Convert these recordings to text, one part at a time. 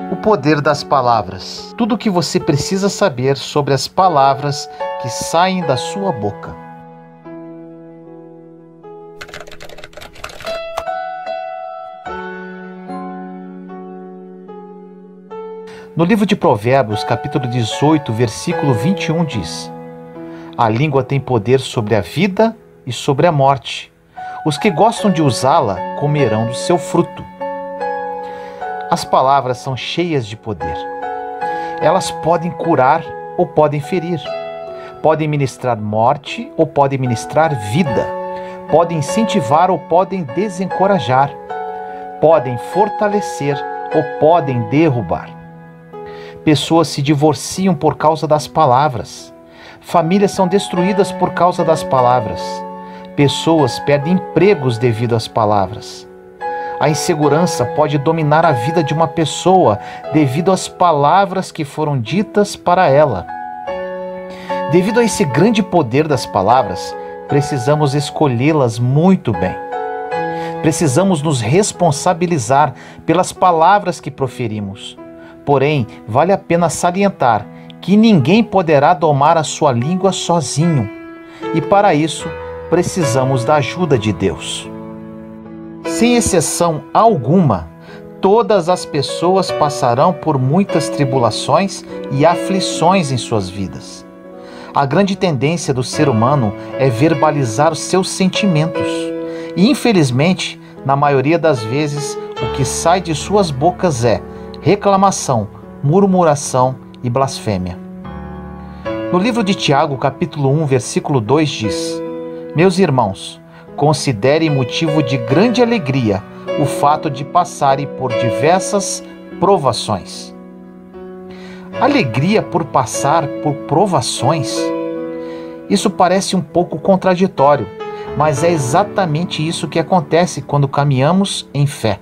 O poder das palavras. Tudo o que você precisa saber sobre as palavras que saem da sua boca. No livro de Provérbios, capítulo 18, versículo 21 diz: A língua tem poder sobre a vida e sobre a morte. Os que gostam de usá-la comerão do seu fruto. As palavras são cheias de poder. Elas podem curar ou podem ferir. Podem ministrar morte ou podem ministrar vida. Podem incentivar ou podem desencorajar. Podem fortalecer ou podem derrubar. Pessoas se divorciam por causa das palavras. Famílias são destruídas por causa das palavras. Pessoas perdem empregos devido às palavras. A insegurança pode dominar a vida de uma pessoa devido às palavras que foram ditas para ela. Devido a esse grande poder das palavras, precisamos escolhê-las muito bem. Precisamos nos responsabilizar pelas palavras que proferimos. Porém, vale a pena salientar que ninguém poderá domar a sua língua sozinho. E para isso, precisamos da ajuda de Deus. Sem exceção alguma, todas as pessoas passarão por muitas tribulações e aflições em suas vidas. A grande tendência do ser humano é verbalizar os seus sentimentos. E, infelizmente, na maioria das vezes, o que sai de suas bocas é reclamação, murmuração e blasfêmia. No livro de Tiago, capítulo 1, versículo 2 diz: Meus irmãos, considerem motivo de grande alegria o fato de passarem por diversas provações. Alegria por passar por provações? Isso parece um pouco contraditório, mas é exatamente isso que acontece quando caminhamos em fé.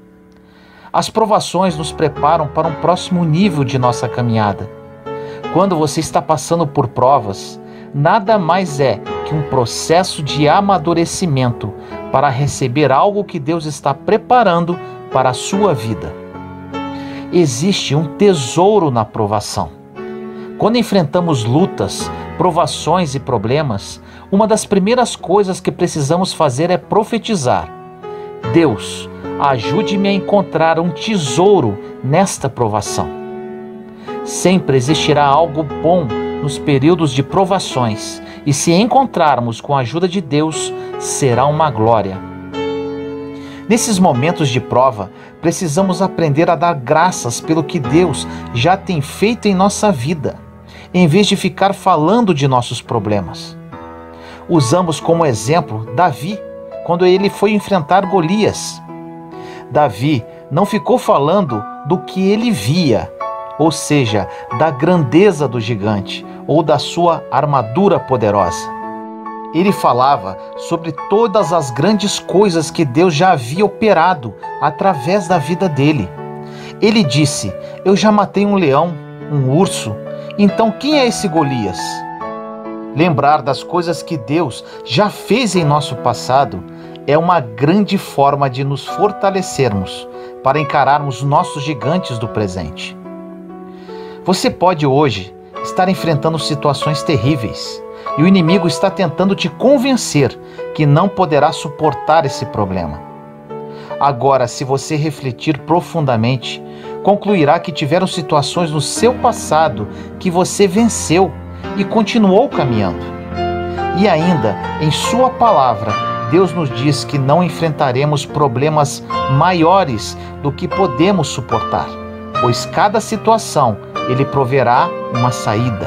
As provações nos preparam para um próximo nível de nossa caminhada. Quando você está passando por provas, nada mais é que um processo de amadurecimento para receber algo que Deus está preparando para a sua vida. Existe um tesouro na provação. Quando enfrentamos lutas, provações e problemas, uma das primeiras coisas que precisamos fazer é profetizar: Deus, ajude-me a encontrar um tesouro nesta provação. Sempre existirá algo bom nos períodos de provações, e se encontrarmos com a ajuda de Deus, será uma glória. Nesses momentos de prova, precisamos aprender a dar graças pelo que Deus já tem feito em nossa vida, em vez de ficar falando de nossos problemas. Usamos como exemplo Davi, quando ele foi enfrentar Golias. Davi não ficou falando do que ele via, ou seja, da grandeza do gigante ou da sua armadura poderosa. Ele falava sobre todas as grandes coisas que Deus já havia operado através da vida dele. Ele disse: Eu já matei um leão, um urso, então quem é esse Golias? Lembrar das coisas que Deus já fez em nosso passado é uma grande forma de nos fortalecermos para encararmos nossos gigantes do presente. Você pode hoje estar enfrentando situações terríveis e o inimigo está tentando te convencer que não poderá suportar esse problema. Agora, se você refletir profundamente, concluirá que tiveram situações no seu passado que você venceu e continuou caminhando. E ainda, em sua palavra, Deus nos diz que não enfrentaremos problemas maiores do que podemos suportar, pois cada situação Ele proverá uma saída.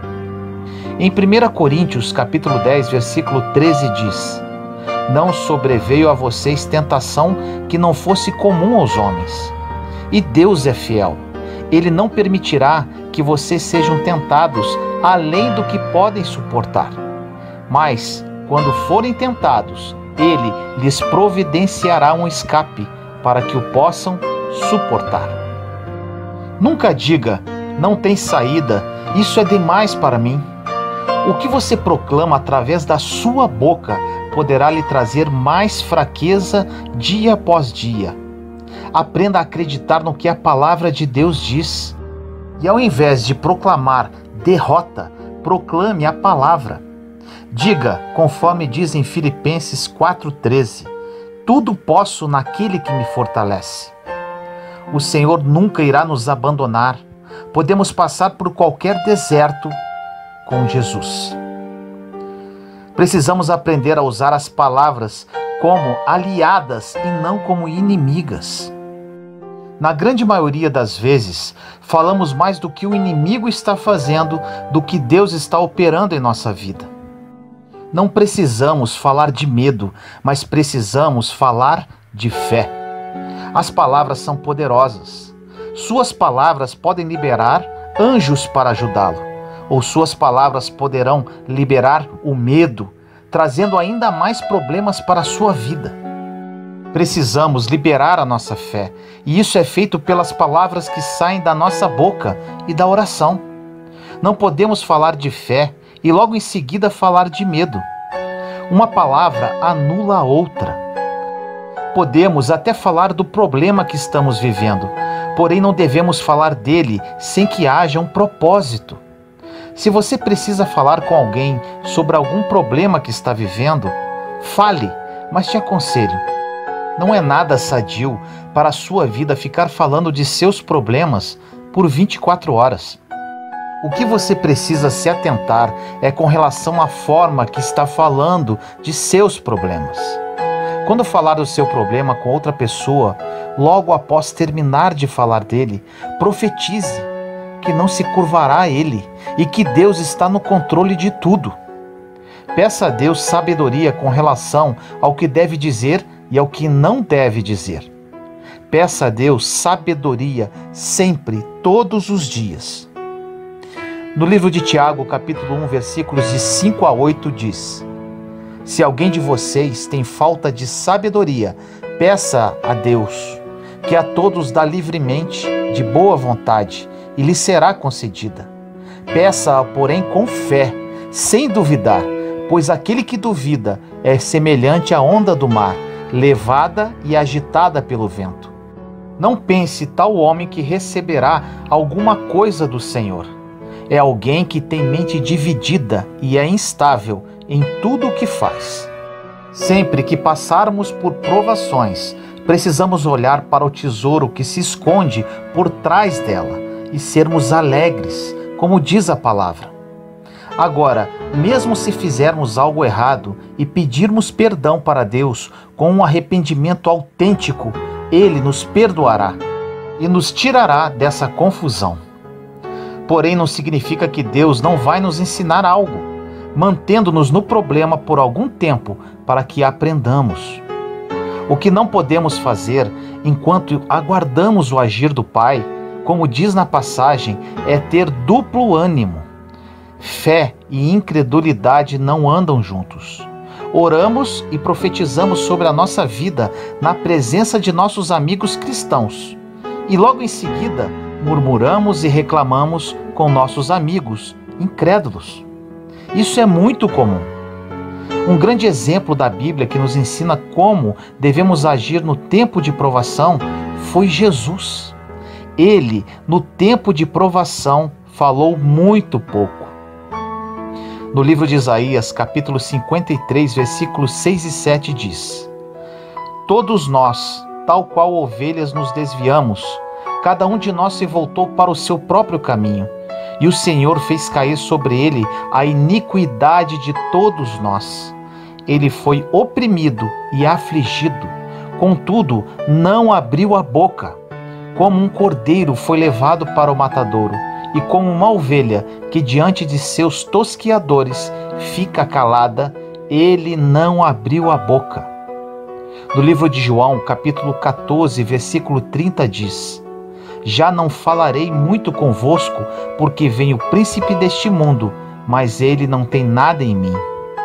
Em 1 Coríntios, capítulo 10, versículo 13 diz: Não sobreveio a vocês tentação que não fosse comum aos homens. E Deus é fiel. Ele não permitirá que vocês sejam tentados além do que podem suportar. Mas, quando forem tentados, Ele lhes providenciará um escape para que o possam suportar. Nunca diga: não tem saída, isso é demais para mim. O que você proclama através da sua boca poderá lhe trazer mais fraqueza dia após dia. Aprenda a acreditar no que a palavra de Deus diz. E ao invés de proclamar derrota, proclame a palavra. Diga, conforme diz em Filipenses 4,13, tudo posso naquele que me fortalece. O Senhor nunca irá nos abandonar. Podemos passar por qualquer deserto com Jesus. Precisamos aprender a usar as palavras como aliadas e não como inimigas. Na grande maioria das vezes, falamos mais do que o inimigo está fazendo do que Deus está operando em nossa vida. Não precisamos falar de medo, mas precisamos falar de fé. As palavras são poderosas. Suas palavras podem liberar anjos para ajudá-lo, ou suas palavras poderão liberar o medo, trazendo ainda mais problemas para a sua vida. Precisamos liberar a nossa fé, e isso é feito pelas palavras que saem da nossa boca e da oração. Não podemos falar de fé e logo em seguida falar de medo. Uma palavra anula a outra. Podemos até falar do problema que estamos vivendo, porém não devemos falar dele sem que haja um propósito. Se você precisa falar com alguém sobre algum problema que está vivendo, fale, mas te aconselho. Não é nada sadio para a sua vida ficar falando de seus problemas por 24 horas. O que você precisa se atentar é com relação à forma que está falando de seus problemas. Quando falar do seu problema com outra pessoa, logo após terminar de falar dele, profetize que não se curvará a ele e que Deus está no controle de tudo. Peça a Deus sabedoria com relação ao que deve dizer e ao que não deve dizer. Peça a Deus sabedoria sempre, todos os dias. No livro de Tiago, capítulo 1, versículos de 5 a 8 diz: se alguém de vocês tem falta de sabedoria, peça a Deus, que a todos dá livremente, de boa vontade, e lhe será concedida. Peça-a, porém, com fé, sem duvidar, pois aquele que duvida é semelhante à onda do mar, levada e agitada pelo vento. Não pense tal homem que receberá alguma coisa do Senhor. É alguém que tem mente dividida e é instável em tudo o que faz. Sempre que passarmos por provações, precisamos olhar para o tesouro que se esconde por trás dela e sermos alegres, como diz a palavra. Agora, mesmo se fizermos algo errado e pedirmos perdão para Deus com um arrependimento autêntico, Ele nos perdoará e nos tirará dessa confusão. Porém, não significa que Deus não vai nos ensinar algo, mantendo-nos no problema por algum tempo para que aprendamos. O que não podemos fazer enquanto aguardamos o agir do Pai, como diz na passagem, é ter duplo ânimo. Fé e incredulidade não andam juntos. Oramos e profetizamos sobre a nossa vida na presença de nossos amigos cristãos. E logo em seguida, murmuramos e reclamamos com nossos amigos incrédulos. Isso é muito comum. Um grande exemplo da Bíblia que nos ensina como devemos agir no tempo de provação foi Jesus. Ele, no tempo de provação, falou muito pouco. No livro de Isaías, capítulo 53, versículos 6 e 7 diz: todos nós, tal qual ovelhas, nos desviamos, cada um de nós se voltou para o seu próprio caminho, e o Senhor fez cair sobre ele a iniquidade de todos nós. Ele foi oprimido e afligido, contudo não abriu a boca. Como um cordeiro foi levado para o matadouro, e como uma ovelha que diante de seus tosquiadores fica calada, ele não abriu a boca. No livro de João, capítulo 14, versículo 30 diz: já não falarei muito convosco, porque vem o príncipe deste mundo, mas ele não tem nada em mim.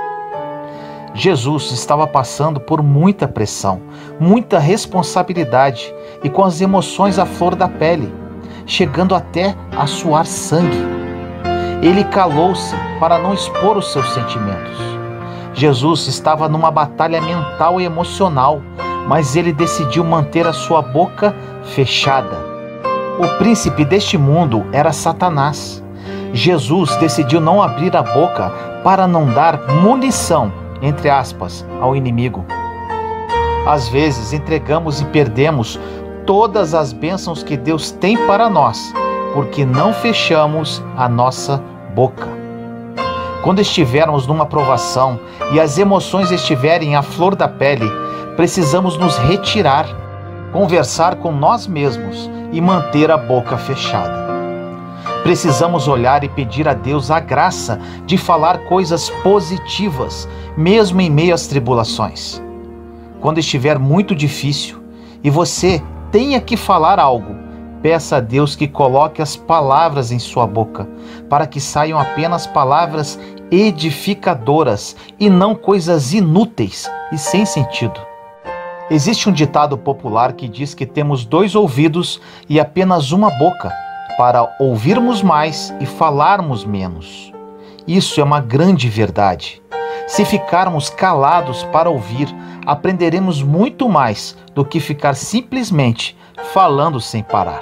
Jesus estava passando por muita pressão, muita responsabilidade e com as emoções à flor da pele, chegando até a suar sangue. Ele calou-se para não expor os seus sentimentos. Jesus estava numa batalha mental e emocional, mas ele decidiu manter a sua boca fechada. O príncipe deste mundo era Satanás. Jesus decidiu não abrir a boca para não dar munição, entre aspas, ao inimigo. Às vezes entregamos e perdemos todas as bênçãos que Deus tem para nós, porque não fechamos a nossa boca. Quando estivermos numa provação e as emoções estiverem à flor da pele, precisamos nos retirar, conversar com nós mesmos e manter a boca fechada. Precisamos olhar e pedir a Deus a graça de falar coisas positivas, mesmo em meio às tribulações. Quando estiver muito difícil e você tenha que falar algo, peça a Deus que coloque as palavras em sua boca, para que saiam apenas palavras edificadoras e não coisas inúteis e sem sentido. Existe um ditado popular que diz que temos 2 ouvidos e apenas uma boca, para ouvirmos mais e falarmos menos. Isso é uma grande verdade. Se ficarmos calados para ouvir, aprenderemos muito mais do que ficar simplesmente falando sem parar.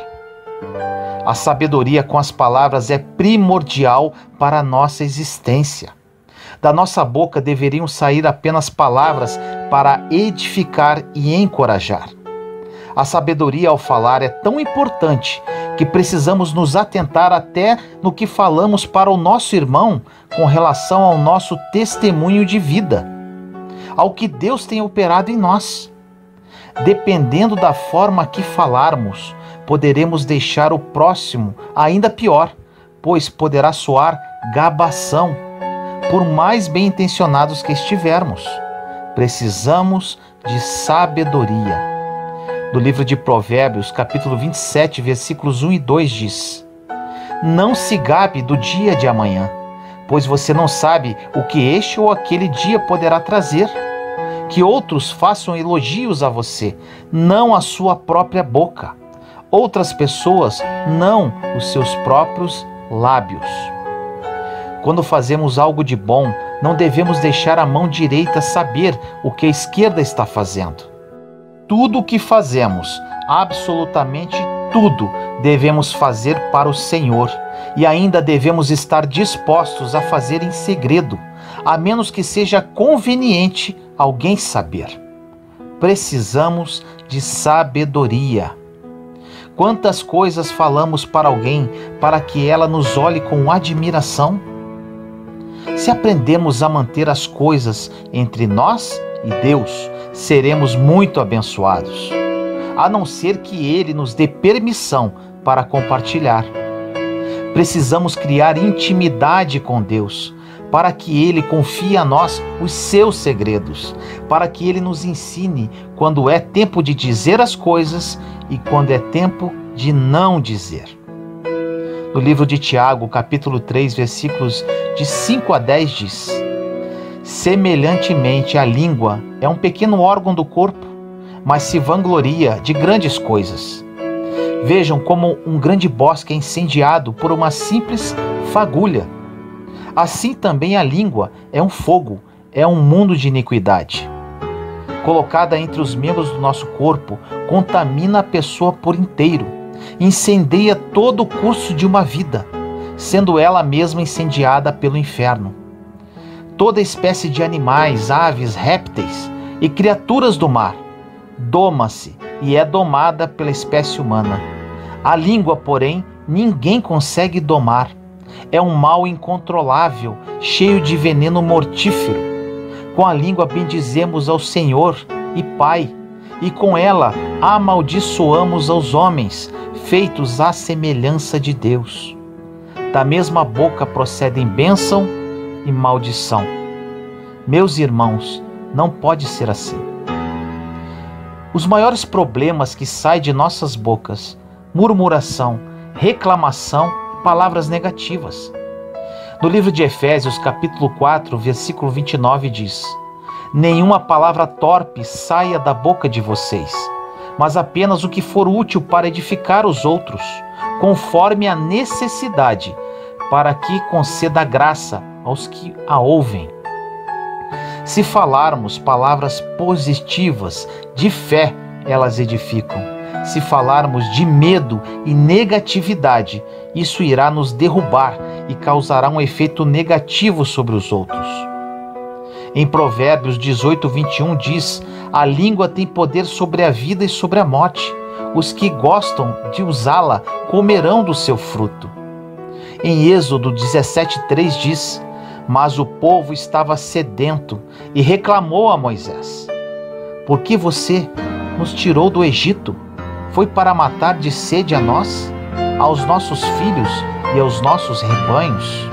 A sabedoria com as palavras é primordial para a nossa existência. Da nossa boca deveriam sair apenas palavras para edificar e encorajar. A sabedoria ao falar é tão importante que precisamos nos atentar até no que falamos para o nosso irmão com relação ao nosso testemunho de vida, ao que Deus tem operado em nós. Dependendo da forma que falarmos, poderemos deixar o próximo ainda pior, pois poderá soar gabação, por mais bem intencionados que estivermos. Precisamos de sabedoria. No livro de Provérbios, capítulo 27, versículos 1 e 2 diz: Não se gabe do dia de amanhã, pois você não sabe o que este ou aquele dia poderá trazer. Que outros façam elogios a você, não a sua própria boca. Outras pessoas, não os seus próprios lábios. Quando fazemos algo de bom, não devemos deixar a mão direita saber o que a esquerda está fazendo. Tudo o que fazemos, absolutamente tudo, devemos fazer para o Senhor, e ainda devemos estar dispostos a fazer em segredo, a menos que seja conveniente alguém saber. Precisamos de sabedoria. Quantas coisas falamos para alguém para que ela nos olhe com admiração? Se aprendermos a manter as coisas entre nós e Deus, seremos muito abençoados, a não ser que Ele nos dê permissão para compartilhar. Precisamos criar intimidade com Deus, para que Ele confie a nós os seus segredos, para que Ele nos ensine quando é tempo de dizer as coisas e quando é tempo de não dizer. No livro de Tiago, capítulo 3, versículos de 5 a 10 diz: Semelhantemente, a língua é um pequeno órgão do corpo, mas se vangloria de grandes coisas. Vejam como um grande bosque é incendiado por uma simples fagulha. Assim também a língua é um fogo, é um mundo de iniquidade. Colocada entre os membros do nosso corpo, contamina a pessoa por inteiro, incendeia todo o curso de uma vida, sendo ela mesma incendiada pelo inferno. Toda espécie de animais, aves, répteis e criaturas do mar doma-se e é domada pela espécie humana. A língua, porém, ninguém consegue domar. É um mal incontrolável, cheio de veneno mortífero. Com a língua bendizemos ao Senhor e Pai, e com ela amaldiçoamos aos homens, feitos à semelhança de Deus. Da mesma boca procedem bênção e maldição. Meus irmãos, não pode ser assim. Os maiores problemas que saem de nossas bocas: murmuração, reclamação, palavras negativas. No livro de Efésios, capítulo 4, versículo 29 diz: Nenhuma palavra torpe saia da boca de vocês, mas apenas o que for útil para edificar os outros, conforme a necessidade, para que conceda graça aos que a ouvem. Se falarmos palavras positivas, de fé, elas edificam. Se falarmos de medo e negatividade, isso irá nos derrubar e causará um efeito negativo sobre os outros. Em Provérbios 18:21 diz: a língua tem poder sobre a vida e sobre a morte. Os que gostam de usá-la comerão do seu fruto. Em Êxodo 17:3 diz: mas o povo estava sedento e reclamou a Moisés: por que você nos tirou do Egito? Foi para matar de sede a nós, aos nossos filhos e aos nossos rebanhos?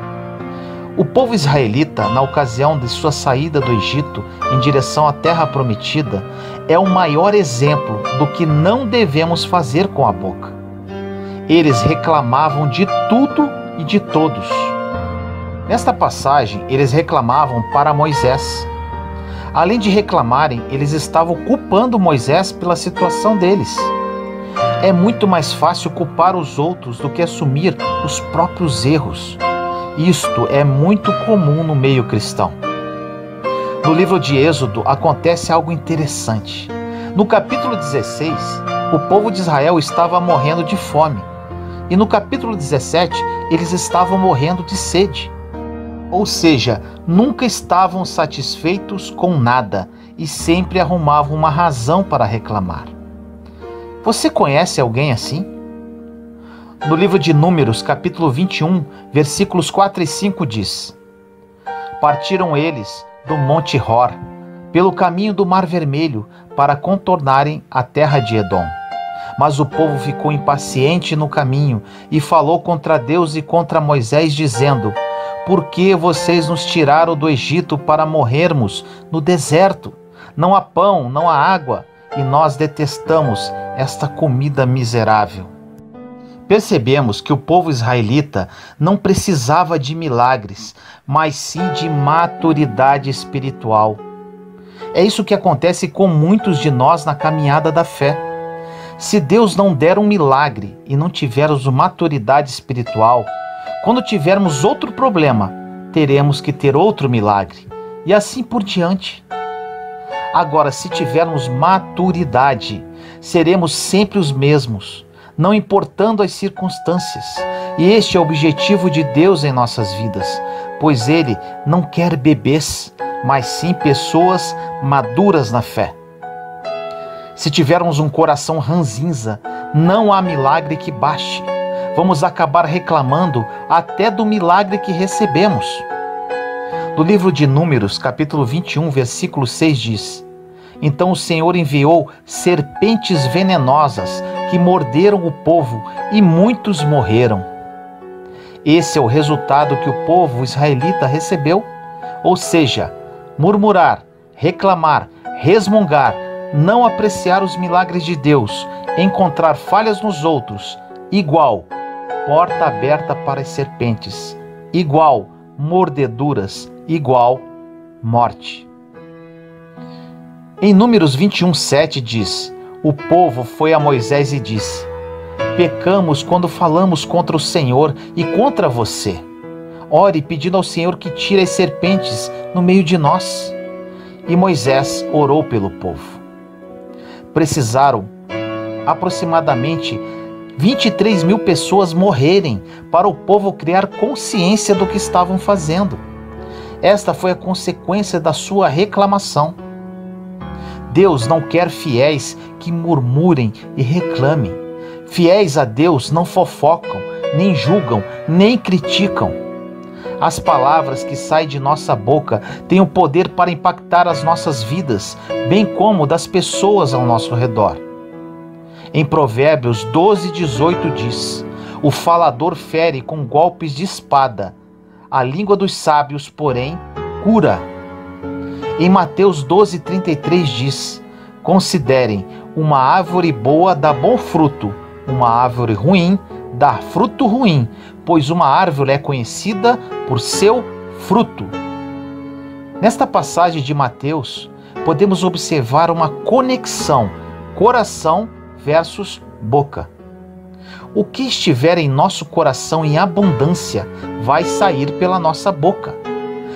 O povo israelita, na ocasião de sua saída do Egito em direção à terra prometida, é o maior exemplo do que não devemos fazer com a boca. Eles reclamavam de tudo e de todos. Nesta passagem, eles reclamavam para Moisés. Além de reclamarem, eles estavam culpando Moisés pela situação deles. É muito mais fácil culpar os outros do que assumir os próprios erros. Isto é muito comum no meio cristão. No livro de Êxodo acontece algo interessante. No capítulo 16, o povo de Israel estava morrendo de fome. E no capítulo 17, eles estavam morrendo de sede. Ou seja, nunca estavam satisfeitos com nada e sempre arrumavam uma razão para reclamar. Você conhece alguém assim? No livro de Números, capítulo 21, versículos 4 e 5 diz: partiram eles do Monte Hor, pelo caminho do Mar Vermelho, para contornarem a terra de Edom. Mas o povo ficou impaciente no caminho e falou contra Deus e contra Moisés, dizendo: por que vocês nos tiraram do Egito para morrermos no deserto? Não há pão, não há água, e nós detestamos esta comida miserável. Percebemos que o povo israelita não precisava de milagres, mas sim de maturidade espiritual. É isso que acontece com muitos de nós na caminhada da fé. Se Deus não der um milagre e não tivermos maturidade espiritual, quando tivermos outro problema, teremos que ter outro milagre, e assim por diante. Agora, se tivermos maturidade, seremos sempre os mesmos, não importando as circunstâncias. E este é o objetivo de Deus em nossas vidas, pois Ele não quer bebês, mas sim pessoas maduras na fé. Se tivermos um coração ranzinza, não há milagre que baste. Vamos acabar reclamando até do milagre que recebemos. No livro de Números, capítulo 21, versículo 6 diz: então o Senhor enviou serpentes venenosas que morderam o povo e muitos morreram. Esse é o resultado que o povo israelita recebeu. Ou seja, murmurar, reclamar, resmungar, não apreciar os milagres de Deus, encontrar falhas nos outros, igual porta aberta para as serpentes, igual mordeduras, igual morte. Em Números 21:7 diz: o povo foi a Moisés e disse: pecamos quando falamos contra o Senhor e contra você. Ore pedindo ao Senhor que tire as serpentes no meio de nós. E Moisés orou pelo povo. Precisaram aproximadamente 23 mil pessoas morrerem para o povo criar consciência do que estavam fazendo. Esta foi a consequência da sua reclamação. Deus não quer fiéis que murmurem e reclamem. Fiéis a Deus não fofocam, nem julgam, nem criticam. As palavras que saem de nossa boca têm o poder para impactar as nossas vidas, bem como das pessoas ao nosso redor. Em Provérbios 12:18 diz: o falador fere com golpes de espada, a língua dos sábios, porém, cura. Em Mateus 12:33 diz: considerem, uma árvore boa dá bom fruto, uma árvore ruim dá fruto ruim, pois uma árvore é conhecida por seu fruto. Nesta passagem de Mateus, podemos observar uma conexão coração versus boca. O que estiver em nosso coração em abundância vai sair pela nossa boca.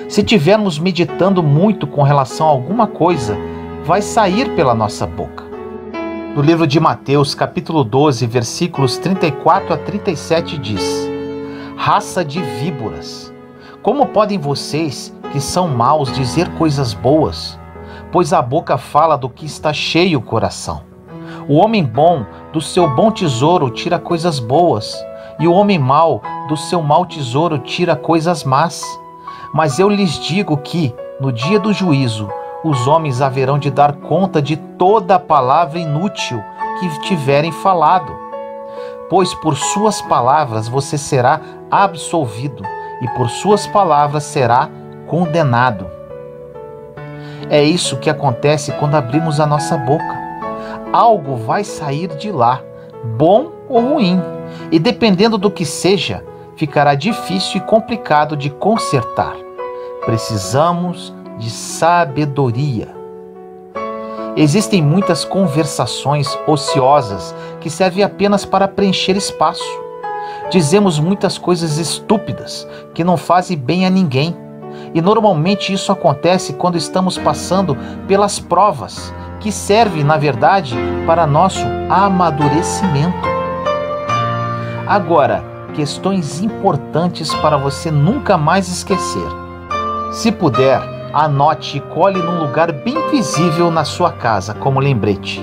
Se tivermos meditando muito com relação a alguma coisa, vai sair pela nossa boca. No livro de Mateus, capítulo 12, versículos 34 a 37 diz: Raça de víboras, como podem vocês, que são maus, dizer coisas boas? Pois a boca fala do que está cheio o coração. O homem bom do seu bom tesouro tira coisas boas, e o homem mau do seu mau tesouro tira coisas más. Mas eu lhes digo que, no dia do juízo, os homens haverão de dar conta de toda a palavra inútil que tiverem falado. Pois por suas palavras você será absolvido, e por suas palavras será condenado. É isso que acontece quando abrimos a nossa boca. Algo vai sair de lá, bom ou ruim, e dependendo do que seja, ficará difícil e complicado de consertar. Precisamos de sabedoria. Existem muitas conversações ociosas que servem apenas para preencher espaço. Dizemos muitas coisas estúpidas que não fazem bem a ninguém. E normalmente isso acontece quando estamos passando pelas provas, que servem, na verdade, para nosso amadurecimento. Agora, questões importantes para você nunca mais esquecer. Se puder, anote e cole num lugar bem visível na sua casa, como lembrete.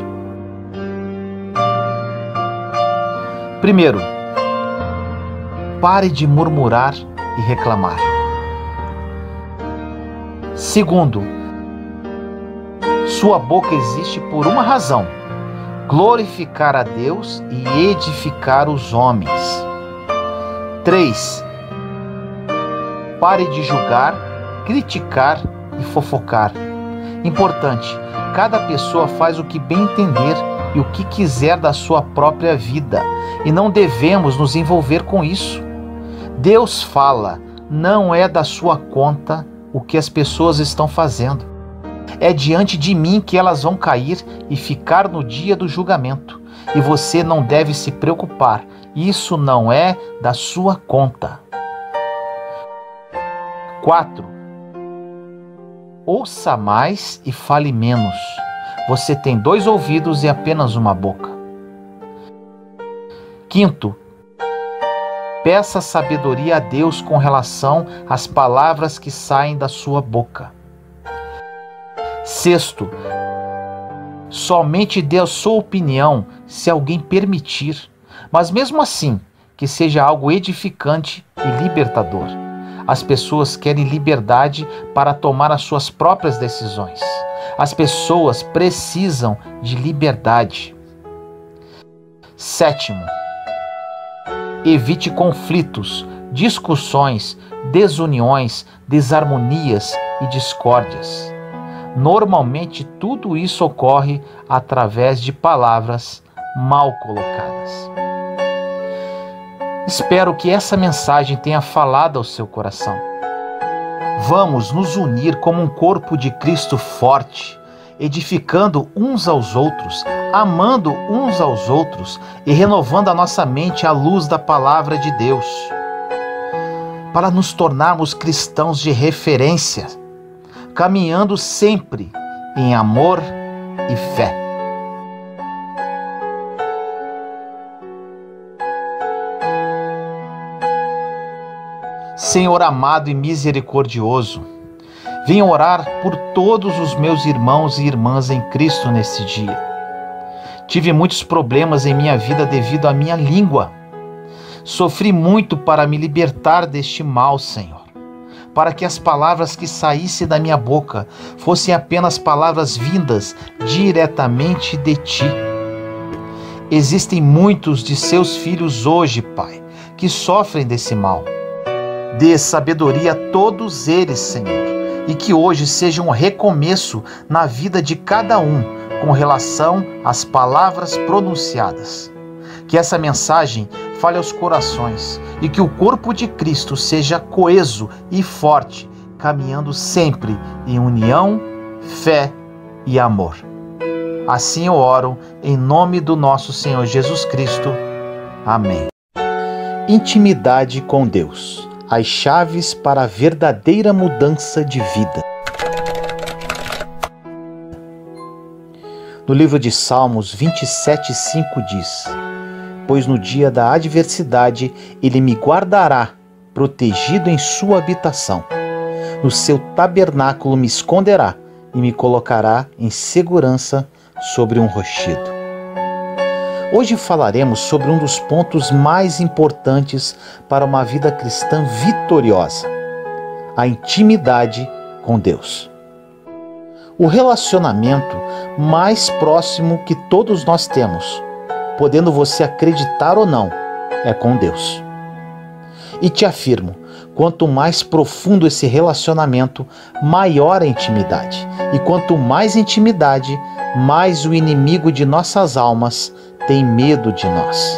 Primeiro, pare de murmurar e reclamar. Segundo, sua boca existe por uma razão: glorificar a Deus e edificar os homens. 3. Pare de julgar, criticar e fofocar. Importante, cada pessoa faz o que bem entender e o que quiser da sua própria vida, e não devemos nos envolver com isso. Deus fala, não é da sua conta o que as pessoas estão fazendo. É diante de mim que elas vão cair e ficar no dia do julgamento. E você não deve se preocupar. Isso não é da sua conta. 4. Ouça mais e fale menos. Você tem 2 ouvidos e apenas uma boca. 5. Peça sabedoria a Deus com relação às palavras que saem da sua boca. 6. Somente dê a sua opinião se alguém permitir, mas mesmo assim, que seja algo edificante e libertador. As pessoas querem liberdade para tomar as suas próprias decisões. As pessoas precisam de liberdade. 7. Evite conflitos, discussões, desuniões, desarmonias e discórdias. Normalmente tudo isso ocorre através de palavras mal colocadas. Espero que essa mensagem tenha falado ao seu coração. Vamos nos unir como um corpo de Cristo forte, edificando uns aos outros, amando uns aos outros e renovando a nossa mente à luz da palavra de Deus, para nos tornarmos cristãos de referência, caminhando sempre em amor e fé. Senhor amado e misericordioso, venho orar por todos os meus irmãos e irmãs em Cristo nesse dia. Tive muitos problemas em minha vida devido à minha língua. Sofri muito para me libertar deste mal, Senhor, para que as palavras que saíssem da minha boca fossem apenas palavras vindas diretamente de Ti. Existem muitos de seus filhos hoje, Pai, que sofrem desse mal. Dê sabedoria a todos eles, Senhor, e que hoje seja um recomeço na vida de cada um com relação às palavras pronunciadas. Que essa mensagem fale aos corações e que o corpo de Cristo seja coeso e forte, caminhando sempre em união, fé e amor. Assim eu oro em nome do nosso Senhor Jesus Cristo. Amém. Intimidade com Deus. as chaves para a verdadeira mudança de vida. No livro de Salmos 27:5 diz: pois no dia da adversidade ele me guardará, protegido em sua habitação. No seu tabernáculo me esconderá e me colocará em segurança sobre um rochedo. Hoje falaremos sobre um dos pontos mais importantes para uma vida cristã vitoriosa: a intimidade com Deus. O relacionamento mais próximo que todos nós temos, podendo você acreditar ou não, é com Deus. E te afirmo, quanto mais profundo esse relacionamento, maior a intimidade. E quanto mais intimidade, mais o inimigo de nossas almas tem medo de nós.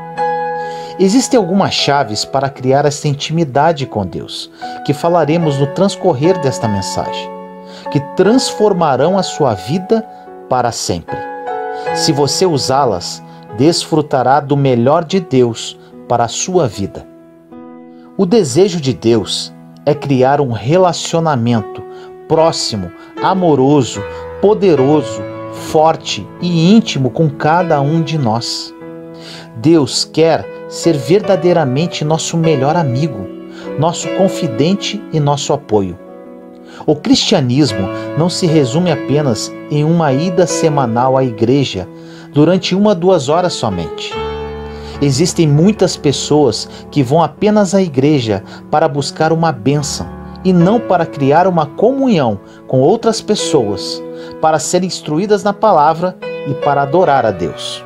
Existem algumas chaves para criar essa intimidade com Deus, que falaremos no transcorrer desta mensagem, que transformarão a sua vida para sempre. Se você usá-las, desfrutará do melhor de Deus para a sua vida. O desejo de Deus é criar um relacionamento próximo, amoroso, poderoso, forte e íntimo com cada um de nós. Deus quer ser verdadeiramente nosso melhor amigo, nosso confidente e nosso apoio. O cristianismo não se resume apenas em uma ida semanal à igreja durante 1 a 2 horas somente. Existem muitas pessoas que vão apenas à igreja para buscar uma bênção e não para criar uma comunhão com outras pessoas, para serem instruídas na palavra e para adorar a Deus.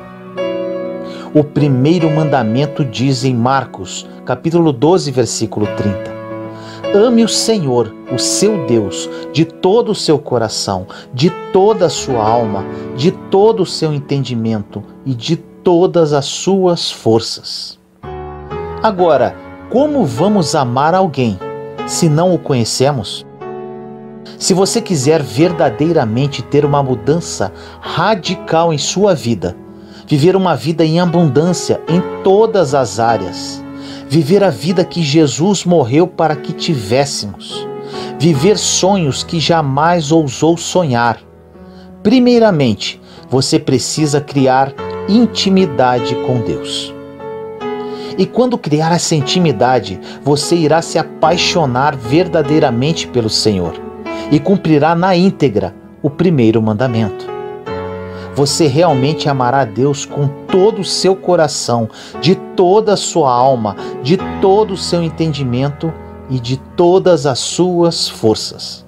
O primeiro mandamento diz em Marcos, capítulo 12, versículo 30: ame o Senhor, o seu Deus, de todo o seu coração, de toda a sua alma, de todo o seu entendimento e de todas as suas forças. Agora, como vamos amar alguém se não o conhecemos? Se você quiser verdadeiramente ter uma mudança radical em sua vida, viver uma vida em abundância em todas as áreas, viver a vida que Jesus morreu para que tivéssemos, viver sonhos que jamais ousou sonhar, primeiramente, você precisa criar intimidade com Deus. E quando criar essa intimidade, você irá se apaixonar verdadeiramente pelo Senhor e cumprirá na íntegra o primeiro mandamento. Você realmente amará a Deus com todo o seu coração, de toda a sua alma, de todo o seu entendimento e de todas as suas forças.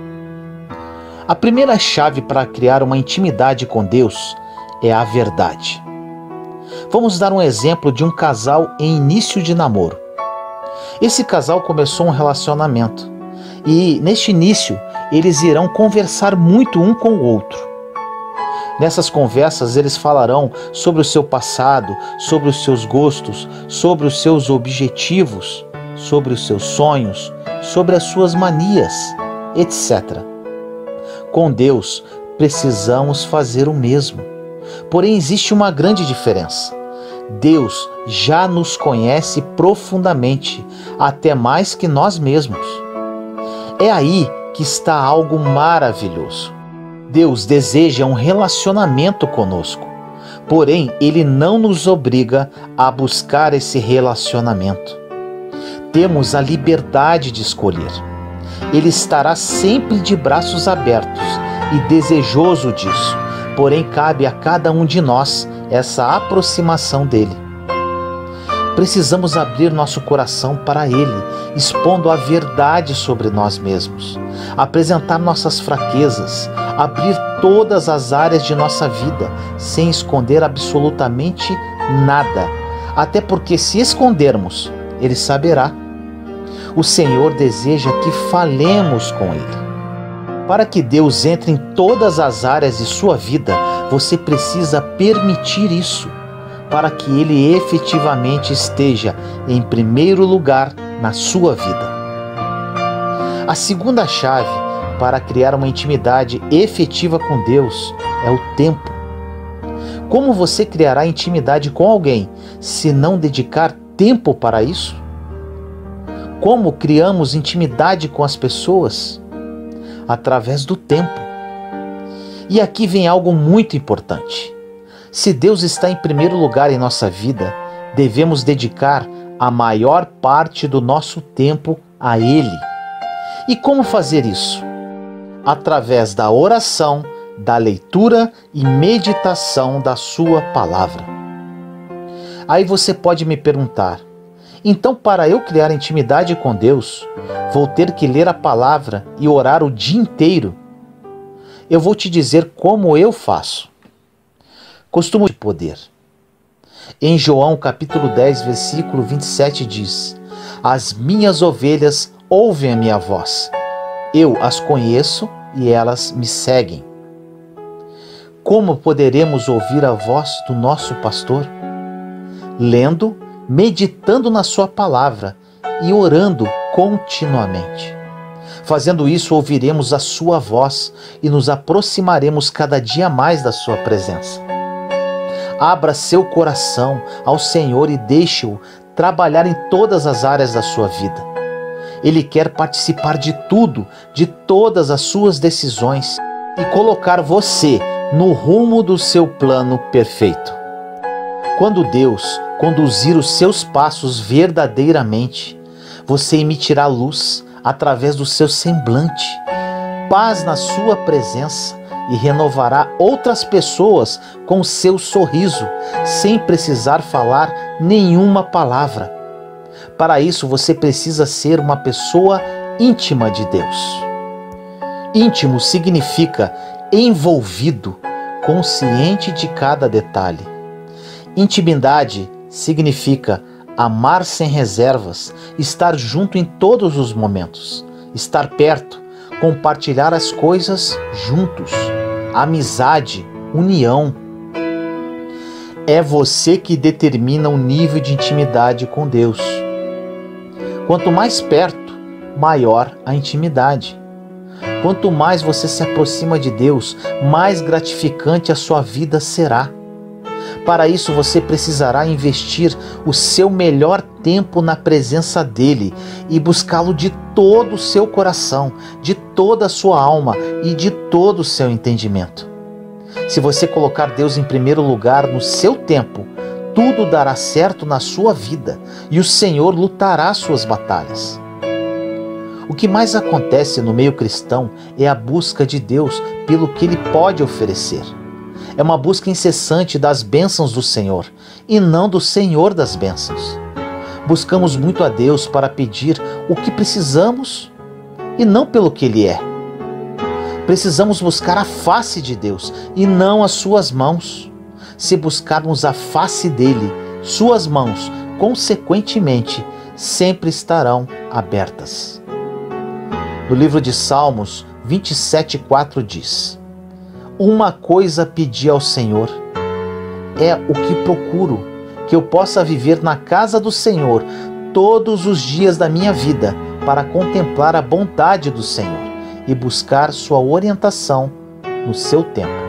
A primeira chave para criar uma intimidade com Deus é a verdade. Vamos dar um exemplo de um casal em início de namoro. Esse casal começou um relacionamento e, neste início, eles irão conversar muito um com o outro. Nessas conversas, eles falarão sobre o seu passado, sobre os seus gostos, sobre os seus objetivos, sobre os seus sonhos, sobre as suas manias, etc. Com Deus, precisamos fazer o mesmo. Porém, existe uma grande diferença. Deus já nos conhece profundamente, até mais que nós mesmos. É aí que está algo maravilhoso. Deus deseja um relacionamento conosco, porém Ele não nos obriga a buscar esse relacionamento. Temos a liberdade de escolher. Ele estará sempre de braços abertos e desejoso disso, porém cabe a cada um de nós essa aproximação dele. Precisamos abrir nosso coração para Ele, expondo a verdade sobre nós mesmos, apresentar nossas fraquezas, abrir todas as áreas de nossa vida, sem esconder absolutamente nada. Até porque se escondermos, Ele saberá. O Senhor deseja que falemos com Ele. Para que Deus entre em todas as áreas de sua vida, você precisa permitir isso, para que Ele efetivamente esteja em primeiro lugar na sua vida. A segunda chave para criar uma intimidade efetiva com Deus é o tempo. Como você criará intimidade com alguém se não dedicar tempo para isso? Como criamos intimidade com as pessoas? Através do tempo. E aqui vem algo muito importante. Se Deus está em primeiro lugar em nossa vida, devemos dedicar a maior parte do nosso tempo a Ele. E como fazer isso? Através da oração, da leitura e meditação da sua palavra. Aí você pode me perguntar, então para eu criar intimidade com Deus, vou ter que ler a palavra e orar o dia inteiro? Eu vou te dizer como eu faço. Costumo de poder. Em João capítulo 10, versículo 27 diz: as minhas ovelhas ouvem a minha voz. Eu as conheço e elas me seguem. Como poderemos ouvir a voz do nosso pastor? Lendo, meditando na sua palavra e orando continuamente. Fazendo isso, ouviremos a sua voz e nos aproximaremos cada dia mais da sua presença. Abra seu coração ao Senhor e deixe-o trabalhar em todas as áreas da sua vida. Ele quer participar de tudo, de todas as suas decisões e colocar você no rumo do seu plano perfeito. Quando Deus conduzir os seus passos verdadeiramente, você emitirá luz através do seu semblante, paz na sua presença e renovará outras pessoas com o seu sorriso, sem precisar falar nenhuma palavra. Para isso, você precisa ser uma pessoa íntima de Deus. Íntimo significa envolvido, consciente de cada detalhe. Intimidade significa amar sem reservas, estar junto em todos os momentos, estar perto, compartilhar as coisas juntos, amizade, união. É você que determina o nível de intimidade com Deus. Quanto mais perto, maior a intimidade. Quanto mais você se aproxima de Deus, mais gratificante a sua vida será. Para isso, você precisará investir o seu melhor tempo na presença dEle e buscá-lo de todo o seu coração, de toda a sua alma e de todo o seu entendimento. Se você colocar Deus em primeiro lugar no seu tempo, tudo dará certo na sua vida e o Senhor lutará suas batalhas. O que mais acontece no meio cristão é a busca de Deus pelo que Ele pode oferecer. É uma busca incessante das bênçãos do Senhor e não do Senhor das bênçãos. Buscamos muito a Deus para pedir o que precisamos e não pelo que Ele é. Precisamos buscar a face de Deus e não as suas mãos. Se buscarmos a face dele, suas mãos, consequentemente, sempre estarão abertas. No livro de Salmos 27:4 diz: uma coisa pedi ao Senhor, é o que procuro, que eu possa viver na casa do Senhor todos os dias da minha vida, para contemplar a bondade do Senhor e buscar sua orientação no seu tempo.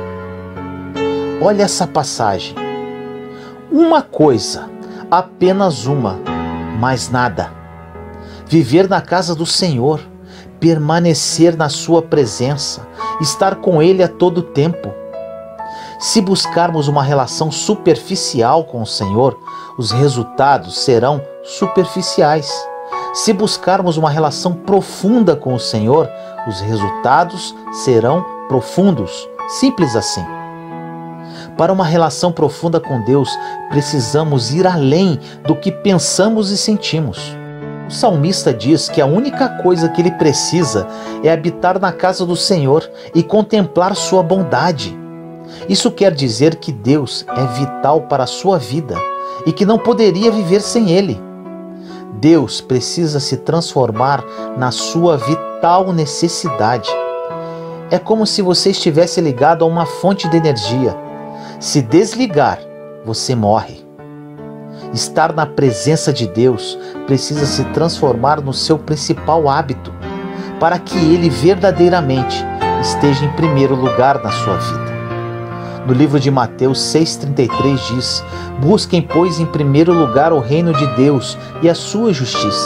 Olha essa passagem. Uma coisa, apenas uma, mais nada. Viver na casa do Senhor, permanecer na sua presença, estar com Ele a todo tempo. Se buscarmos uma relação superficial com o Senhor, os resultados serão superficiais. Se buscarmos uma relação profunda com o Senhor, os resultados serão profundos. Simples assim. Para uma relação profunda com Deus, precisamos ir além do que pensamos e sentimos. O salmista diz que a única coisa que ele precisa é habitar na casa do Senhor e contemplar sua bondade. Isso quer dizer que Deus é vital para a sua vida e que não poderia viver sem Ele. Deus precisa se transformar na sua vital necessidade. É como se você estivesse ligado a uma fonte de energia. Se desligar, você morre. Estar na presença de Deus precisa se transformar no seu principal hábito, para que Ele verdadeiramente esteja em primeiro lugar na sua vida. No livro de Mateus 6,33 diz: busquem, pois, em primeiro lugar o reino de Deus e a sua justiça,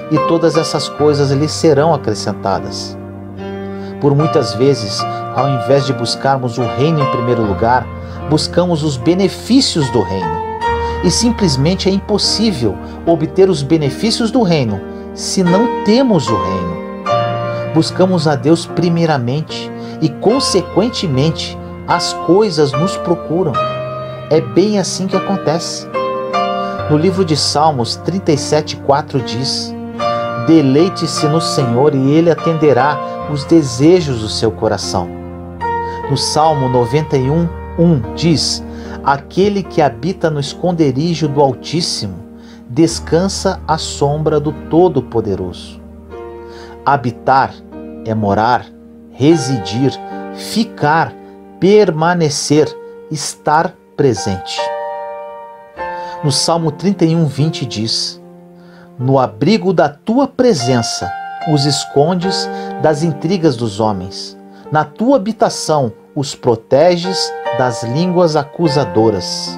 e todas essas coisas lhes serão acrescentadas. Por muitas vezes, ao invés de buscarmos o reino em primeiro lugar, buscamos os benefícios do reino. E simplesmente é impossível obter os benefícios do reino se não temos o reino. Buscamos a Deus primeiramente e, consequentemente, as coisas nos procuram. É bem assim que acontece. No livro de Salmos 37:4 diz: deleite-se no Senhor e Ele atenderá os desejos do seu coração. No Salmo 91:1 diz: aquele que habita no esconderijo do Altíssimo descansa à sombra do Todo-Poderoso. Habitar é morar, residir, ficar, permanecer, estar presente. No Salmo 31:20 diz: no abrigo da tua presença os escondes das intrigas dos homens. Na tua habitação os proteges das línguas acusadoras.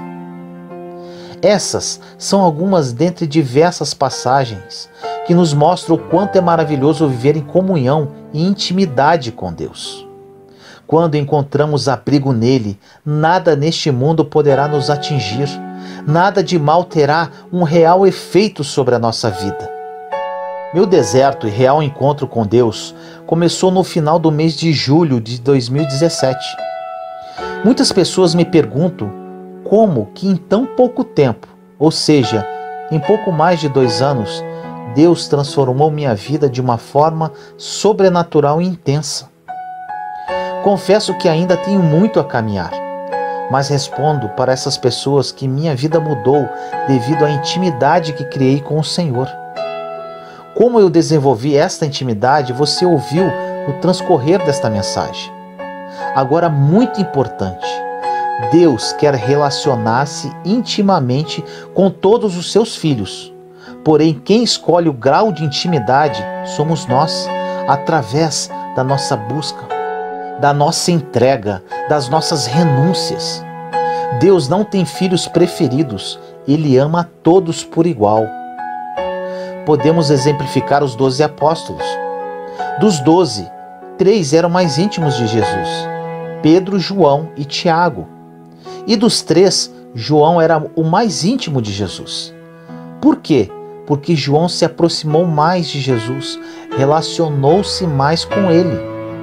Essas são algumas dentre diversas passagens que nos mostram o quanto é maravilhoso viver em comunhão e intimidade com Deus. Quando encontramos abrigo nele, nada neste mundo poderá nos atingir, nada de mal terá um real efeito sobre a nossa vida. Meu deserto e real encontro com Deus começou no final do mês de julho de 2017. Muitas pessoas me perguntam como que em tão pouco tempo, ou seja, em pouco mais de 2 anos, Deus transformou minha vida de uma forma sobrenatural e intensa. Confesso que ainda tenho muito a caminhar, mas respondo para essas pessoas que minha vida mudou devido à intimidade que criei com o Senhor. Como eu desenvolvi esta intimidade, você ouviu no transcorrer desta mensagem. Agora, muito importante, Deus quer relacionar-se intimamente com todos os seus filhos. Porém, quem escolhe o grau de intimidade somos nós, através da nossa busca, da nossa entrega, das nossas renúncias. Deus não tem filhos preferidos, Ele ama a todos por igual. Podemos exemplificar os 12 apóstolos. Dos 12, 3 eram mais íntimos de Jesus: Pedro, João e Tiago. E dos 3, João era o mais íntimo de Jesus. Por quê? Porque João se aproximou mais de Jesus, relacionou-se mais com ele.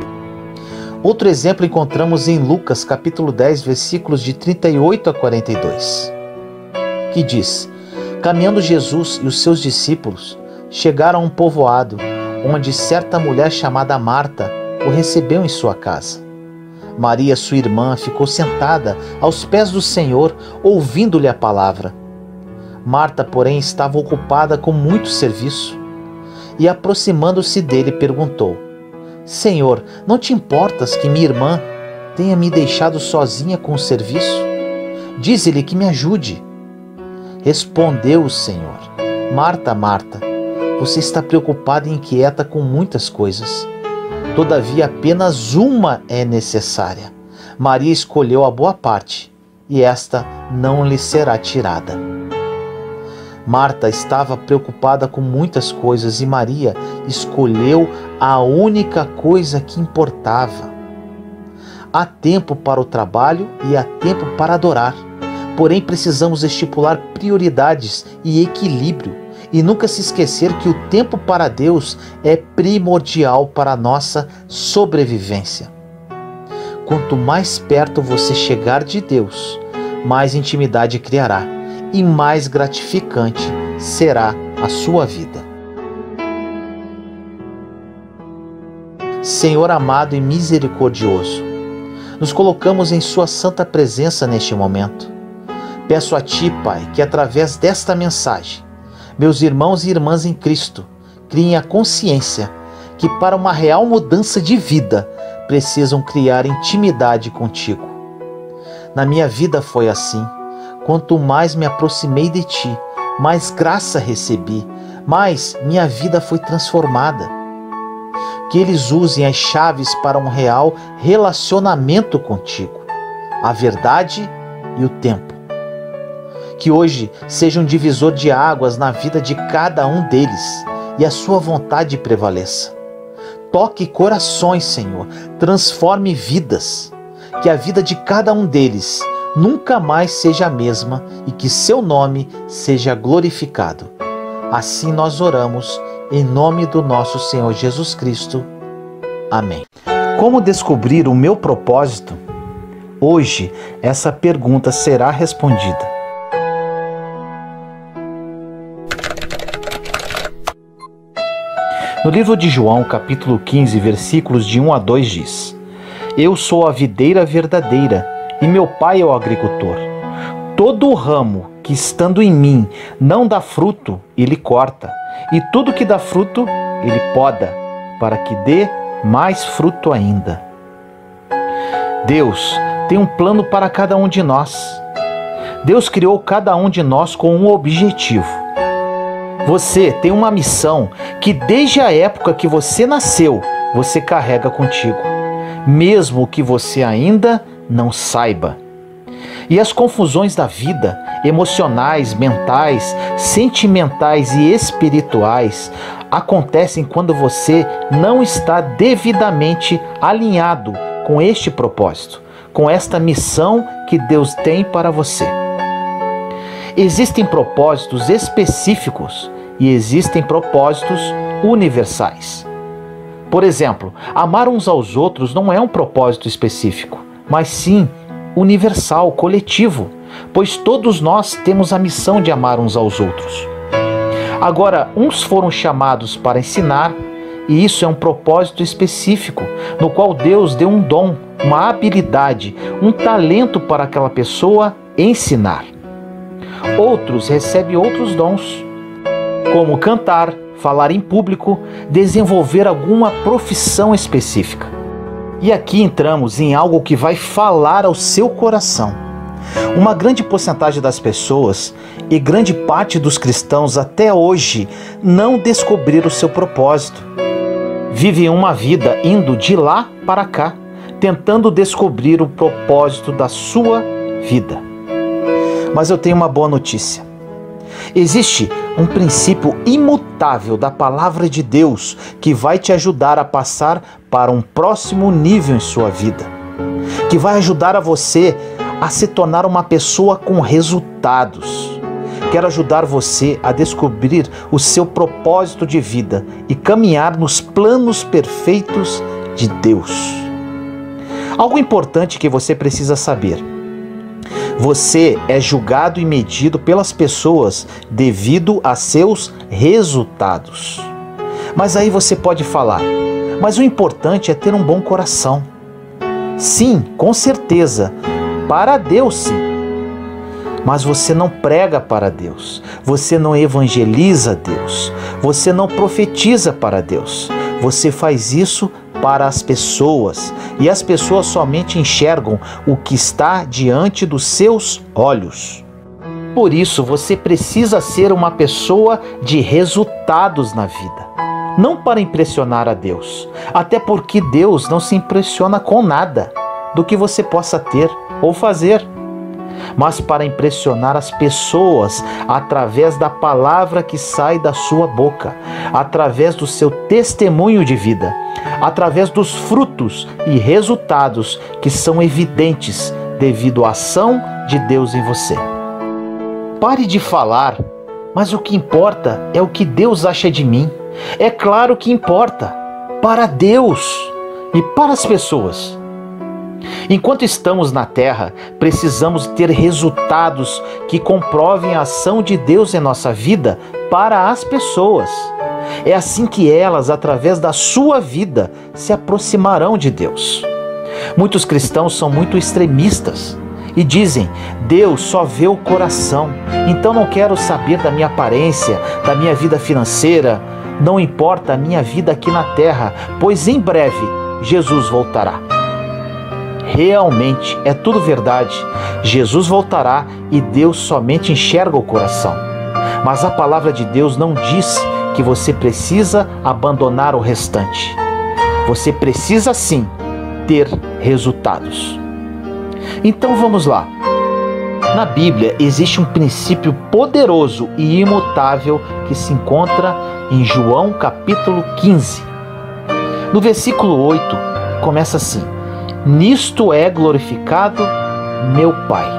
Outro exemplo encontramos em Lucas capítulo 10, versículos de 38 a 42, que diz: caminhando Jesus e os seus discípulos chegaram a um povoado, onde certa mulher chamada Marta o recebeu em sua casa. Maria, sua irmã, ficou sentada aos pés do Senhor, ouvindo-lhe a palavra. Marta, porém, estava ocupada com muito serviço. E, aproximando-se dele, perguntou: Senhor, não te importas que minha irmã tenha me deixado sozinha com o serviço? Dize-lhe que me ajude. Respondeu o Senhor: Marta, Marta, você está preocupada e inquieta com muitas coisas. Todavia, apenas uma é necessária. Maria escolheu a boa parte, e esta não lhe será tirada. Marta estava preocupada com muitas coisas e Maria escolheu a única coisa que importava. Há tempo para o trabalho e há tempo para adorar. Porém, precisamos estipular prioridades e equilíbrio e nunca se esquecer que o tempo para Deus é primordial para a nossa sobrevivência. Quanto mais perto você chegar de Deus, mais intimidade criará e mais gratificante será a sua vida. Senhor amado e misericordioso, nos colocamos em Sua santa presença neste momento. Peço a Ti, Pai, que através desta mensagem, meus irmãos e irmãs em Cristo criem a consciência que para uma real mudança de vida precisam criar intimidade contigo. Na minha vida foi assim. Quanto mais me aproximei de Ti, mais graça recebi, mais minha vida foi transformada. Que eles usem as chaves para um real relacionamento contigo, a verdade e o tempo. Que hoje seja um divisor de águas na vida de cada um deles e a sua vontade prevaleça. Toque corações, Senhor, transforme vidas, que a vida de cada um deles nunca mais seja a mesma e que seu nome seja glorificado. Assim nós oramos, em nome do nosso Senhor Jesus Cristo. Amém. Como descobrir o meu propósito? Hoje, essa pergunta será respondida. No livro de João, capítulo 15, versículos de 1 a 2 diz: Eu sou a videira verdadeira e meu pai é o agricultor. Todo ramo que estando em mim não dá fruto, ele corta, e tudo que dá fruto, ele poda, para que dê mais fruto ainda. Deus tem um plano para cada um de nós. Deus criou cada um de nós com um objetivo. Você tem uma missão que desde a época que você nasceu, você carrega contigo, mesmo que você ainda não saiba. E as confusões da vida, emocionais, mentais, sentimentais e espirituais, acontecem quando você não está devidamente alinhado com este propósito, com esta missão que Deus tem para você. Existem propósitos específicos e existem propósitos universais. Por exemplo, amar uns aos outros não é um propósito específico, mas sim universal, coletivo, pois todos nós temos a missão de amar uns aos outros. Agora, uns foram chamados para ensinar, e isso é um propósito específico, no qual Deus deu um dom, uma habilidade, um talento para aquela pessoa ensinar. Outros recebem outros dons, como cantar, falar em público, desenvolver alguma profissão específica. E aqui entramos em algo que vai falar ao seu coração. Uma grande porcentagem das pessoas e grande parte dos cristãos até hoje não descobriram o seu propósito. Vivem uma vida indo de lá para cá, tentando descobrir o propósito da sua vida. Mas eu tenho uma boa notícia. Existe um princípio imutável da palavra de Deus que vai te ajudar a passar para um próximo nível em sua vida, que vai ajudar a você a se tornar uma pessoa com resultados. Quero ajudar você a descobrir o seu propósito de vida e caminhar nos planos perfeitos de Deus. Algo importante que você precisa saber: você é julgado e medido pelas pessoas devido a seus resultados. Mas aí você pode falar: mas o importante é ter um bom coração. Sim, com certeza, para Deus sim. Mas você não prega para Deus, você não evangeliza Deus, você não profetiza para Deus. Você faz isso para as pessoas, e as pessoas somente enxergam o que está diante dos seus olhos. Por isso, você precisa ser uma pessoa de resultados na vida, não para impressionar a Deus, até porque Deus não se impressiona com nada do que você possa ter ou fazer, mas para impressionar as pessoas através da palavra que sai da sua boca, através do seu testemunho de vida, através dos frutos e resultados que são evidentes devido à ação de Deus em você. Pare de falar, mas o que importa é o que Deus acha de mim. É claro que importa, para Deus e para as pessoas. Enquanto estamos na terra, precisamos ter resultados que comprovem a ação de Deus em nossa vida para as pessoas. É assim que elas, através da sua vida, se aproximarão de Deus. Muitos cristãos são muito extremistas e dizem: Deus só vê o coração, então não quero saber da minha aparência, da minha vida financeira, não importa a minha vida aqui na terra, pois em breve Jesus voltará. Realmente é tudo verdade. Jesus voltará e Deus somente enxerga o coração. Mas a palavra de Deus não diz que você precisa abandonar o restante. Você precisa sim ter resultados. Então vamos lá. Na Bíblia existe um princípio poderoso e imutável que se encontra em João capítulo 15. No versículo 8 começa assim: nisto é glorificado meu Pai.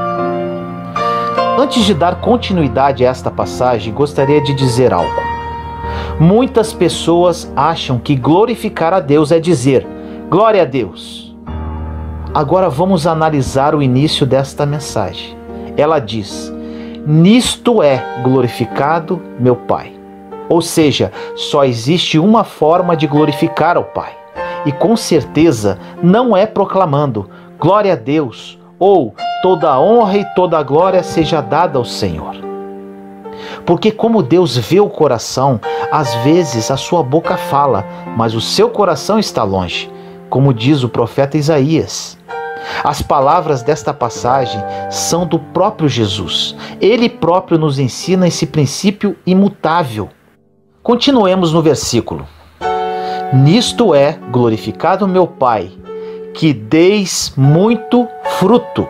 Antes de dar continuidade a esta passagem, gostaria de dizer algo. Muitas pessoas acham que glorificar a Deus é dizer glória a Deus. Agora vamos analisar o início desta mensagem. Ela diz: nisto é glorificado meu Pai. Ou seja, só existe uma forma de glorificar ao Pai. E com certeza não é proclamando glória a Deus ou toda a honra e toda a glória seja dada ao Senhor. Porque como Deus vê o coração, às vezes a sua boca fala, mas o seu coração está longe, como diz o profeta Isaías. As palavras desta passagem são do próprio Jesus. Ele próprio nos ensina esse princípio imutável. Continuemos no versículo. Nisto é glorificado meu Pai, que deis muito fruto.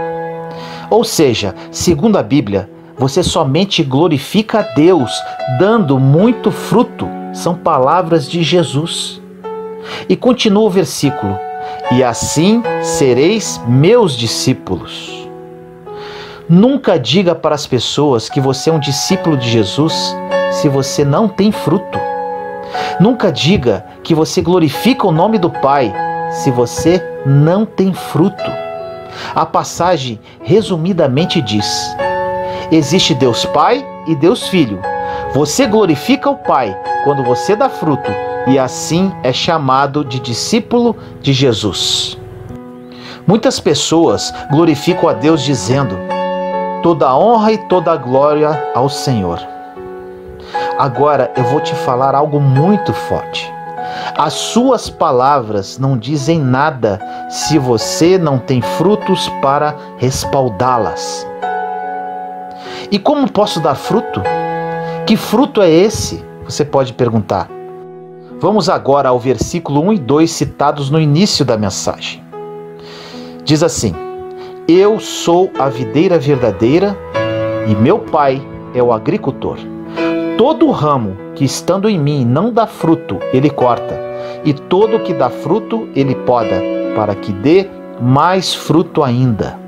Ou seja, segundo a Bíblia, você somente glorifica a Deus dando muito fruto. São palavras de Jesus. E continua o versículo: e assim sereis meus discípulos. Nunca diga para as pessoas que você é um discípulo de Jesus se você não tem fruto. Nunca diga que você glorifica o nome do Pai se você não tem fruto. A passagem resumidamente diz: existe Deus Pai e Deus Filho. Você glorifica o Pai quando você dá fruto e assim é chamado de discípulo de Jesus. Muitas pessoas glorificam a Deus dizendo: toda a honra e toda a glória ao Senhor. Agora eu vou te falar algo muito forte. As suas palavras não dizem nada se você não tem frutos para respaldá-las. E como posso dar fruto? Que fruto é esse? Você pode perguntar. Vamos agora ao versículo 1 e 2 citados no início da mensagem. Diz assim: eu sou a videira verdadeira e meu Pai é o agricultor. Todo ramo que estando em mim não dá fruto, ele corta, e todo que dá fruto, ele poda, para que dê mais fruto ainda.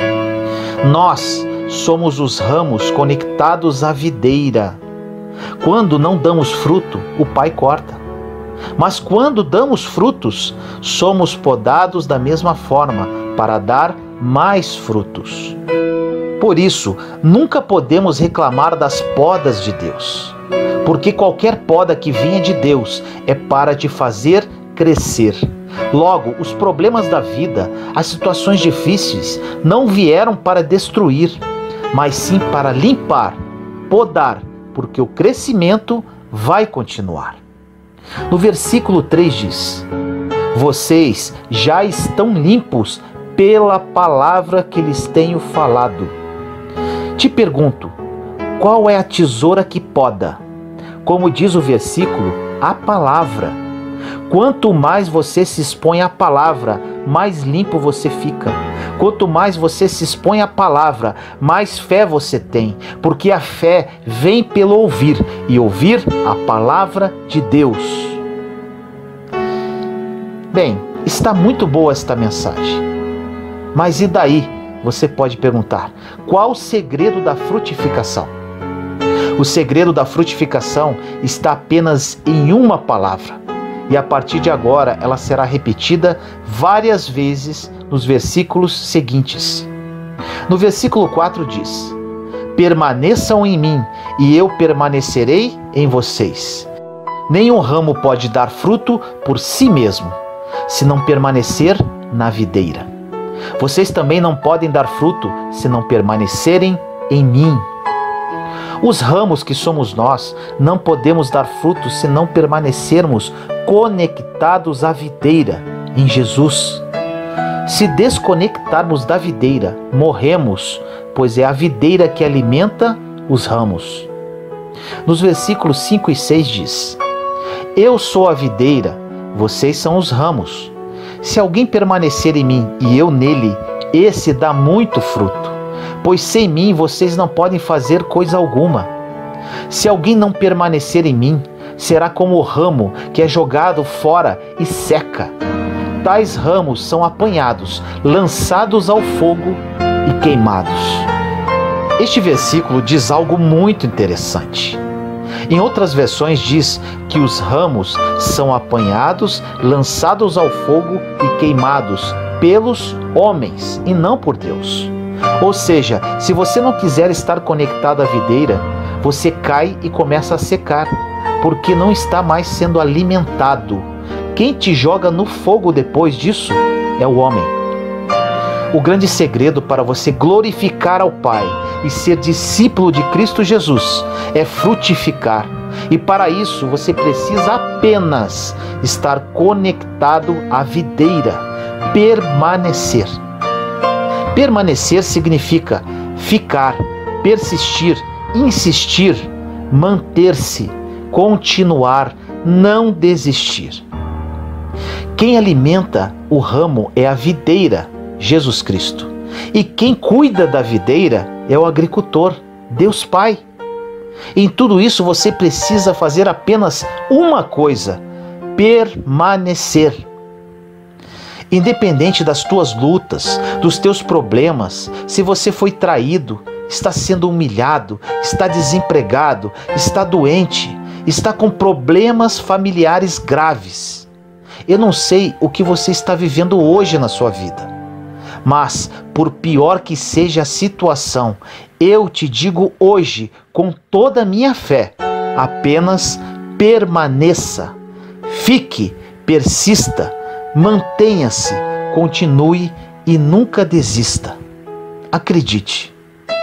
Nós somos os ramos conectados à videira. Quando não damos fruto, o Pai corta. Mas quando damos frutos, somos podados da mesma forma, para dar mais frutos. Por isso, nunca podemos reclamar das podas de Deus, porque qualquer poda que venha de Deus é para te fazer crescer. Logo, os problemas da vida, as situações difíceis, não vieram para destruir, mas sim para limpar, podar, porque o crescimento vai continuar. No versículo 3 diz: vocês já estão limpos pela palavra que lhes tenho falado. Te pergunto, qual é a tesoura que poda? Como diz o versículo, a palavra. Quanto mais você se expõe à palavra, mais limpo você fica. Quanto mais você se expõe à palavra, mais fé você tem, porque a fé vem pelo ouvir, e ouvir a palavra de Deus. Bem, está muito boa esta mensagem. Mas e daí? Você pode perguntar: qual o segredo da frutificação? O segredo da frutificação está apenas em uma palavra, e a partir de agora ela será repetida várias vezes nos versículos seguintes. No versículo 4 diz: permaneçam em mim e eu permanecerei em vocês. Nenhum ramo pode dar fruto por si mesmo, se não permanecer na videira. Vocês também não podem dar fruto se não permanecerem em mim. Os ramos que somos nós não podemos dar fruto se não permanecermos conectados à videira, em Jesus. Se desconectarmos da videira, morremos, pois é a videira que alimenta os ramos. Nos versículos 5 e 6 diz: eu sou a videira, vocês são os ramos. Se alguém permanecer em mim e eu nele, esse dá muito fruto, pois sem mim vocês não podem fazer coisa alguma. Se alguém não permanecer em mim, será como o ramo que é jogado fora e seca. Tais ramos são apanhados, lançados ao fogo e queimados. Este versículo diz algo muito interessante. Em outras versões diz que os ramos são apanhados, lançados ao fogo e queimados pelos homens e não por Deus. Ou seja, se você não quiser estar conectado à videira, você cai e começa a secar, porque não está mais sendo alimentado. Quem te joga no fogo depois disso é o homem. O grande segredo para você glorificar ao Pai e ser discípulo de Cristo Jesus é frutificar. E para isso você precisa apenas estar conectado à videira, permanecer. Permanecer significa ficar, persistir, insistir, manter-se, continuar, não desistir. Quem alimenta o ramo é a videira, Jesus Cristo. E quem cuida da videira é o agricultor, Deus Pai. Em tudo isso você precisa fazer apenas uma coisa: permanecer. Independente das tuas lutas, dos teus problemas, se você foi traído, está sendo humilhado, está desempregado, está doente, está com problemas familiares graves. Eu não sei o que você está vivendo hoje na sua vida, mas por pior que seja a situação, eu te digo hoje, com toda a minha fé, apenas permaneça, fique, persista, mantenha-se, continue e nunca desista. Acredite.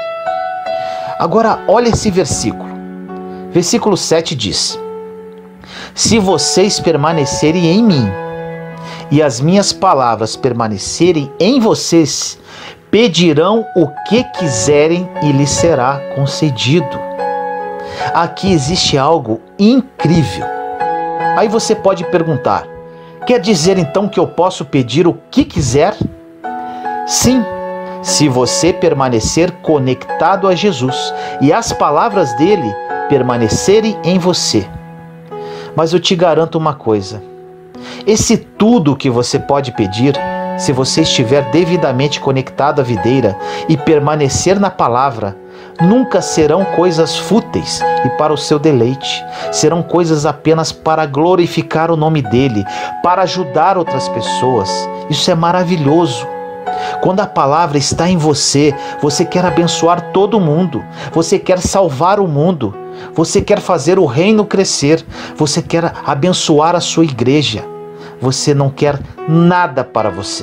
Agora olha esse versículo. Versículo 7 diz: se vocês permanecerem em mim e as minhas palavras permanecerem em vocês, pedirão o que quiserem e lhes será concedido. Aqui existe algo incrível. Aí você pode perguntar: quer dizer então que eu posso pedir o que quiser? Sim, se você permanecer conectado a Jesus e as palavras dele permanecerem em você. Mas eu te garanto uma coisa: esse tudo que você pode pedir, se você estiver devidamente conectado à videira e permanecer na palavra, nunca serão coisas fúteis e para o seu deleite. Serão coisas apenas para glorificar o nome dele, para ajudar outras pessoas. Isso é maravilhoso. Quando a palavra está em você, você quer abençoar todo mundo, você quer salvar o mundo, você quer fazer o reino crescer, você quer abençoar a sua igreja. Você não quer nada para você.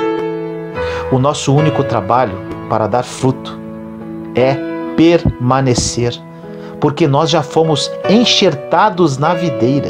O nosso único trabalho para dar fruto é permanecer, porque nós já fomos enxertados na videira.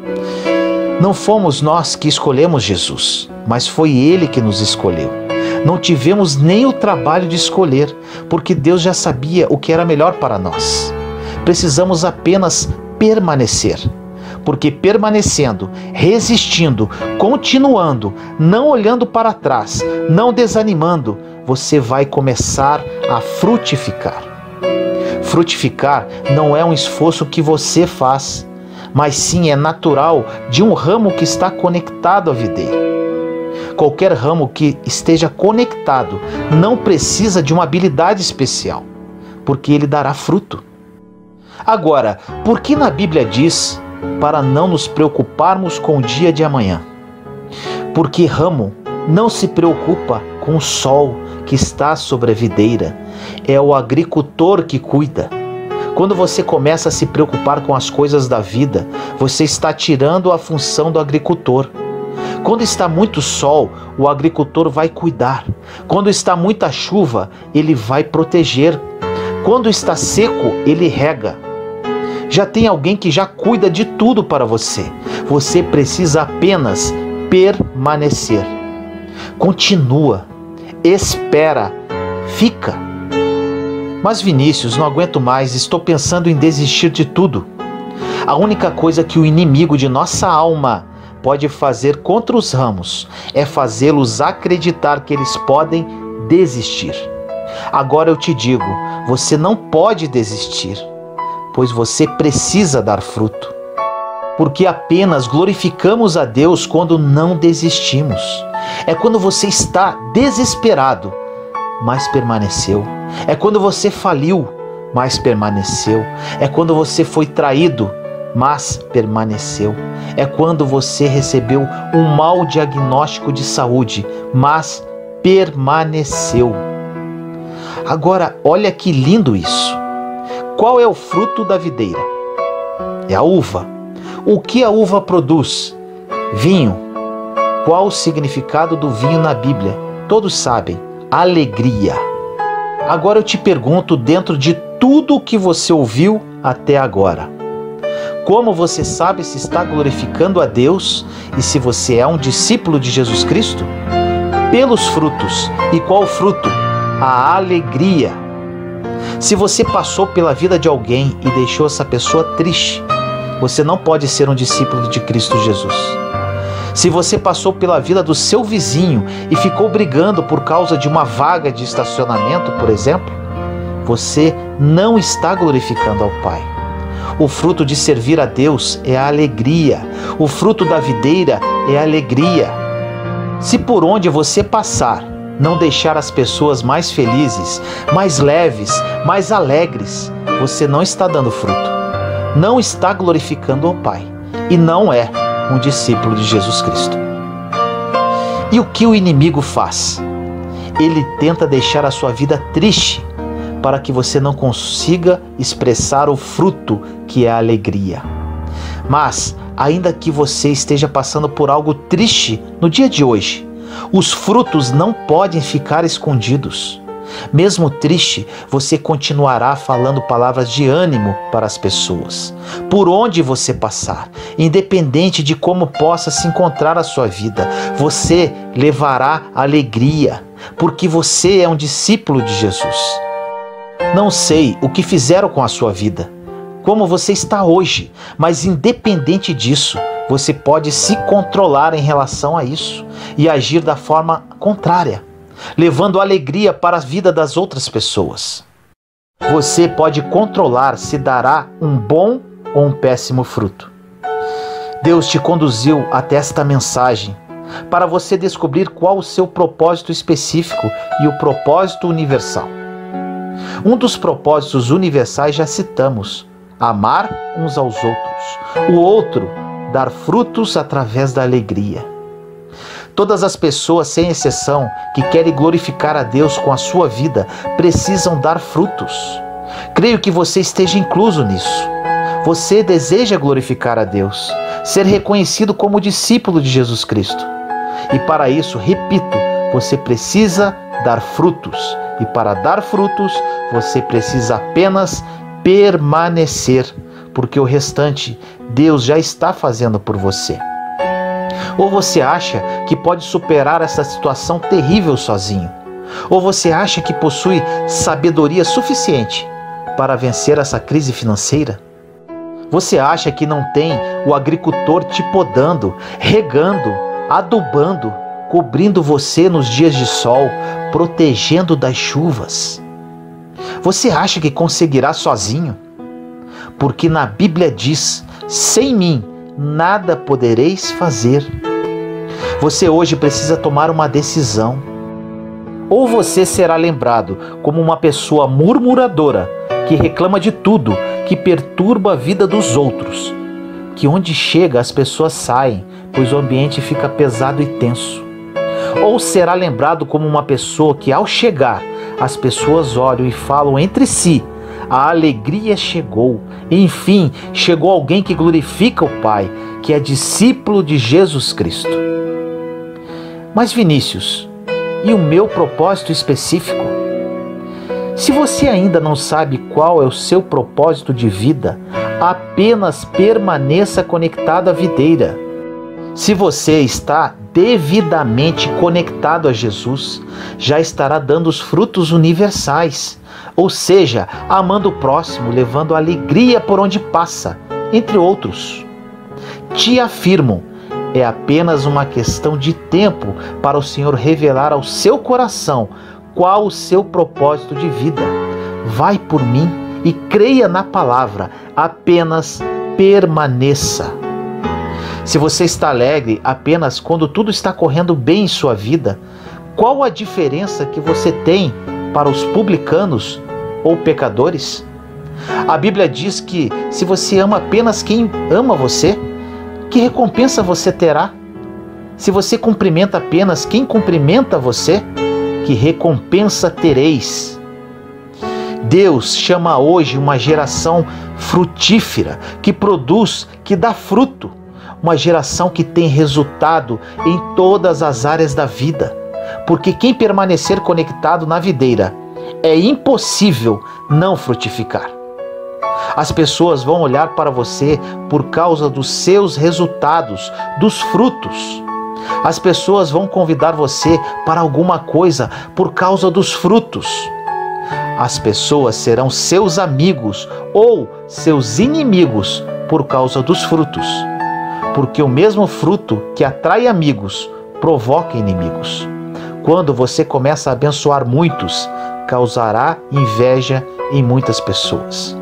Não fomos nós que escolhemos Jesus, mas foi Ele que nos escolheu. Não tivemos nem o trabalho de escolher, porque Deus já sabia o que era melhor para nós. Precisamos apenas permanecer, porque permanecendo, resistindo, continuando, não olhando para trás, não desanimando, você vai começar a frutificar. Frutificar não é um esforço que você faz, mas sim é natural de um ramo que está conectado à videira. Qualquer ramo que esteja conectado não precisa de uma habilidade especial, porque ele dará fruto. Agora, por que na Bíblia diz para não nos preocuparmos com o dia de amanhã? Porque ramo não se preocupa com o sol que está sobre a videira, é o agricultor que cuida. Quando você começa a se preocupar com as coisas da vida, você está tirando a função do agricultor. Quando está muito sol, o agricultor vai cuidar. Quando está muita chuva, ele vai proteger. Quando está seco, ele rega. Já tem alguém que já cuida de tudo para você. Você precisa apenas permanecer. Continua, espera, fica. Mas Vinícius, não aguento mais, estou pensando em desistir de tudo. A única coisa que o inimigo de nossa alma pode fazer contra os ramos é fazê-los acreditar que eles podem desistir. Agora eu te digo, você não pode desistir, pois você precisa dar fruto. Porque apenas glorificamos a Deus quando não desistimos. É quando você está desesperado, mas permaneceu. É quando você faliu, mas permaneceu. É quando você foi traído, mas permaneceu. É quando você recebeu um mau diagnóstico de saúde, mas permaneceu. Agora, olha que lindo isso. Qual é o fruto da videira? É a uva. O que a uva produz? Vinho. Qual o significado do vinho na Bíblia? Todos sabem. Alegria. Agora eu te pergunto, dentro de tudo o que você ouviu até agora, como você sabe se está glorificando a Deus e se você é um discípulo de Jesus Cristo? Pelos frutos. E qual o fruto? A alegria. Se você passou pela vida de alguém e deixou essa pessoa triste, você não pode ser um discípulo de Cristo Jesus. Se você passou pela vida do seu vizinho e ficou brigando por causa de uma vaga de estacionamento, por exemplo, você não está glorificando ao Pai. O fruto de servir a Deus é a alegria. O fruto da videira é a alegria. Se por onde você passar não deixar as pessoas mais felizes, mais leves, mais alegres, você não está dando fruto. Não está glorificando ao Pai. E não é um discípulo de Jesus Cristo. E o que o inimigo faz? Ele tenta deixar a sua vida triste para que você não consiga expressar o fruto que é a alegria. Mas, ainda que você esteja passando por algo triste no dia de hoje, os frutos não podem ficar escondidos. Mesmo triste, você continuará falando palavras de ânimo para as pessoas, por onde você passar, independente de como possa se encontrar a sua vida. Você levará alegria, porque você é um discípulo de Jesus. Não sei o que fizeram com a sua vida, como você está hoje, mas independente disso, você pode se controlar em relação a isso e agir da forma contrária, levando alegria para a vida das outras pessoas. Você pode controlar se dará um bom ou um péssimo fruto. Deus te conduziu até esta mensagem para você descobrir qual o seu propósito específico e o propósito universal. Um dos propósitos universais já citamos: amar uns aos outros. O outro, dar frutos através da alegria. Todas as pessoas, sem exceção, que querem glorificar a Deus com a sua vida, precisam dar frutos. Creio que você esteja incluso nisso. Você deseja glorificar a Deus, ser reconhecido como discípulo de Jesus Cristo. E para isso, repito, você precisa dar frutos. E para dar frutos, você precisa apenas permanecer, porque o restante Deus já está fazendo por você. Ou você acha que pode superar essa situação terrível sozinho? Ou você acha que possui sabedoria suficiente para vencer essa crise financeira? Você acha que não tem o agricultor te podando, regando, adubando, cobrindo você nos dias de sol, protegendo das chuvas? Você acha que conseguirá sozinho? Porque na Bíblia diz: sem mim nada podereis fazer. Você hoje precisa tomar uma decisão. Ou você será lembrado como uma pessoa murmuradora, que reclama de tudo, que perturba a vida dos outros, que onde chega as pessoas saem, pois o ambiente fica pesado e tenso. Ou será lembrado como uma pessoa que, ao chegar, as pessoas olham e falam entre si: a alegria chegou. Enfim, chegou alguém que glorifica o Pai, que é discípulo de Jesus Cristo. Mas Vinícius, e o meu propósito específico? Se você ainda não sabe qual é o seu propósito de vida, apenas permaneça conectado à videira. Se você está devidamente conectado a Jesus, já estará dando os frutos universais, ou seja, amando o próximo, levando alegria por onde passa, entre outros. Te afirmo, é apenas uma questão de tempo para o Senhor revelar ao seu coração qual o seu propósito de vida. Vai por mim e creia na palavra, apenas permaneça. Se você está alegre apenas quando tudo está correndo bem em sua vida, qual a diferença que você tem para os publicanos ou pecadores? A Bíblia diz que se você ama apenas quem ama você, que recompensa você terá? Se você cumprimenta apenas quem cumprimenta você, que recompensa tereis? Deus chama hoje uma geração frutífera, que produz, que dá fruto. Uma geração que tem resultado em todas as áreas da vida. Porque quem permanecer conectado na videira, é impossível não frutificar. As pessoas vão olhar para você por causa dos seus resultados, dos frutos. As pessoas vão convidar você para alguma coisa por causa dos frutos. As pessoas serão seus amigos ou seus inimigos por causa dos frutos. Porque o mesmo fruto que atrai amigos provoca inimigos. Quando você começa a abençoar muitos, causará inveja em muitas pessoas.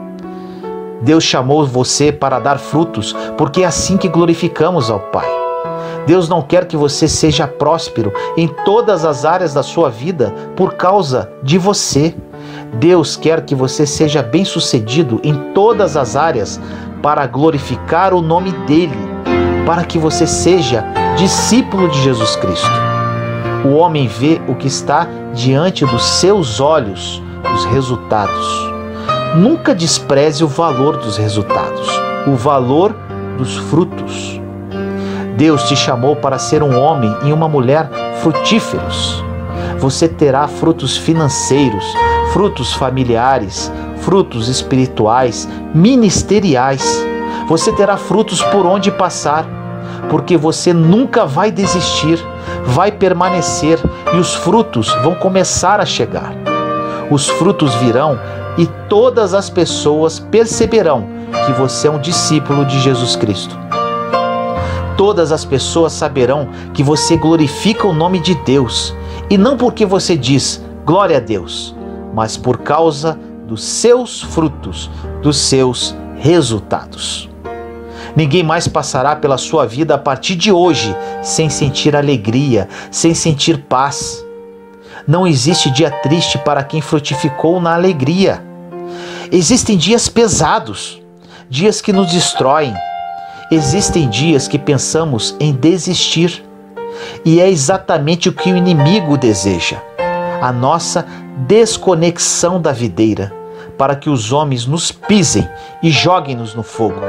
Deus chamou você para dar frutos, porque é assim que glorificamos ao Pai. Deus não quer que você seja próspero em todas as áreas da sua vida por causa de você. Deus quer que você seja bem-sucedido em todas as áreas para glorificar o nome dEle, para que você seja discípulo de Jesus Cristo. O homem vê o que está diante dos seus olhos, os resultados. Nunca despreze o valor dos resultados, o valor dos frutos. Deus te chamou para ser um homem e uma mulher frutíferos. Você terá frutos financeiros, frutos familiares, frutos espirituais, ministeriais. Você terá frutos por onde passar, porque você nunca vai desistir, vai permanecer e os frutos vão começar a chegar. Os frutos virão e todas as pessoas perceberão que você é um discípulo de Jesus Cristo. Todas as pessoas saberão que você glorifica o nome de Deus, e não porque você diz glória a Deus, mas por causa dos seus frutos, dos seus resultados. Ninguém mais passará pela sua vida a partir de hoje sem sentir alegria, sem sentir paz. Não existe dia triste para quem frutificou na alegria. Existem dias pesados, dias que nos destroem. Existem dias que pensamos em desistir. E é exatamente o que o inimigo deseja: a nossa desconexão da videira, para que os homens nos pisem e joguem-nos no fogo.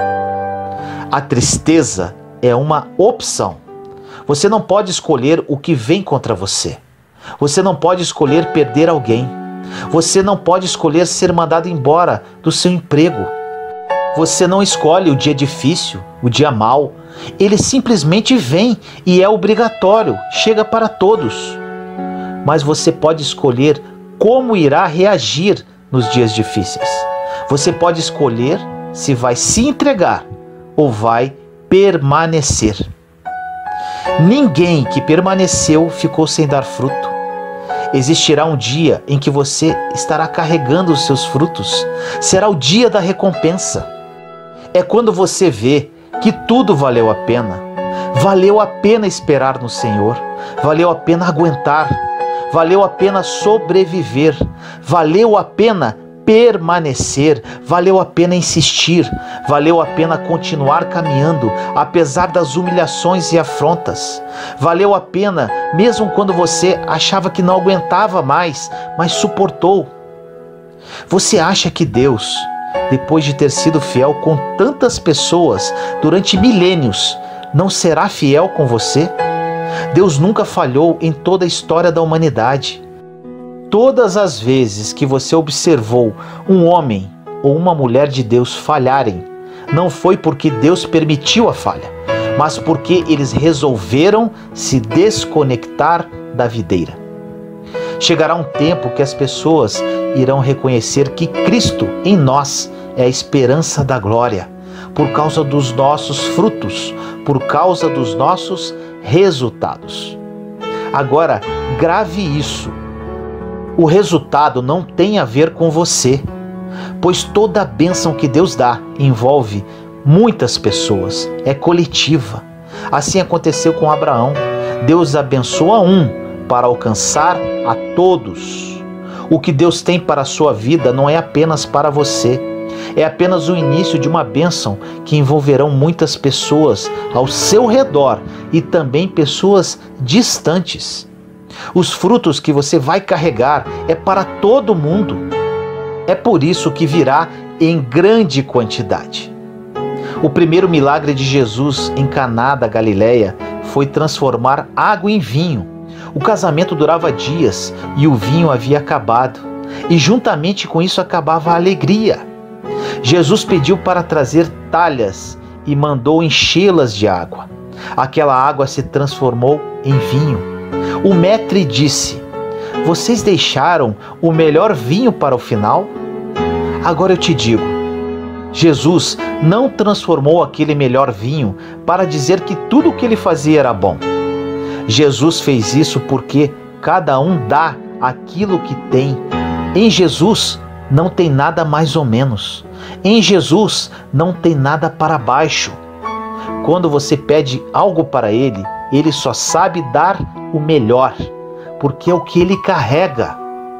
A tristeza é uma opção. Você não pode escolher o que vem contra você. Você não pode escolher perder alguém. Você não pode escolher ser mandado embora do seu emprego. Você não escolhe o dia difícil, o dia mau. Ele simplesmente vem e é obrigatório, chega para todos. Mas você pode escolher como irá reagir nos dias difíceis. Você pode escolher se vai se entregar ou vai permanecer. Ninguém que permaneceu ficou sem dar fruto. Existirá um dia em que você estará carregando os seus frutos. Será o dia da recompensa. É quando você vê que tudo valeu a pena. Valeu a pena esperar no Senhor. Valeu a pena aguentar. Valeu a pena sobreviver. Valeu a pena permanecer. Valeu a pena insistir. Valeu a pena continuar caminhando, apesar das humilhações e afrontas. Valeu a pena, mesmo quando você achava que não aguentava mais, mas suportou. Você acha que Deus, depois de ter sido fiel com tantas pessoas durante milênios, não será fiel com você? Deus nunca falhou em toda a história da humanidade. Todas as vezes que você observou um homem ou uma mulher de Deus falharem, não foi porque Deus permitiu a falha, mas porque eles resolveram se desconectar da videira. Chegará um tempo que as pessoas irão reconhecer que Cristo em nós é a esperança da glória, por causa dos nossos frutos, por causa dos nossos resultados. Agora, grave isso. o resultado não tem a ver com você, pois toda a bênção que Deus dá envolve muitas pessoas, é coletiva. Assim aconteceu com Abraão. Deus abençoa um para alcançar a todos. O que Deus tem para a sua vida não é apenas para você, é apenas o início de uma bênção que envolverão muitas pessoas ao seu redor e também pessoas distantes. Os frutos que você vai carregar é para todo mundo. É por isso que virá em grande quantidade. O primeiro milagre de Jesus em Caná da Galileia foi transformar água em vinho. O casamento durava dias e o vinho havia acabado, e juntamente com isso acabava a alegria. Jesus pediu para trazer talhas e mandou enchê-las de água. Aquela água se transformou em vinho. O maître disse: "Vocês deixaram o melhor vinho para o final?" Agora eu te digo, Jesus não transformou aquele melhor vinho para dizer que tudo o que ele fazia era bom. Jesus fez isso porque cada um dá aquilo que tem. Em Jesus não tem nada mais ou menos. Em Jesus não tem nada para baixo. Quando você pede algo para Ele, Ele só sabe dar o melhor, porque é o que Ele carrega.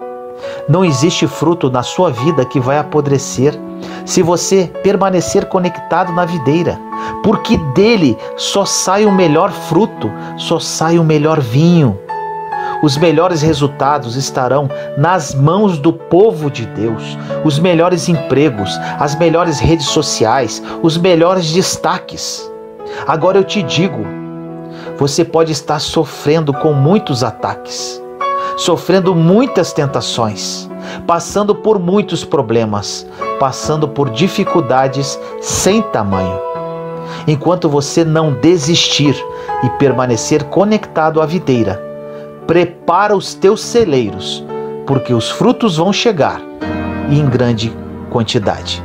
Não existe fruto na sua vida que vai apodrecer se você permanecer conectado na videira, porque dele só sai o melhor fruto, só sai o melhor vinho. Os melhores resultados estarão nas mãos do povo de Deus, os melhores empregos, as melhores redes sociais, os melhores destaques. Agora eu te digo, você pode estar sofrendo com muitos ataques, sofrendo muitas tentações, passando por muitos problemas, passando por dificuldades sem tamanho. Enquanto você não desistir e permanecer conectado à videira, prepara os teus celeiros, porque os frutos vão chegar e em grande quantidade.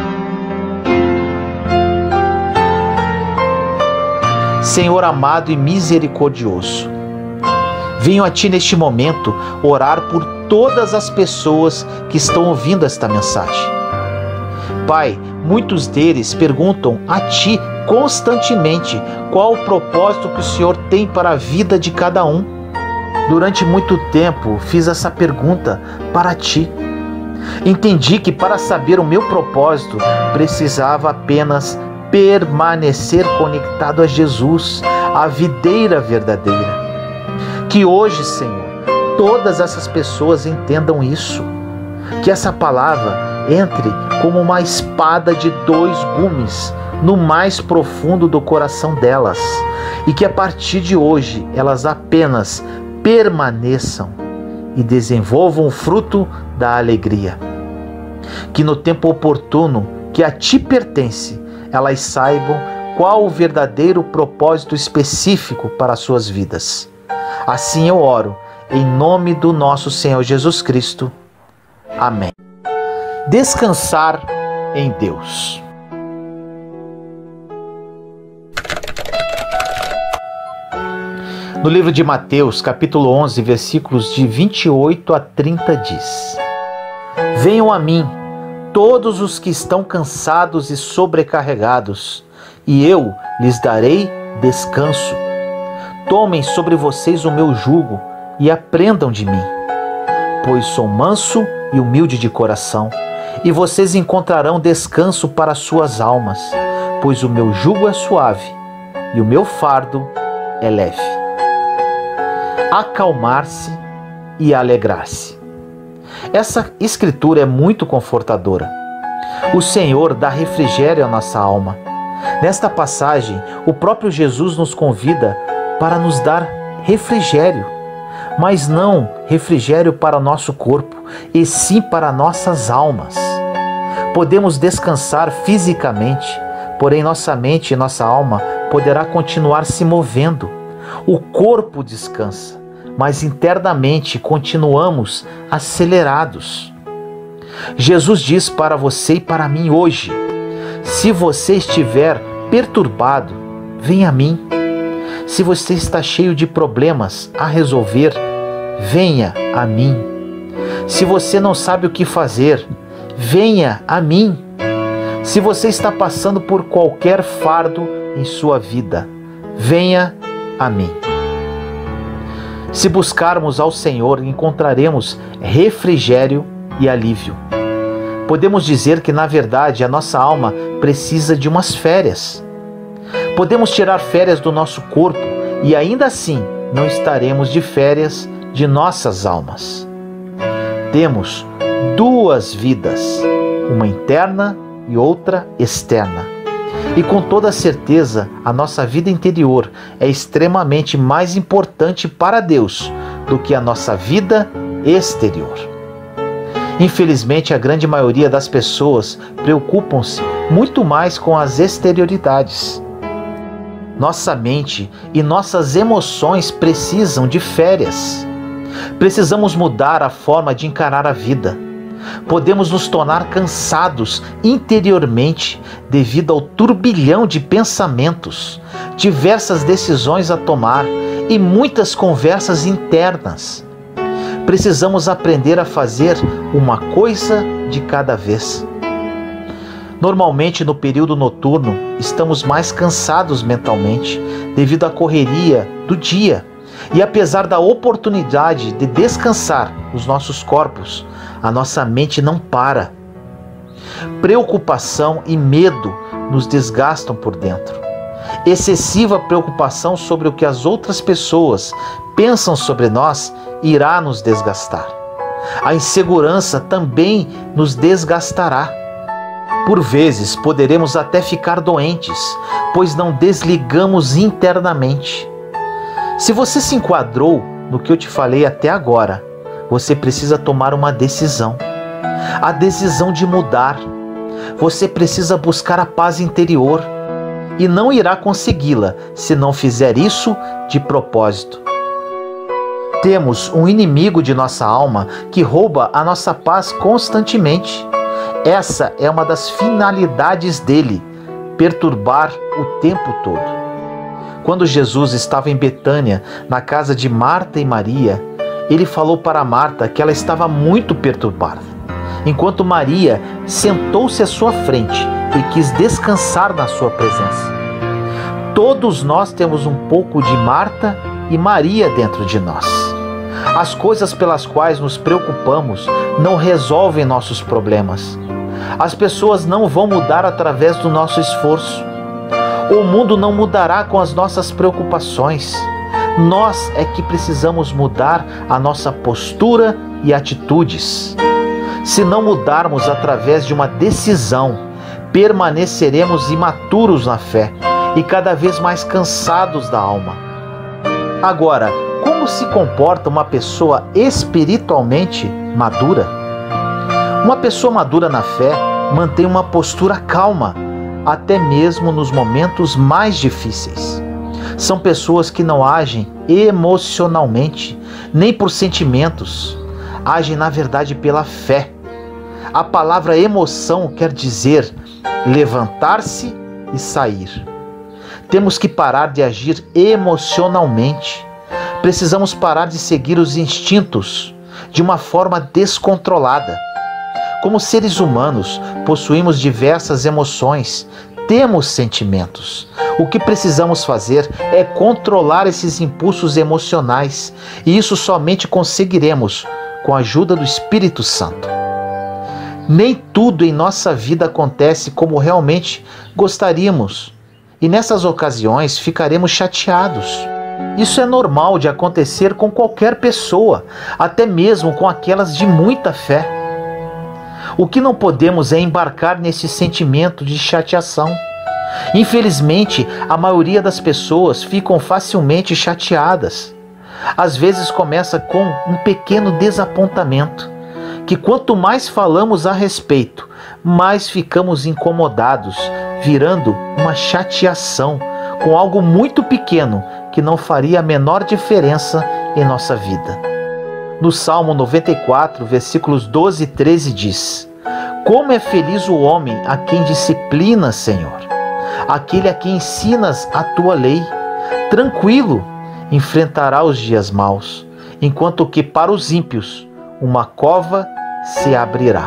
Senhor amado e misericordioso, venho a Ti neste momento orar por todas as pessoas que estão ouvindo esta mensagem. Pai, muitos deles perguntam a Ti constantemente qual o propósito que o Senhor tem para a vida de cada um. Durante muito tempo fiz essa pergunta para Ti. Entendi que para saber o meu propósito precisava apenas permanecer conectado a Jesus, a videira verdadeira. Que hoje, Senhor, todas essas pessoas entendam isso. Que essa palavra entre como uma espada de 2 gumes no mais profundo do coração delas. E que a partir de hoje elas apenas permaneçam e desenvolvam o fruto da alegria. Que no tempo oportuno que a Ti pertence, elas saibam qual o verdadeiro propósito específico para as suas vidas. Assim eu oro, em nome do nosso Senhor Jesus Cristo. Amém. Descansar em Deus. No livro de Mateus, capítulo 11, versículos de 28 a 30 diz: Venham a mim, todos os que estão cansados e sobrecarregados, e eu lhes darei descanso. Tomem sobre vocês o meu jugo e aprendam de mim, pois sou manso e humilde de coração, e vocês encontrarão descanso para suas almas, pois o meu jugo é suave e o meu fardo é leve. Acalmar-se e alegrar-se. Essa escritura é muito confortadora. O Senhor dá refrigério à nossa alma. Nesta passagem, o próprio Jesus nos convida para nos dar refrigério, mas não refrigério para nosso corpo, e sim para nossas almas. Podemos descansar fisicamente, porém nossa mente e nossa alma poderá continuar se movendo. O corpo descansa, mas internamente continuamos acelerados. Jesus diz para você e para mim hoje: se você estiver perturbado, venha a mim. Se você está cheio de problemas a resolver, venha a mim. Se você não sabe o que fazer, venha a mim. Se você está passando por qualquer fardo em sua vida, venha a mim. Se buscarmos ao Senhor, encontraremos refrigério e alívio. Podemos dizer que, na verdade, a nossa alma precisa de umas férias. Podemos tirar férias do nosso corpo e ainda assim não estaremos de férias de nossas almas. Temos duas vidas, uma interna e outra externa. E com toda certeza, a nossa vida interior é extremamente mais importante para Deus do que a nossa vida exterior. Infelizmente, a grande maioria das pessoas preocupam-se muito mais com as exterioridades. Nossa mente e nossas emoções precisam de férias. Precisamos mudar a forma de encarar a vida. Podemos nos tornar cansados interiormente devido ao turbilhão de pensamentos, diversas decisões a tomar e muitas conversas internas. Precisamos aprender a fazer uma coisa de cada vez. Normalmente, no período noturno, estamos mais cansados mentalmente devido à correria do dia. E apesar da oportunidade de descansar os nossos corpos, a nossa mente não para. Preocupação e medo nos desgastam por dentro. Excessiva preocupação sobre o que as outras pessoas pensam sobre nós irá nos desgastar. A insegurança também nos desgastará. Por vezes poderemos até ficar doentes, pois não desligamos internamente. Se você se enquadrou no que eu te falei até agora, você precisa tomar uma decisão. A decisão de mudar. Você precisa buscar a paz interior e não irá consegui-la se não fizer isso de propósito. Temos um inimigo de nossa alma que rouba a nossa paz constantemente. Essa é uma das finalidades dele, perturbar o tempo todo. Quando Jesus estava em Betânia, na casa de Marta e Maria, ele falou para Marta que ela estava muito perturbada, enquanto Maria sentou-se à sua frente e quis descansar na sua presença. Todos nós temos um pouco de Marta e Maria dentro de nós. As coisas pelas quais nos preocupamos não resolvem nossos problemas. As pessoas não vão mudar através do nosso esforço. O mundo não mudará com as nossas preocupações. Nós é que precisamos mudar a nossa postura e atitudes. Se não mudarmos através de uma decisão, permaneceremos imaturos na fé e cada vez mais cansados da alma. Agora, como se comporta uma pessoa espiritualmente madura? Uma pessoa madura na fé mantém uma postura calma, até mesmo nos momentos mais difíceis. São pessoas que não agem emocionalmente, nem por sentimentos. Agem, na verdade, pela fé. A palavra emoção quer dizer levantar-se e sair. Temos que parar de agir emocionalmente. Precisamos parar de seguir os instintos de uma forma descontrolada. Como seres humanos, possuímos diversas emoções, temos sentimentos. O que precisamos fazer é controlar esses impulsos emocionais, e isso somente conseguiremos com a ajuda do Espírito Santo. Nem tudo em nossa vida acontece como realmente gostaríamos, e nessas ocasiões ficaremos chateados. Isso é normal de acontecer com qualquer pessoa, até mesmo com aquelas de muita fé. O que não podemos é embarcar nesse sentimento de chateação. Infelizmente, a maioria das pessoas ficam facilmente chateadas. Às vezes começa com um pequeno desapontamento, que quanto mais falamos a respeito, mais ficamos incomodados, virando uma chateação com algo muito pequeno que não faria a menor diferença em nossa vida. No Salmo 94, versículos 12 e 13 diz: Como é feliz o homem a quem disciplinas, Senhor, aquele a quem ensinas a tua lei. Tranquilo enfrentará os dias maus, enquanto que para os ímpios uma cova se abrirá.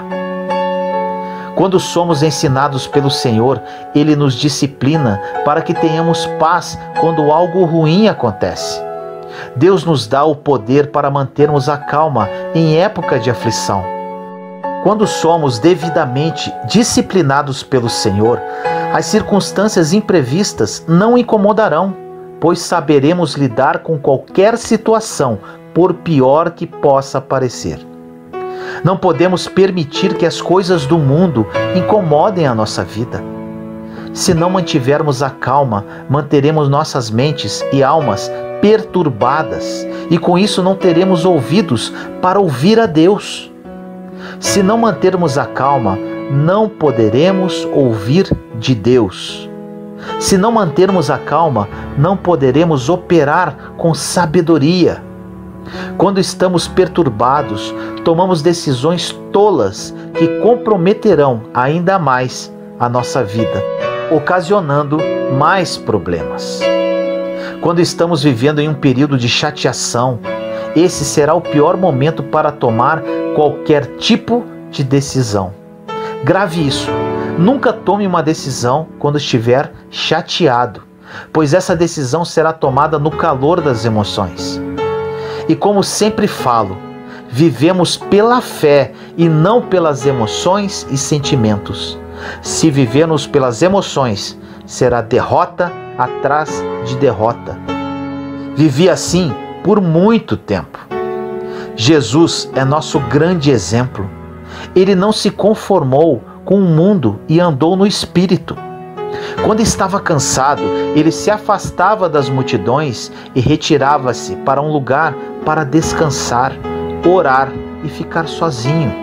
Quando somos ensinados pelo Senhor, Ele nos disciplina para que tenhamos paz quando algo ruim acontece. Deus nos dá o poder para mantermos a calma em época de aflição. Quando somos devidamente disciplinados pelo Senhor, as circunstâncias imprevistas não incomodarão, pois saberemos lidar com qualquer situação, por pior que possa parecer. Não podemos permitir que as coisas do mundo incomodem a nossa vida. Se não mantivermos a calma, manteremos nossas mentes e almas perturbadas e com isso não teremos ouvidos para ouvir a Deus. Se não mantermos a calma, não poderemos ouvir de Deus. Se não mantermos a calma, não poderemos operar com sabedoria. Quando estamos perturbados, tomamos decisões tolas que comprometerão ainda mais a nossa vida, ocasionando mais problemas. Quando estamos vivendo em um período de chateação, esse será o pior momento para tomar qualquer tipo de decisão. Grave isso. Nunca tome uma decisão quando estiver chateado, pois essa decisão será tomada no calor das emoções. E como sempre falo, vivemos pela fé e não pelas emoções e sentimentos. Se vivermos pelas emoções, será derrota atrás de derrota. Vivi assim por muito tempo. Jesus é nosso grande exemplo. Ele não se conformou com o mundo e andou no Espírito. Quando estava cansado, ele se afastava das multidões e retirava-se para um lugar para descansar, orar e ficar sozinho.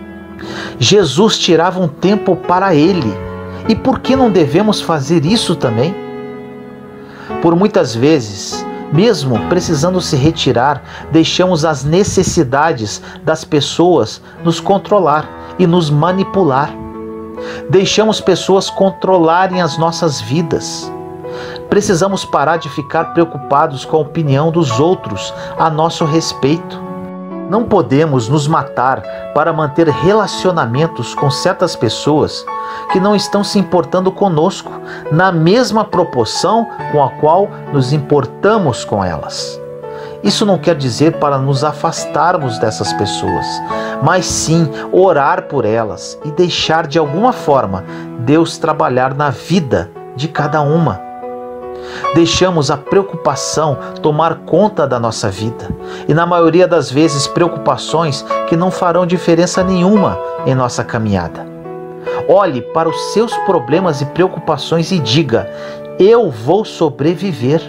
Jesus tirava um tempo para ele. E por que não devemos fazer isso também? Por muitas vezes, mesmo precisando se retirar, deixamos as necessidades das pessoas nos controlar e nos manipular. Deixamos pessoas controlarem as nossas vidas. Precisamos parar de ficar preocupados com a opinião dos outros a nosso respeito. Não podemos nos matar para manter relacionamentos com certas pessoas que não estão se importando conosco na mesma proporção com a qual nos importamos com elas. Isso não quer dizer para nos afastarmos dessas pessoas, mas sim orar por elas e deixar de alguma forma Deus trabalhar na vida de cada uma. Deixamos a preocupação tomar conta da nossa vida e na maioria das vezes preocupações que não farão diferença nenhuma em nossa caminhada. Olhe para os seus problemas e preocupações e diga: eu vou sobreviver.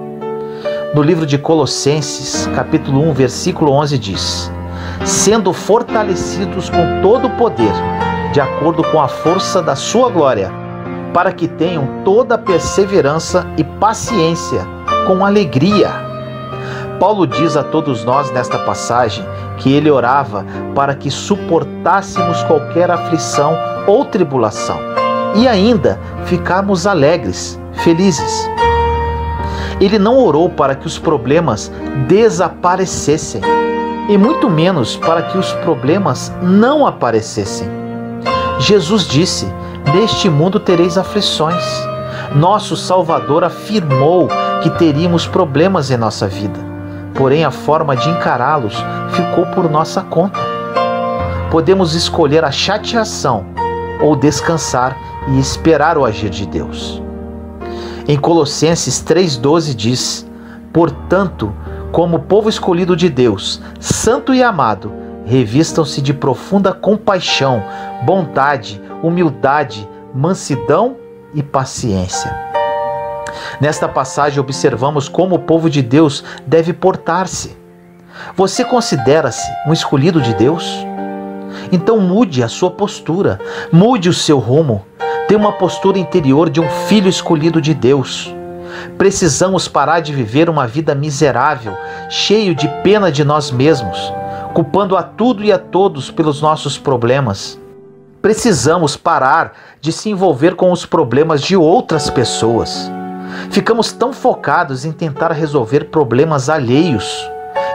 No livro de Colossenses, capítulo 1, versículo 11 diz: sendo fortalecidos com todo o poder, de acordo com a força da sua glória, para que tenham toda a perseverança e paciência com alegria. Paulo diz a todos nós nesta passagem que ele orava para que suportássemos qualquer aflição ou tribulação e ainda ficarmos alegres, felizes. Ele não orou para que os problemas desaparecessem e muito menos para que os problemas não aparecessem. Jesus disse: neste mundo tereis aflições. Nosso Salvador afirmou que teríamos problemas em nossa vida, porém a forma de encará-los ficou por nossa conta. Podemos escolher a chateação ou descansar e esperar o agir de Deus. Em Colossenses 3,12 diz: portanto, como povo escolhido de Deus, santo e amado, revistam-se de profunda compaixão, bondade, humildade, mansidão e paciência. Nesta passagem observamos como o povo de Deus deve portar-se. Você considera-se um escolhido de Deus? Então mude a sua postura, mude o seu rumo. Tenha uma postura interior de um filho escolhido de Deus. Precisamos parar de viver uma vida miserável, cheio de pena de nós mesmos, culpando a tudo e a todos pelos nossos problemas. Precisamos parar de se envolver com os problemas de outras pessoas. Ficamos tão focados em tentar resolver problemas alheios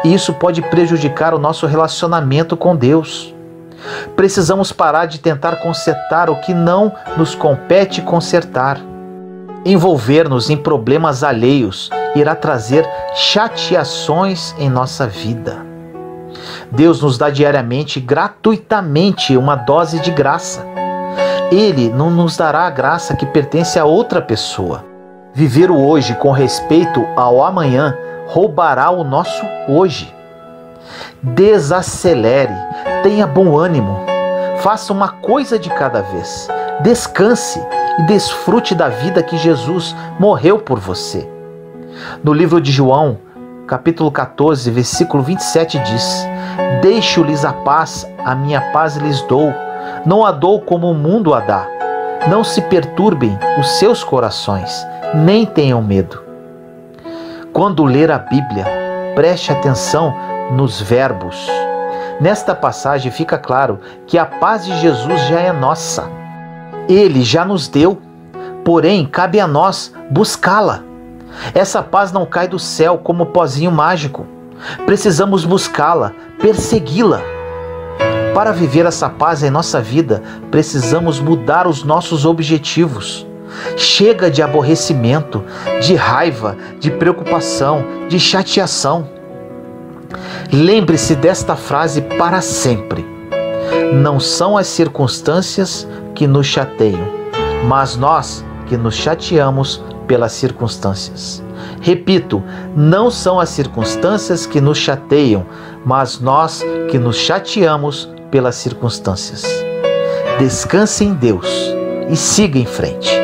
e isso pode prejudicar o nosso relacionamento com Deus. Precisamos parar de tentar consertar o que não nos compete consertar. Envolver-nos em problemas alheios irá trazer chateações em nossa vida. Deus nos dá diariamente, gratuitamente, uma dose de graça. Ele não nos dará a graça que pertence a outra pessoa. Viver o hoje com respeito ao amanhã roubará o nosso hoje. Desacelere, tenha bom ânimo, faça uma coisa de cada vez, descanse e desfrute da vida que Jesus morreu por você. No livro de João, capítulo 14, versículo 27 diz: Deixo-lhes a minha paz lhes dou, não a dou como o mundo a dá. Não se perturbem os seus corações, nem tenham medo. Quando ler a Bíblia, preste atenção nos verbos. Nesta passagem fica claro que a paz de Jesus já é nossa. Ele já nos deu, porém cabe a nós buscá-la. Essa paz não cai do céu como pozinho mágico. Precisamos buscá-la, persegui-la. Para viver essa paz em nossa vida, precisamos mudar os nossos objetivos. Chega de aborrecimento, de raiva, de preocupação, de chateação. Lembre-se desta frase para sempre. Não são as circunstâncias que nos chateiam, mas nós que nos chateamos pelas circunstâncias. Repito, não são as circunstâncias que nos chateiam, mas nós que nos chateamos pelas circunstâncias. Descanse em Deus e siga em frente.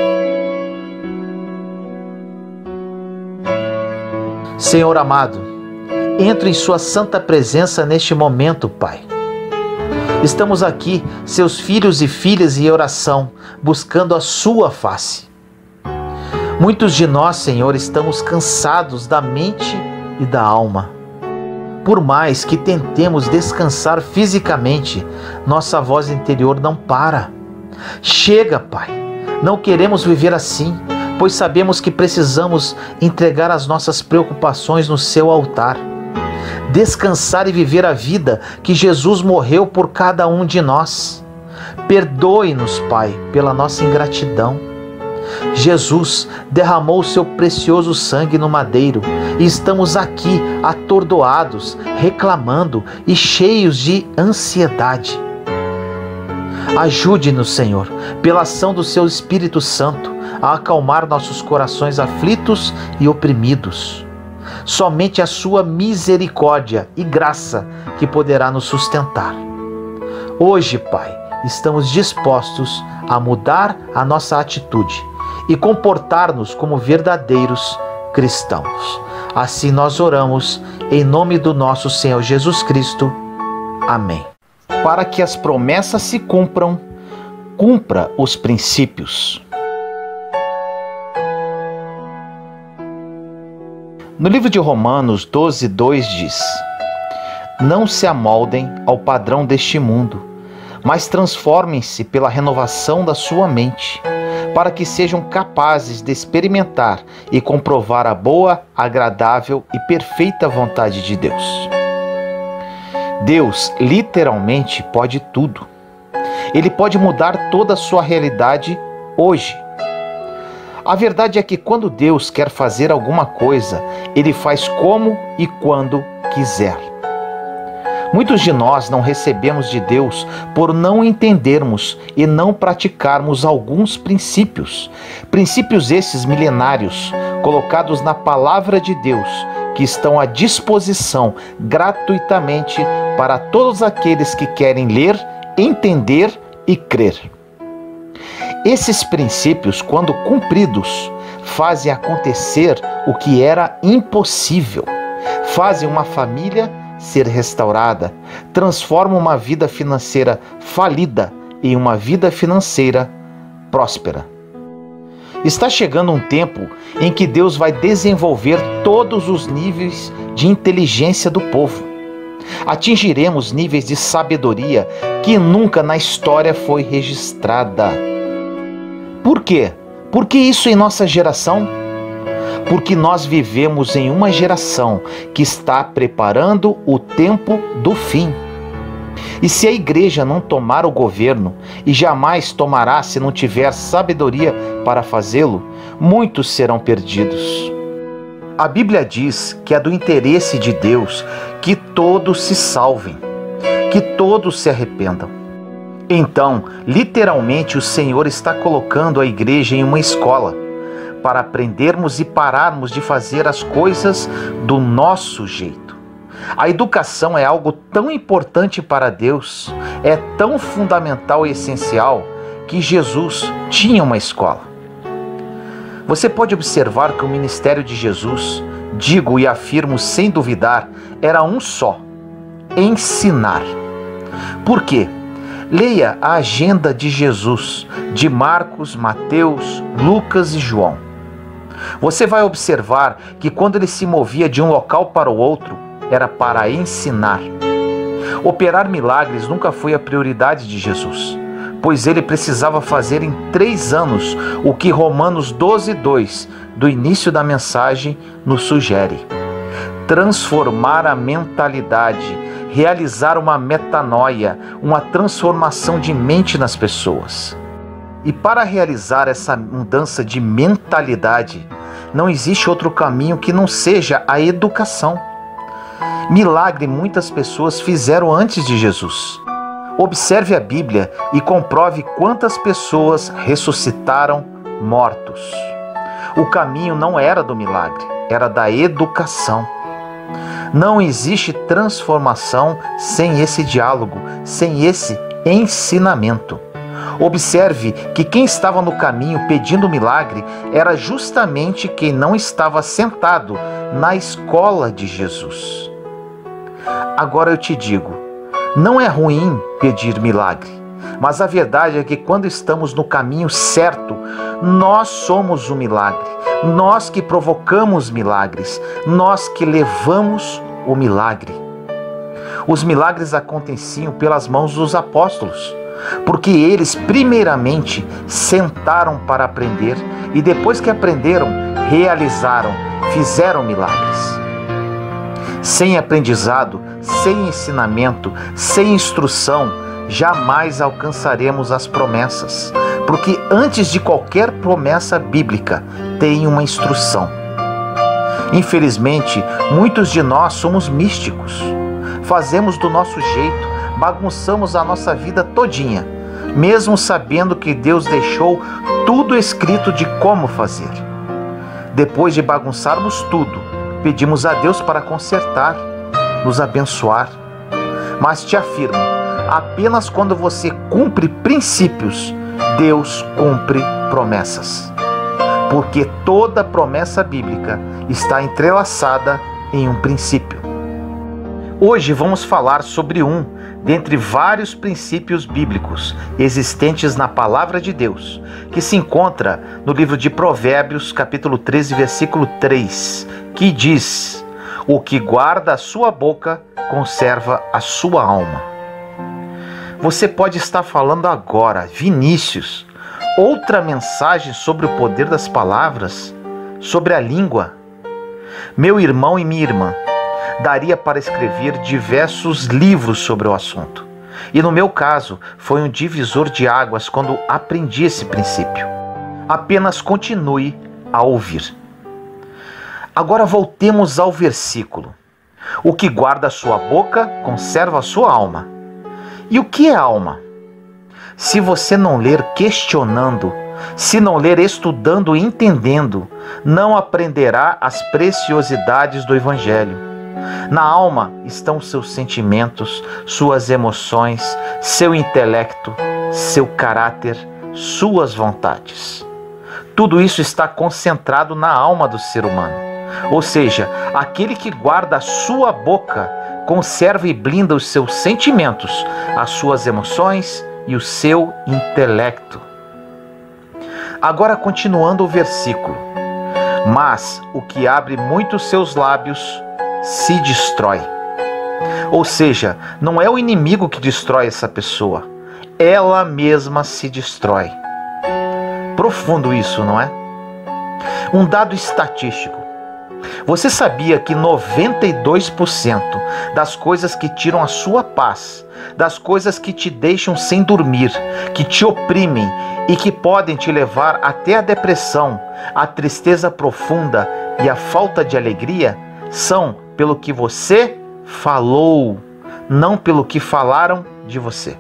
Senhor amado, entro em sua santa presença neste momento, Pai. Estamos aqui, seus filhos e filhas, em oração, buscando a sua face. Muitos de nós, Senhor, estamos cansados da mente e da alma. Por mais que tentemos descansar fisicamente, nossa voz interior não para. Chega, Pai, não queremos viver assim, pois sabemos que precisamos entregar as nossas preocupações no seu altar. Descansar e viver a vida que Jesus morreu por cada um de nós. Perdoe-nos, Pai, pela nossa ingratidão. Jesus derramou o seu precioso sangue no madeiro e estamos aqui atordoados, reclamando e cheios de ansiedade. Ajude-nos, Senhor, pela ação do seu Espírito Santo, a acalmar nossos corações aflitos e oprimidos. Somente a sua misericórdia e graça que poderá nos sustentar. Hoje, Pai, estamos dispostos a mudar a nossa atitude e comportar-nos como verdadeiros cristãos. Assim nós oramos em nome do nosso Senhor Jesus Cristo. Amém. Para que as promessas se cumpram, cumpra os princípios. No livro de Romanos 12:2 diz: Não se amoldem ao padrão deste mundo, mas transformem-se pela renovação da sua mente, para que sejam capazes de experimentar e comprovar a boa, agradável e perfeita vontade de Deus. Deus literalmente pode tudo. Ele pode mudar toda a sua realidade hoje. A verdade é que quando Deus quer fazer alguma coisa, Ele faz como e quando quiser. Muitos de nós não recebemos de Deus por não entendermos e não praticarmos alguns princípios. Princípios esses milenários, colocados na Palavra de Deus, que estão à disposição gratuitamente para todos aqueles que querem ler, entender e crer. Esses princípios, quando cumpridos, fazem acontecer o que era impossível. Fazem uma família ser restaurada, transformam uma vida financeira falida em uma vida financeira próspera. Está chegando um tempo em que Deus vai desenvolver todos os níveis de inteligência do povo. Atingiremos níveis de sabedoria que nunca na história foi registrada. Por quê? Por que isso em nossa geração? porque nós vivemos em uma geração que está preparando o tempo do fim. E se a igreja não tomar o governo, e jamais tomará se não tiver sabedoria para fazê-lo, muitos serão perdidos. A Bíblia diz que é do interesse de Deus que todos se salvem, que todos se arrependam. Então, literalmente, o Senhor está colocando a igreja em uma escola, para aprendermos e pararmos de fazer as coisas do nosso jeito. A educação é algo tão importante para Deus, é tão fundamental e essencial, que Jesus tinha uma escola. Você pode observar que o ministério de Jesus, digo e afirmo sem duvidar, era um só: ensinar. Por quê? Leia a agenda de Jesus, de Marcos, Mateus, Lucas e João. Você vai observar que quando ele se movia de um local para o outro, era para ensinar. Operar milagres nunca foi a prioridade de Jesus, pois ele precisava fazer em 3 anos o que Romanos 12:2, do início da mensagem, nos sugere: transformar a mentalidade, realizar uma metanoia, uma transformação de mente nas pessoas. E para realizar essa mudança de mentalidade, não existe outro caminho que não seja a educação. Milagre muitas pessoas fizeram antes de Jesus. Observe a Bíblia e comprove quantas pessoas ressuscitaram mortos. O caminho não era do milagre, era da educação. Não existe transformação sem esse diálogo, sem esse ensinamento. Observe que quem estava no caminho pedindo milagre era justamente quem não estava sentado na escola de Jesus. Agora eu te digo, não é ruim pedir milagre, mas a verdade é que quando estamos no caminho certo, nós somos o milagre, nós que provocamos milagres, nós que levamos o milagre. Os milagres aconteciam pelas mãos dos apóstolos, porque eles primeiramente sentaram para aprender e depois que aprenderam, realizaram, fizeram milagres. Sem aprendizado, sem ensinamento, sem instrução, jamais alcançaremos as promessas, porque antes de qualquer promessa bíblica tem uma instrução. Infelizmente, muitos de nós somos místicos, fazemos do nosso jeito, bagunçamos a nossa vida todinha, mesmo sabendo que Deus deixou tudo escrito de como fazer. Depois de bagunçarmos tudo, pedimos a Deus para consertar, nos abençoar. Mas te afirmo, apenas quando você cumpre princípios, Deus cumpre promessas. Porque toda promessa bíblica está entrelaçada em um princípio. Hoje vamos falar sobre um dentre vários princípios bíblicos existentes na Palavra de Deus, que se encontra no livro de Provérbios, capítulo 13, versículo 3, que diz: o que guarda a sua boca conserva a sua alma. Você pode estar falando agora, Vinícius, outra mensagem sobre o poder das palavras, sobre a língua. Meu irmão e minha irmã, daria para escrever diversos livros sobre o assunto. E no meu caso, foi um divisor de águas quando aprendi esse princípio. Apenas continue a ouvir. Agora voltemos ao versículo. O que guarda a sua boca, conserva a sua alma. E o que é alma? Se você não ler questionando, se não ler estudando e entendendo, não aprenderá as preciosidades do Evangelho. Na alma estão seus sentimentos, suas emoções, seu intelecto, seu caráter, suas vontades. Tudo isso está concentrado na alma do ser humano. Ou seja, aquele que guarda a sua boca conserva e blinda os seus sentimentos, as suas emoções e o seu intelecto. Agora continuando o versículo. Mas o que abre muito seus lábios se destrói. Ou seja, não é o inimigo que destrói essa pessoa, ela mesma se destrói. Profundo isso, não é? Um dado estatístico. Você sabia que 92% das coisas que tiram a sua paz, das coisas que te deixam sem dormir, que te oprimem e que podem te levar até a depressão, a tristeza profunda e a falta de alegria, são pelo que você falou, não pelo que falaram de você?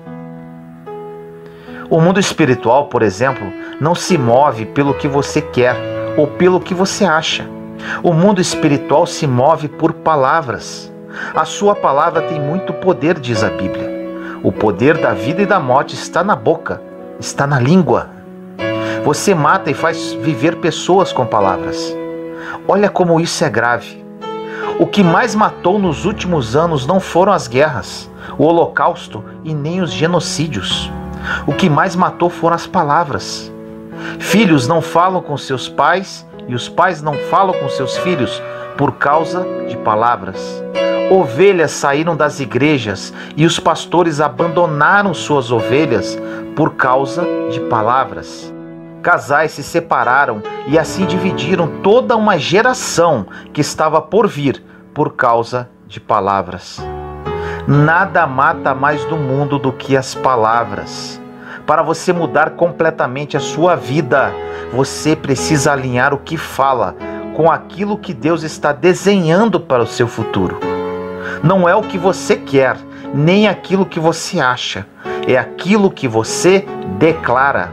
O mundo espiritual, por exemplo, não se move pelo que você quer ou pelo que você acha. O mundo espiritual se move por palavras. A sua palavra tem muito poder, diz a Bíblia. O poder da vida e da morte está na boca, está na língua. Você mata e faz viver pessoas com palavras. Olha como isso é grave. O que mais matou nos últimos anos não foram as guerras, o Holocausto e nem os genocídios. O que mais matou foram as palavras. Filhos não falam com seus pais e os pais não falam com seus filhos por causa de palavras. Ovelhas saíram das igrejas e os pastores abandonaram suas ovelhas por causa de palavras. Casais se separaram e assim dividiram toda uma geração que estava por vir por causa de palavras. Nada mata mais no mundo do que as palavras. Para você mudar completamente a sua vida, você precisa alinhar o que fala com aquilo que Deus está desenhando para o seu futuro. Não é o que você quer, nem aquilo que você acha, é aquilo que você declara.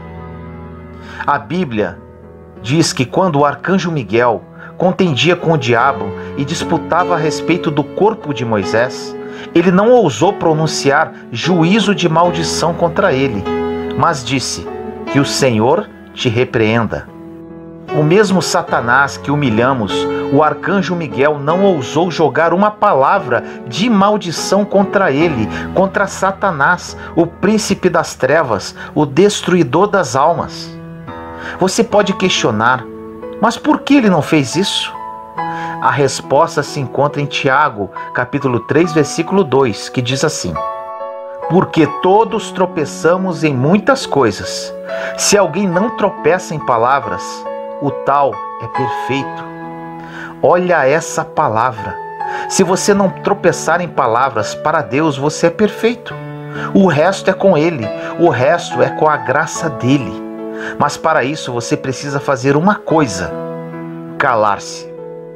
A Bíblia diz que quando o arcanjo Miguel contendia com o diabo e disputava a respeito do corpo de Moisés, ele não ousou pronunciar juízo de maldição contra ele, mas disse: que o Senhor te repreenda. O mesmo Satanás que humilhamos, o arcanjo Miguel não ousou jogar uma palavra de maldição contra ele, contra Satanás, o príncipe das trevas, o destruidor das almas. Você pode questionar, mas por que ele não fez isso? A resposta se encontra em Tiago, capítulo 3, versículo 2, que diz assim: porque todos tropeçamos em muitas coisas. Se alguém não tropeça em palavras, o tal é perfeito. Olha essa palavra. Se você não tropeçar em palavras, para Deus você é perfeito. O resto é com Ele, o resto é com a graça dEle. Mas para isso você precisa fazer uma coisa: calar-se.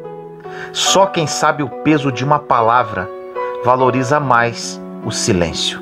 Só quem sabe o peso de uma palavra valoriza mais o silêncio.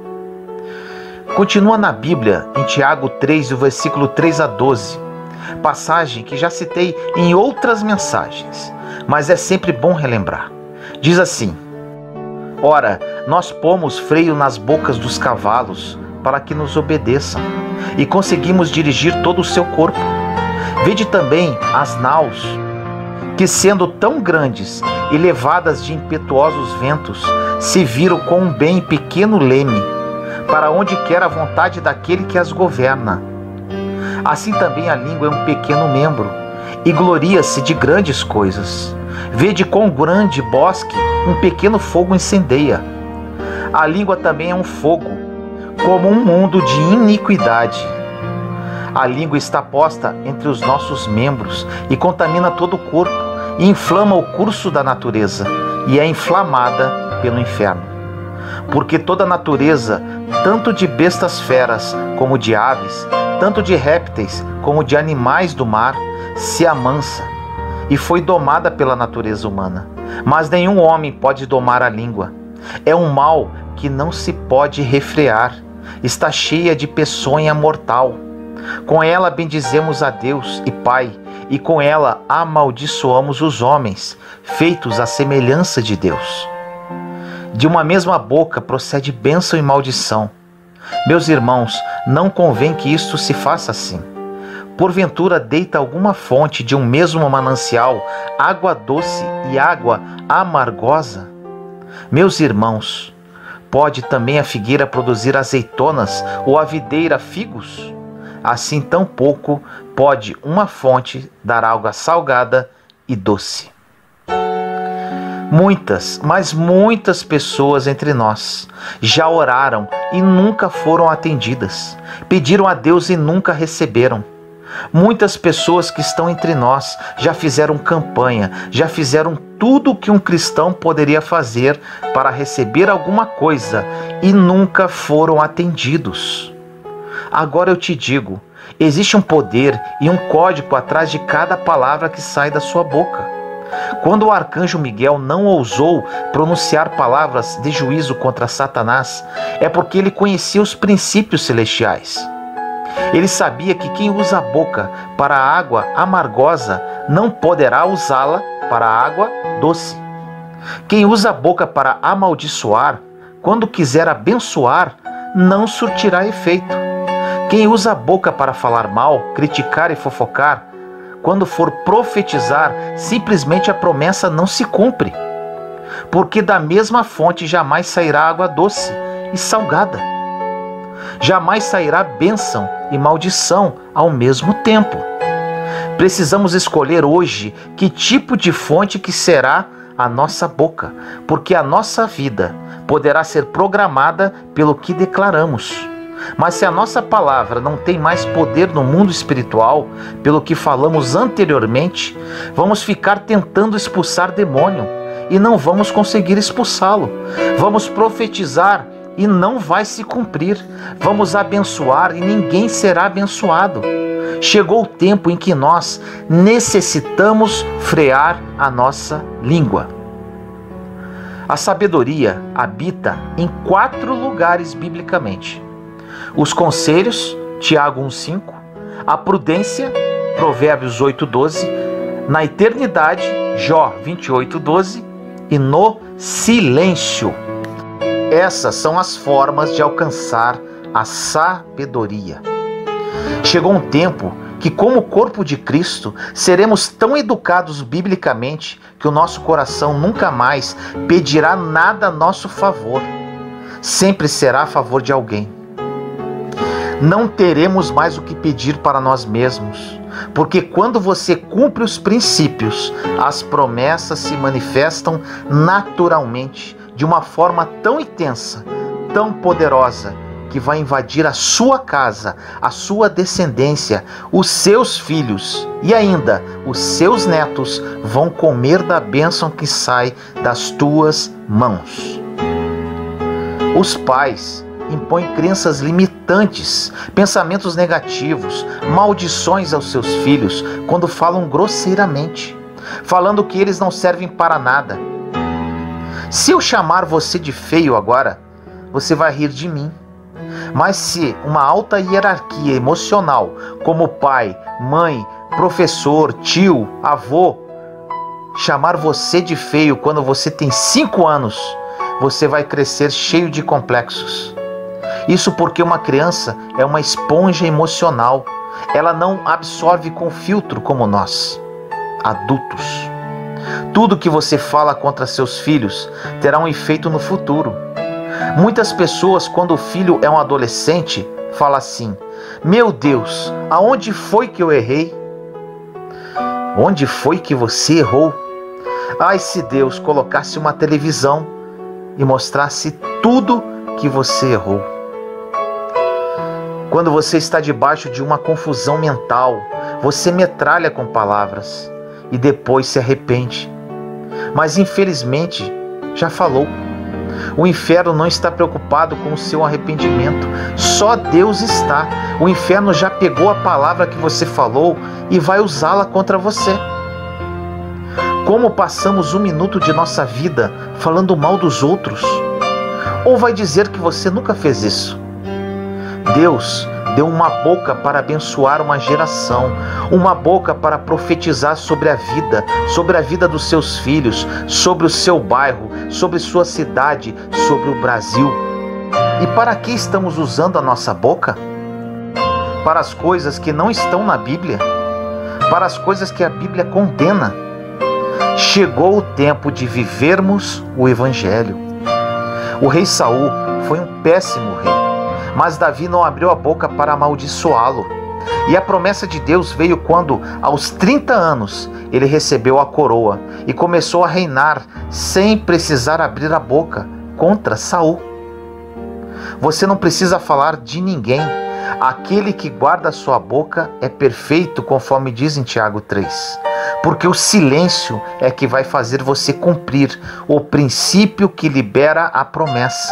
Continua na Bíblia, em Tiago 3, o versículo 3 a 12, passagem que já citei em outras mensagens, mas é sempre bom relembrar. Diz assim: ora, nós pomos freio nas bocas dos cavalos para que nos obedeçam, e conseguimos dirigir todo o seu corpo. Vede também as naus, que sendo tão grandes e levadas de impetuosos ventos, se viram com um bem pequeno leme, para onde quer a vontade daquele que as governa. Assim também a língua é um pequeno membro, e gloria-se de grandes coisas. Vede quão grande bosque um pequeno fogo incendeia. A língua também é um fogo, como um mundo de iniquidade. A língua está posta entre os nossos membros e contamina todo o corpo, e inflama o curso da natureza, e é inflamada pelo inferno. Porque toda a natureza, tanto de bestas feras como de aves, tanto de répteis como de animais do mar, se amansa, e foi domada pela natureza humana. Mas nenhum homem pode domar a língua. É um mal que não se pode refrear, está cheia de peçonha mortal. Com ela bendizemos a Deus e Pai, e com ela amaldiçoamos os homens, feitos à semelhança de Deus. De uma mesma boca procede bênção e maldição. Meus irmãos, não convém que isto se faça assim. Porventura deita alguma fonte de um mesmo manancial água doce e água amargosa? Meus irmãos, pode também a figueira produzir azeitonas ou a videira figos? Assim tampouco pode uma fonte dar água salgada e doce. Muitas, mas muitas pessoas entre nós já oraram e nunca foram atendidas. Pediram a Deus e nunca receberam. Muitas pessoas que estão entre nós já fizeram campanha, já fizeram tudo o que um cristão poderia fazer para receber alguma coisa e nunca foram atendidos. Agora eu te digo, existe um poder e um código atrás de cada palavra que sai da sua boca. Quando o arcanjo Miguel não ousou pronunciar palavras de juízo contra Satanás, é porque ele conhecia os princípios celestiais. Ele sabia que quem usa a boca para a água amargosa não poderá usá-la para a água doce. Quem usa a boca para amaldiçoar, quando quiser abençoar, não surtirá efeito. Quem usa a boca para falar mal, criticar e fofocar, quando for profetizar, simplesmente a promessa não se cumpre. Porque da mesma fonte jamais sairá água doce e salgada. Jamais sairá bênção e maldição ao mesmo tempo. Precisamos escolher hoje que tipo de fonte que será a nossa boca, porque a nossa vida poderá ser programada pelo que declaramos. Mas se a nossa palavra não tem mais poder no mundo espiritual, pelo que falamos anteriormente, vamos ficar tentando expulsar demônio e não vamos conseguir expulsá-lo. Vamos profetizar e não vai se cumprir. Vamos abençoar e ninguém será abençoado. Chegou o tempo em que nós necessitamos frear a nossa língua. A sabedoria habita em 4 lugares biblicamente: os conselhos, Tiago 1,5, a prudência, Provérbios 8,12, na eternidade, Jó 28,12, e no silêncio. Essas são as formas de alcançar a sabedoria. Chegou um tempo que, como corpo de Cristo, seremos tão educados biblicamente que o nosso coração nunca mais pedirá nada a nosso favor. Sempre será a favor de alguém. Não teremos mais o que pedir para nós mesmos, porque quando você cumpre os princípios, as promessas se manifestam naturalmente, de uma forma tão intensa, tão poderosa, que vai invadir a sua casa, a sua descendência, os seus filhos e ainda os seus netos vão comer da bênção que sai das tuas mãos. Os pais impõem crenças limitantes, pensamentos negativos, maldições aos seus filhos quando falam grosseiramente, falando que eles não servem para nada. Se eu chamar você de feio agora, você vai rir de mim. Mas se uma alta hierarquia emocional, como pai, mãe, professor, tio, avô, chamar você de feio quando você tem 5 anos, você vai crescer cheio de complexos. Isso porque uma criança é uma esponja emocional. Ela não absorve com filtro como nós, adultos. Tudo que você fala contra seus filhos terá um efeito no futuro. Muitas pessoas, quando o filho é um adolescente, falam assim: meu Deus, aonde foi que eu errei? Onde foi que você errou? Ai, se Deus colocasse uma televisão e mostrasse tudo que você errou. Quando você está debaixo de uma confusão mental, você metralha com palavras e depois se arrepende. Mas infelizmente já falou. O inferno não está preocupado com o seu arrependimento. Só Deus está. O inferno já pegou a palavra que você falou e vai usá-la contra você. Como passamos 1 minuto de nossa vida falando mal dos outros? Ou vai dizer que você nunca fez isso? Deus deu uma boca para abençoar uma geração, uma boca para profetizar sobre a vida dos seus filhos, sobre o seu bairro, sobre sua cidade, sobre o Brasil. E para que estamos usando a nossa boca? Para as coisas que não estão na Bíblia? Para as coisas que a Bíblia condena? Chegou o tempo de vivermos o Evangelho. O rei Saul foi um péssimo rei. Mas Davi não abriu a boca para amaldiçoá-lo. E a promessa de Deus veio quando, aos 30 anos, ele recebeu a coroa e começou a reinar sem precisar abrir a boca contra Saul. Você não precisa falar de ninguém. Aquele que guarda a sua boca é perfeito, conforme diz em Tiago 3. Porque o silêncio é que vai fazer você cumprir o princípio que libera a promessa.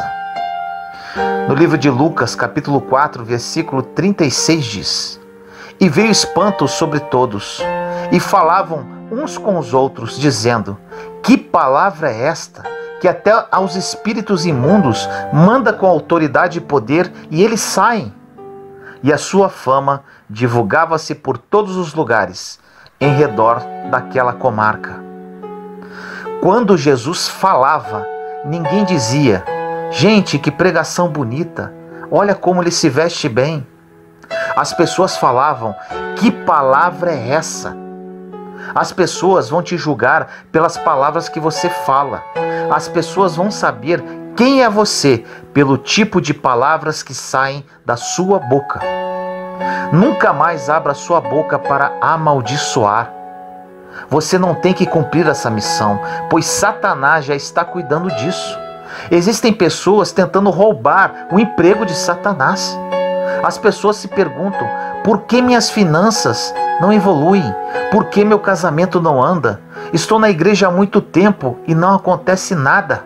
No livro de Lucas, capítulo 4, versículo 36 diz: E veio espanto sobre todos, e falavam uns com os outros, dizendo: Que palavra é esta, que até aos espíritos imundos manda com autoridade e poder, e eles saem? E a sua fama divulgava-se por todos os lugares, em redor daquela comarca. Quando Jesus falava, ninguém dizia: Gente, que pregação bonita, olha como ele se veste bem. As pessoas falavam: Que palavra é essa? As pessoas vão te julgar pelas palavras que você fala. As pessoas vão saber quem é você pelo tipo de palavras que saem da sua boca. Nunca mais abra sua boca para amaldiçoar. Você não tem que cumprir essa missão, pois Satanás já está cuidando disso. Existem pessoas tentando roubar o emprego de Satanás. As pessoas se perguntam: por que minhas finanças não evoluem? Por que meu casamento não anda? Estou na igreja há muito tempo e não acontece nada.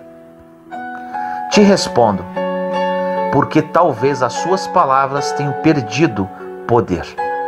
Te respondo: porque talvez as suas palavras tenham perdido poder.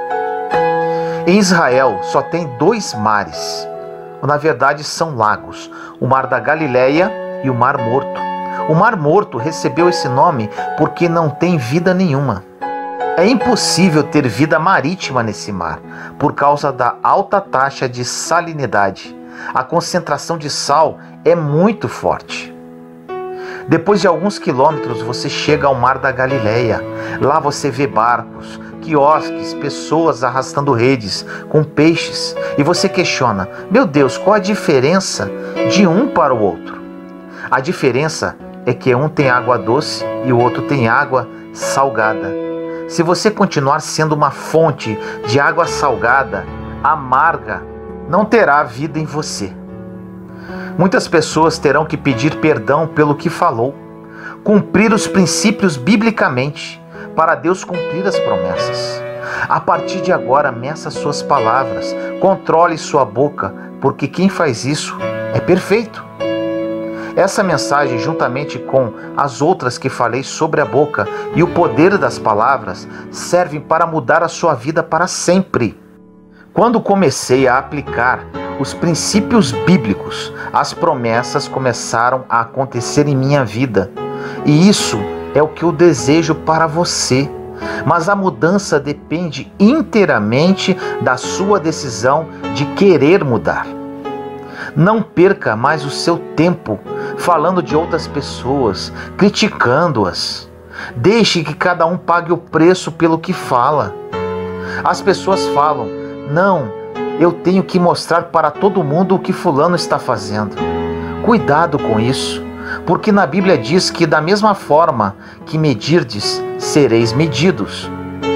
Em Israel só tem 2 mares, ou na verdade são lagos: o Mar da Galileia e o Mar Morto. O Mar Morto recebeu esse nome porque não tem vida nenhuma. É impossível ter vida marítima nesse mar, por causa da alta taxa de salinidade. A concentração de sal é muito forte. Depois de alguns quilômetros, você chega ao Mar da Galileia. Lá você vê barcos, quiosques, pessoas arrastando redes com peixes. E você questiona: meu Deus, qual a diferença de um para o outro? A diferença é que um tem água doce e o outro tem água salgada. Se você continuar sendo uma fonte de água salgada, amarga, não terá vida em você. Muitas pessoas terão que pedir perdão pelo que falou, cumprir os princípios biblicamente, para Deus cumprir as promessas. A partir de agora, meça suas palavras, controle sua boca, porque quem faz isso é perfeito. Essa mensagem, juntamente com as outras que falei sobre a boca e o poder das palavras, servem para mudar a sua vida para sempre. Quando comecei a aplicar os princípios bíblicos, as promessas começaram a acontecer em minha vida. E isso é o que eu desejo para você. Mas a mudança depende inteiramente da sua decisão de querer mudar. Não perca mais o seu tempo falando de outras pessoas, criticando-as. Deixe que cada um pague o preço pelo que fala. As pessoas falam: não, eu tenho que mostrar para todo mundo o que fulano está fazendo. Cuidado com isso, porque na Bíblia diz que da mesma forma que medirdes, sereis medidos.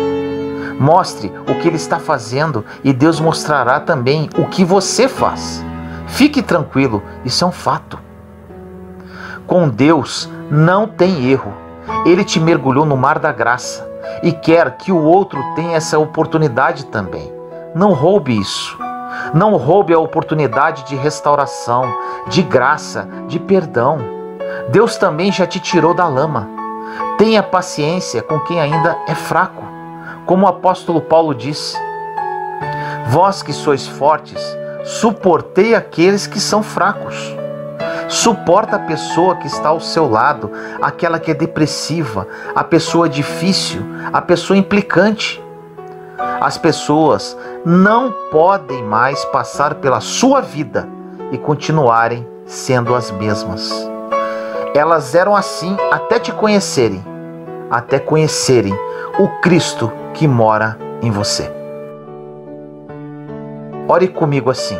Mostre o que ele está fazendo e Deus mostrará também o que você faz. Fique tranquilo, isso é um fato. Com Deus não tem erro. Ele te mergulhou no mar da graça e quer que o outro tenha essa oportunidade também. Não roube isso. Não roube a oportunidade de restauração, de graça, de perdão. Deus também já te tirou da lama. Tenha paciência com quem ainda é fraco. Como o apóstolo Paulo disse: vós que sois fortes, suportei aqueles que são fracos. Suporta a pessoa que está ao seu lado, aquela que é depressiva, a pessoa difícil, a pessoa implicante. As pessoas não podem mais passar pela sua vida e continuarem sendo as mesmas. Elas eram assim até te conhecerem, até conhecerem o Cristo que mora em você. Ore comigo assim: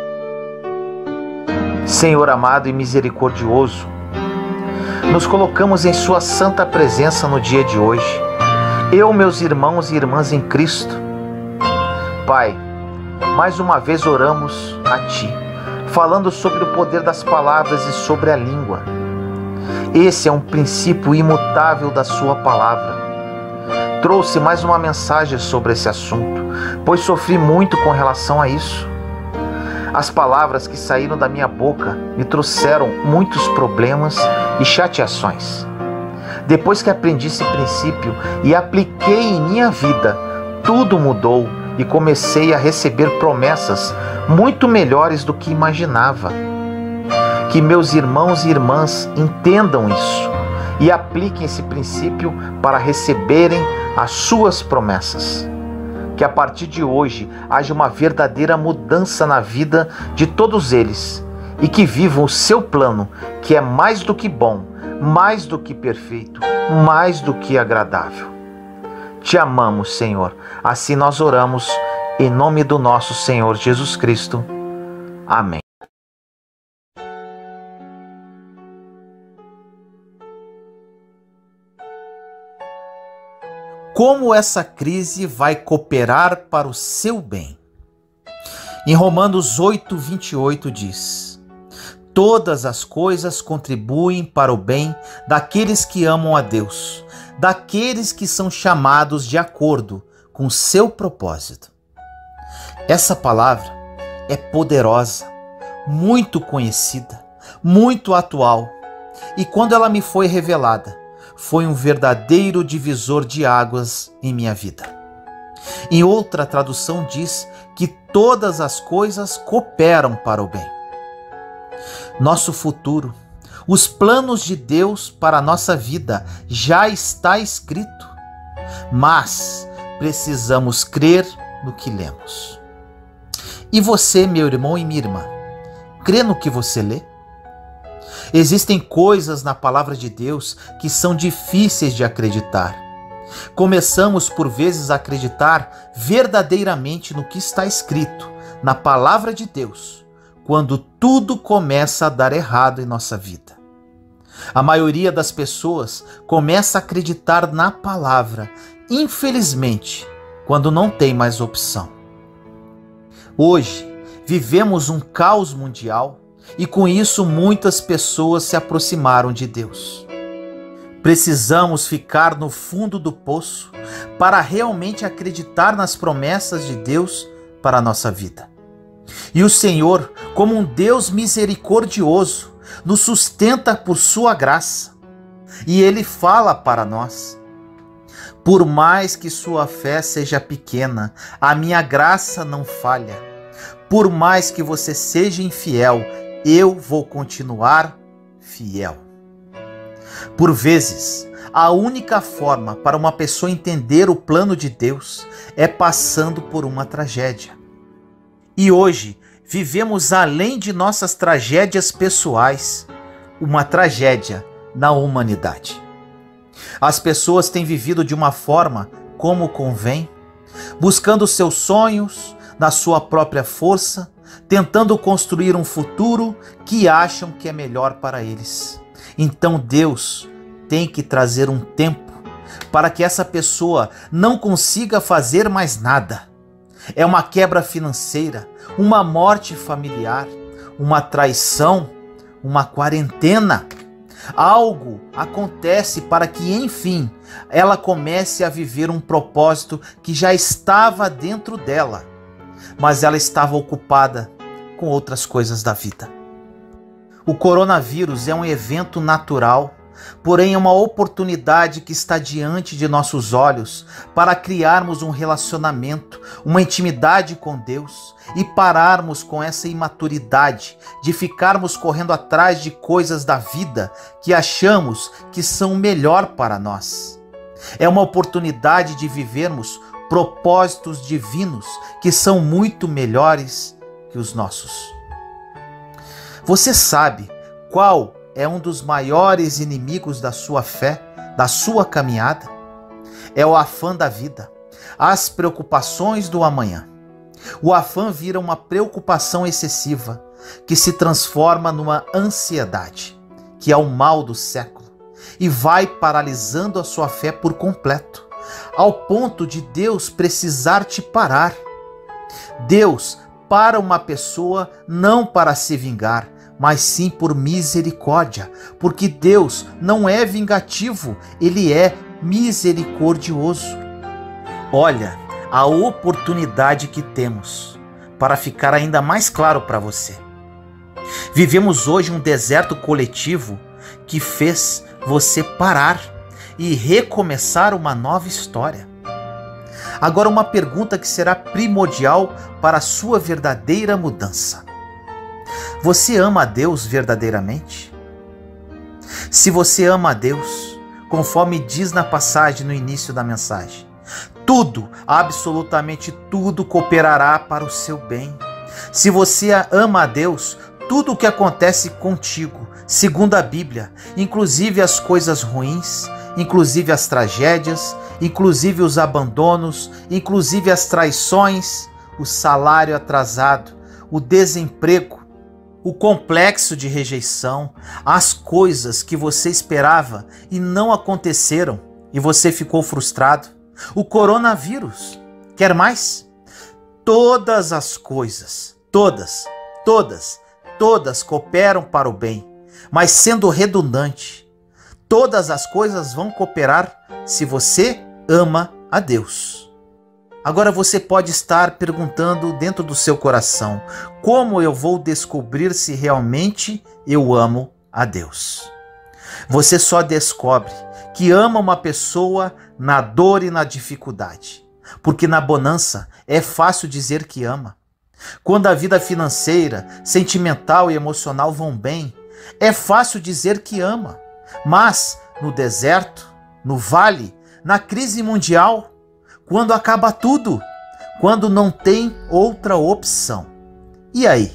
Senhor amado e misericordioso, nos colocamos em sua santa presença no dia de hoje, eu, meus irmãos e irmãs em Cristo. Pai, mais uma vez oramos a Ti, falando sobre o poder das palavras e sobre a língua. Esse é um princípio imutável da Sua palavra. trouxe mais uma mensagem sobre esse assunto, pois sofri muito com relação a isso. As palavras que saíram da minha boca me trouxeram muitos problemas e chateações. Depois que aprendi esse princípio e apliquei em minha vida, tudo mudou e comecei a receber promessas muito melhores do que imaginava. Que meus irmãos e irmãs entendam isso e apliquem esse princípio para receberem as suas promessas. Que a partir de hoje haja uma verdadeira mudança na vida de todos eles e que vivam o seu plano, que é mais do que bom, mais do que perfeito, mais do que agradável. Te amamos, Senhor. Assim nós oramos em nome do nosso Senhor Jesus Cristo. Amém. Como essa crise vai cooperar para o seu bem? Em Romanos 8:28 diz: todas as coisas contribuem para o bem daqueles que amam a Deus, daqueles que são chamados de acordo com seu propósito. Essa palavra é poderosa, muito conhecida, muito atual, e quando ela me foi revelada, foi um verdadeiro divisor de águas em minha vida. Em outra tradução diz que todas as coisas cooperam para o bem. Nosso futuro, os planos de Deus para a nossa vida já está escrito, mas precisamos crer no que lemos. E você, meu irmão e minha irmã, crê no que você lê? Existem coisas na palavra de Deus que são difíceis de acreditar. Começamos por vezes a acreditar verdadeiramente no que está escrito na palavra de Deus, quando tudo começa a dar errado em nossa vida. A maioria das pessoas começa a acreditar na palavra, infelizmente, quando não tem mais opção. Hoje, vivemos um caos mundial e com isso muitas pessoas se aproximaram de Deus. Precisamos ficar no fundo do poço para realmente acreditar nas promessas de Deus para a nossa vida. E o Senhor, como um Deus misericordioso, nos sustenta por sua graça. E Ele fala para nós: por mais que sua fé seja pequena, a minha graça não falha. Por mais que você seja infiel, eu vou continuar fiel. Por vezes, a única forma para uma pessoa entender o plano de Deus é passando por uma tragédia. E hoje, vivemos além de nossas tragédias pessoais, uma tragédia na humanidade. As pessoas têm vivido de uma forma como convém, buscando seus sonhos na sua própria força, tentando construir um futuro que acham que é melhor para eles. Então Deus tem que trazer um tempo para que essa pessoa não consiga fazer mais nada. É uma quebra financeira, uma morte familiar, uma traição, uma quarentena. Algo acontece para que, enfim, ela comece a viver um propósito que já estava dentro dela, mas ela estava ocupada com outras coisas da vida. O coronavírus é um evento natural, porém é uma oportunidade que está diante de nossos olhos para criarmos um relacionamento, uma intimidade com Deus e pararmos com essa imaturidade de ficarmos correndo atrás de coisas da vida que achamos que são melhor para nós. É uma oportunidade de vivermos propósitos divinos que são muito melhores que os nossos. Você sabe qual é um dos maiores inimigos da sua fé, da sua caminhada? É o afã da vida, as preocupações do amanhã. O afã vira uma preocupação excessiva que se transforma numa ansiedade, que é o mal do século, e vai paralisando a sua fé por completo, ao ponto de Deus precisar te parar. Deus para uma pessoa não para se vingar, mas sim por misericórdia, porque Deus não é vingativo, Ele é misericordioso. Olha a oportunidade que temos para ficar ainda mais claro para você. Vivemos hoje um deserto coletivo que fez você parar e recomeçar uma nova história. Agora, uma pergunta que será primordial para a sua verdadeira mudança. Você ama a Deus verdadeiramente? Se você ama a Deus, conforme diz na passagem no início da mensagem, tudo, absolutamente tudo cooperará para o seu bem. Se você ama a Deus, tudo o que acontece contigo, segundo a Bíblia, inclusive as coisas ruins, inclusive as tragédias, inclusive os abandonos, inclusive as traições, o salário atrasado, o desemprego, o complexo de rejeição, as coisas que você esperava e não aconteceram e você ficou frustrado, o coronavírus, quer mais? Todas as coisas, todas cooperam para o bem, mas sendo redundante, todas as coisas vão cooperar se você ama a Deus. Agora você pode estar perguntando dentro do seu coração, como eu vou descobrir se realmente eu amo a Deus? Você só descobre que ama uma pessoa na dor e na dificuldade, porque na bonança é fácil dizer que ama. Quando a vida financeira, sentimental e emocional vão bem, é fácil dizer que ama. Mas no deserto, no vale, na crise mundial, quando acaba tudo, quando não tem outra opção. E aí?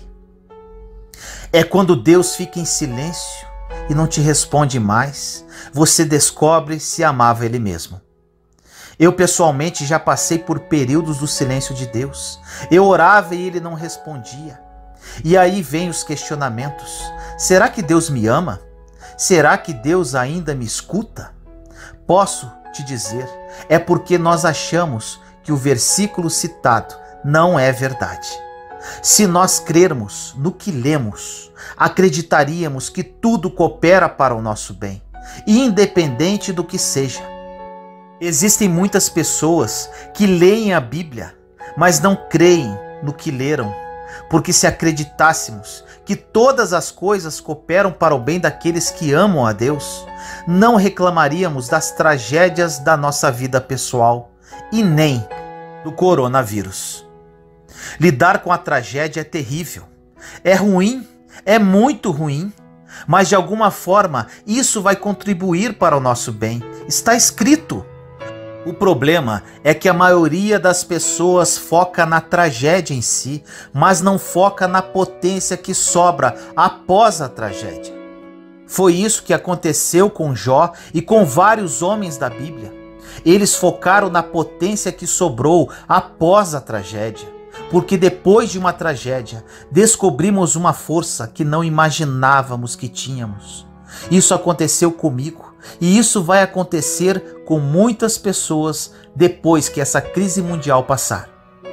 É quando Deus fica em silêncio e não te responde mais, você descobre se amava Ele mesmo. Eu pessoalmente já passei por períodos do silêncio de Deus. Eu orava e Ele não respondia. E aí vem os questionamentos. Será que Deus me ama? Será que Deus ainda me escuta? Posso te dizer, é porque nós achamos que o versículo citado não é verdade. Se nós crermos no que lemos, acreditaríamos que tudo coopera para o nosso bem, independente do que seja. Existem muitas pessoas que leem a Bíblia, mas não creem no que leram, porque se acreditássemos que todas as coisas cooperam para o bem daqueles que amam a Deus, não reclamaríamos das tragédias da nossa vida pessoal e nem do coronavírus. Lidar com a tragédia é terrível, é ruim, é muito ruim, mas de alguma forma isso vai contribuir para o nosso bem. Está escrito. O problema é que a maioria das pessoas foca na tragédia em si, mas não foca na potência que sobra após a tragédia. Foi isso que aconteceu com Jó e com vários homens da Bíblia. Eles focaram na potência que sobrou após a tragédia, porque depois de uma tragédia, descobrimos uma força que não imaginávamos que tínhamos. Isso aconteceu comigo e isso vai acontecer com muitas pessoas depois que essa crise mundial passar.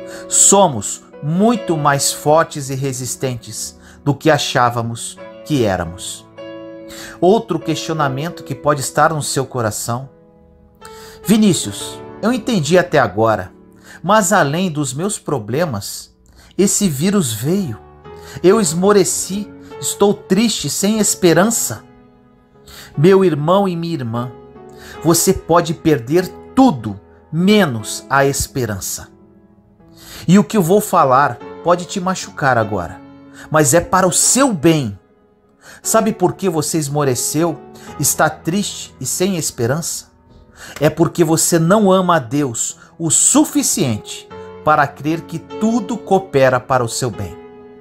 Somos muito mais fortes e resistentes do que achávamos que éramos. Outro questionamento que pode estar no seu coração: Vinícius, eu entendi até agora, mas além dos meus problemas, esse vírus veio. Eu esmoreci, estou triste, sem esperança. Meu irmão e minha irmã, você pode perder tudo, menos a esperança. E o que eu vou falar pode te machucar agora, mas é para o seu bem. Sabe por que você esmoreceu, está triste e sem esperança? É porque você não ama a Deus o suficiente para crer que tudo coopera para o seu bem.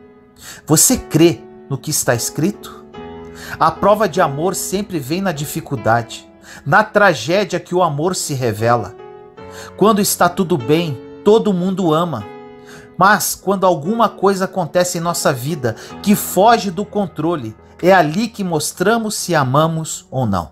Você crê no que está escrito? A prova de amor sempre vem na dificuldade, na tragédia que o amor se revela. Quando está tudo bem, todo mundo ama. Mas quando alguma coisa acontece em nossa vida que foge do controle, é ali que mostramos se amamos ou não.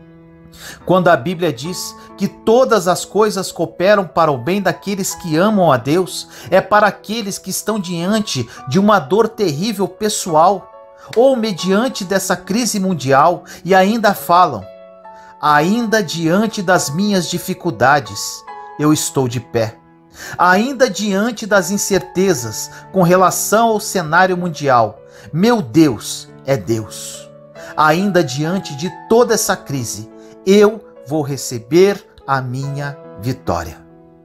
Quando a Bíblia diz que todas as coisas cooperam para o bem daqueles que amam a Deus, é para aqueles que estão diante de uma dor terrível pessoal, ou mediante dessa crise mundial, e ainda falam: Ainda diante das minhas dificuldades, eu estou de pé. Ainda diante das incertezas com relação ao cenário mundial, meu Deus é Deus. Ainda diante de toda essa crise, eu vou receber a minha vitória.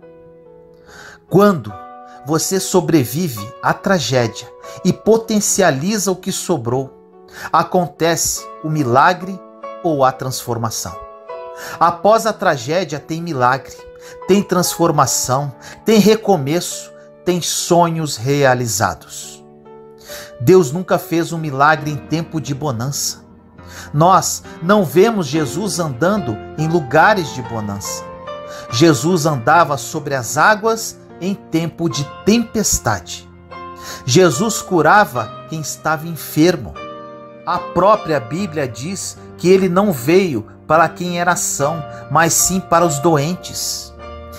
Quando você sobrevive à tragédia e potencializa o que sobrou, acontece o milagre ou a transformação. Após a tragédia tem milagre, tem transformação, tem recomeço, tem sonhos realizados. Deus nunca fez um milagre em tempo de bonança. Nós não vemos Jesus andando em lugares de bonança. Jesus andava sobre as águas em tempo de tempestade. Jesus curava quem estava enfermo. A própria Bíblia diz que ele não veio para quem era são, mas sim para os doentes.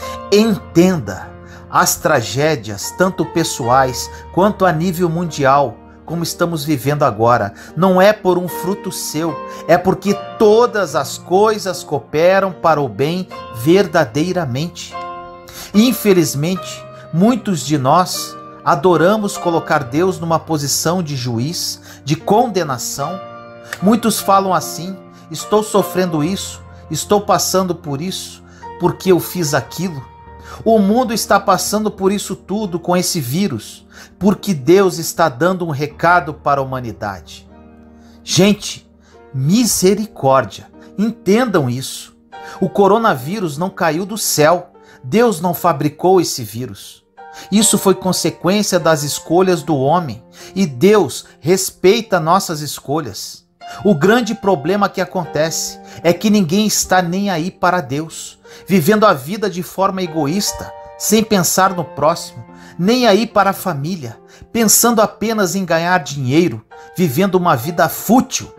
Entenda, as tragédias, tanto pessoais quanto a nível mundial, como estamos vivendo agora, não é por um fruto seu, é porque todas as coisas cooperam para o bem verdadeiramente. Infelizmente, muitos de nós adoramos colocar Deus numa posição de juiz, de condenação. Muitos falam assim: estou sofrendo isso, estou passando por isso, porque eu fiz aquilo. O mundo está passando por isso tudo com esse vírus, porque Deus está dando um recado para a humanidade. Gente, misericórdia, entendam isso. O coronavírus não caiu do céu, Deus não fabricou esse vírus. Isso foi consequência das escolhas do homem, e Deus respeita nossas escolhas. O grande problema que acontece é que ninguém está nem aí para Deus, vivendo a vida de forma egoísta, sem pensar no próximo, nem aí para a família, pensando apenas em ganhar dinheiro, vivendo uma vida fútil.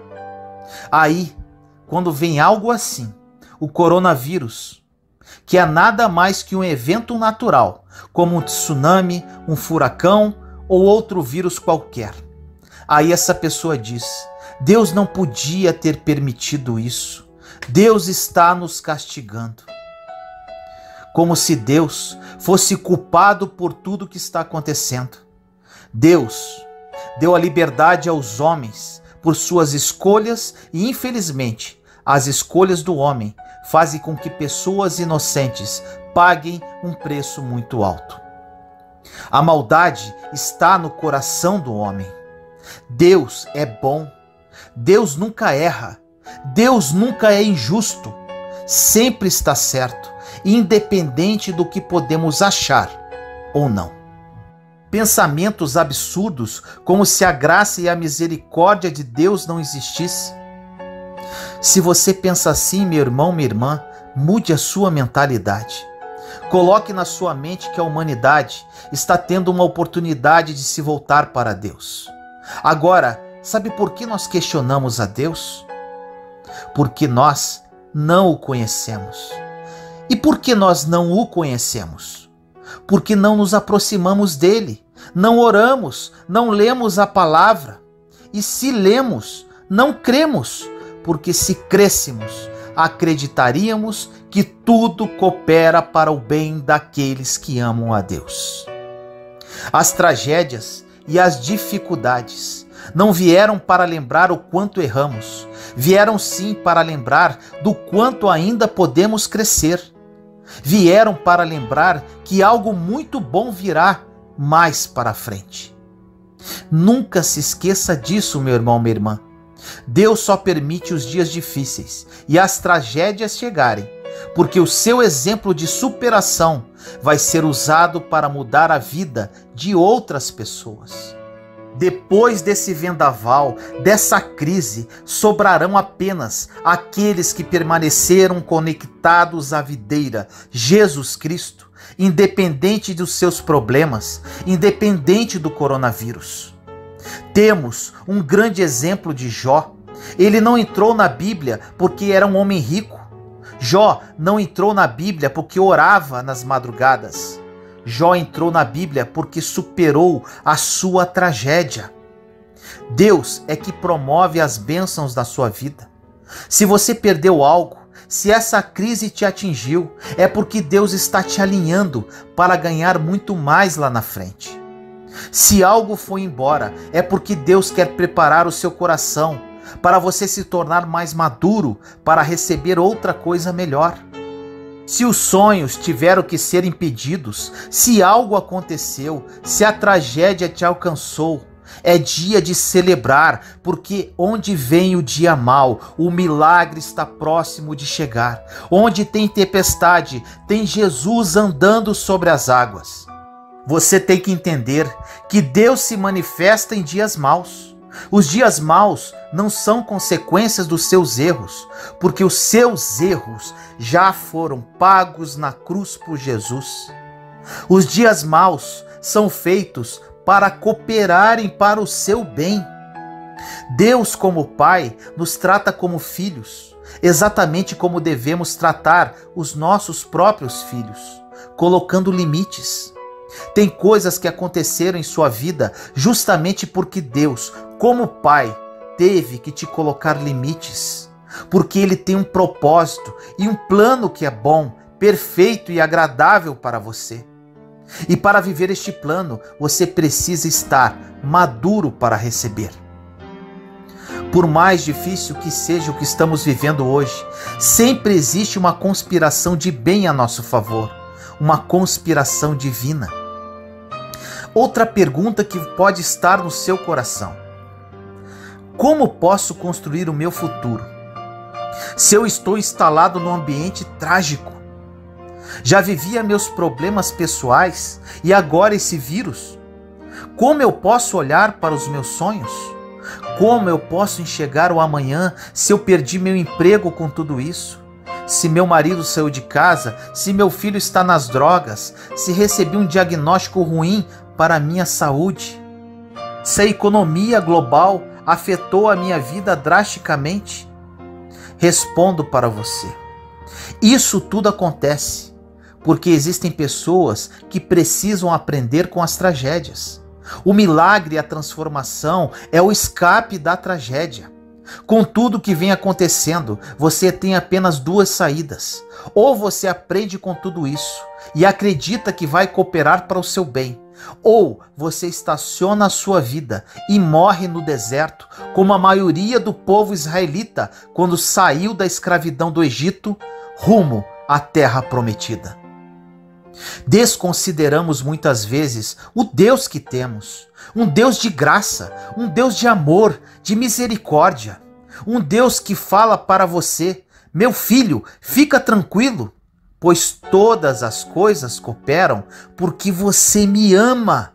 Aí, quando vem algo assim, o coronavírus, que é nada mais que um evento natural, como um tsunami, um furacão ou outro vírus qualquer. Aí essa pessoa diz: Deus não podia ter permitido isso. Deus está nos castigando. Como se Deus fosse culpado por tudo que está acontecendo. Deus deu a liberdade aos homens por suas escolhas e, infelizmente, as escolhas do homem fazem com que pessoas inocentes paguem um preço muito alto. A maldade está no coração do homem. Deus é bom. Deus nunca erra. Deus nunca é injusto. Sempre está certo, independente do que podemos achar ou não. Pensamentos absurdos, como se a graça e a misericórdia de Deus não existissem. Se você pensa assim, meu irmão, minha irmã, mude a sua mentalidade. Coloque na sua mente que a humanidade está tendo uma oportunidade de se voltar para Deus. Agora, sabe por que nós questionamos a Deus? Porque nós não o conhecemos. E por que nós não o conhecemos? Porque não nos aproximamos dele, não oramos, não lemos a palavra. E se lemos, não cremos, porque se crêssemos, acreditaríamos que tudo coopera para o bem daqueles que amam a Deus. As tragédias e as dificuldades não vieram para lembrar o quanto erramos, vieram sim para lembrar do quanto ainda podemos crescer. Vieram para lembrar que algo muito bom virá mais para frente. Nunca se esqueça disso, meu irmão, minha irmã. Deus só permite os dias difíceis e as tragédias chegarem, porque o seu exemplo de superação vai ser usado para mudar a vida de outras pessoas. Depois desse vendaval, dessa crise, sobrarão apenas aqueles que permaneceram conectados à videira, Jesus Cristo, independente dos seus problemas, independente do coronavírus. Temos um grande exemplo de Jó. Ele não entrou na Bíblia porque era um homem rico. Jó não entrou na Bíblia porque orava nas madrugadas. Jó entrou na Bíblia porque superou a sua tragédia. Deus é que promove as bênçãos da sua vida. Se você perdeu algo, Se essa crise te atingiu, é porque Deus está te alinhando para ganhar muito mais lá na frente. Se algo foi embora, é porque Deus quer preparar o seu coração para você se tornar mais maduro para receber outra coisa melhor. Se os sonhos tiveram que ser impedidos, se algo aconteceu, se a tragédia te alcançou, é dia de celebrar, porque onde vem o dia mau, o milagre está próximo de chegar. Onde tem tempestade, tem Jesus andando sobre as águas. Você tem que entender que Deus se manifesta em dias maus. Os dias maus não são consequências dos seus erros, porque os seus erros já foram pagos na cruz por Jesus. Os dias maus são feitos para cooperarem para o seu bem. Deus, como Pai, nos trata como filhos, exatamente como devemos tratar os nossos próprios filhos, colocando limites. Tem coisas que aconteceram em sua vida justamente porque Deus, como Pai, teve que te colocar limites, porque Ele tem um propósito e um plano que é bom, perfeito e agradável para você. E para viver este plano, você precisa estar maduro para receber. Por mais difícil que seja o que estamos vivendo hoje, sempre existe uma conspiração de bem a nosso favor, uma conspiração divina. Outra pergunta que pode estar no seu coração: como posso construir o meu futuro se eu estou instalado num ambiente trágico? Já vivia meus problemas pessoais e agora esse vírus? Como eu posso olhar para os meus sonhos? Como eu posso enxergar o amanhã se eu perdi meu emprego com tudo isso? Se meu marido saiu de casa? Se meu filho está nas drogas? Se recebi um diagnóstico ruim para a minha saúde? Se a economia global afetou a minha vida drasticamente? Respondo para você: isso tudo acontece porque existem pessoas que precisam aprender com as tragédias. O milagre e a transformação é o escape da tragédia. Com tudo que vem acontecendo, você tem apenas duas saídas. Ou você aprende com tudo isso e acredita que vai cooperar para o seu bem, ou você estaciona a sua vida e morre no deserto, como a maioria do povo israelita quando saiu da escravidão do Egito rumo à terra prometida. Desconsideramos muitas vezes o Deus que temos, um Deus de graça, um Deus de amor, de misericórdia, um Deus que fala para você: meu filho, fica tranquilo, pois todas as coisas cooperam porque você me ama.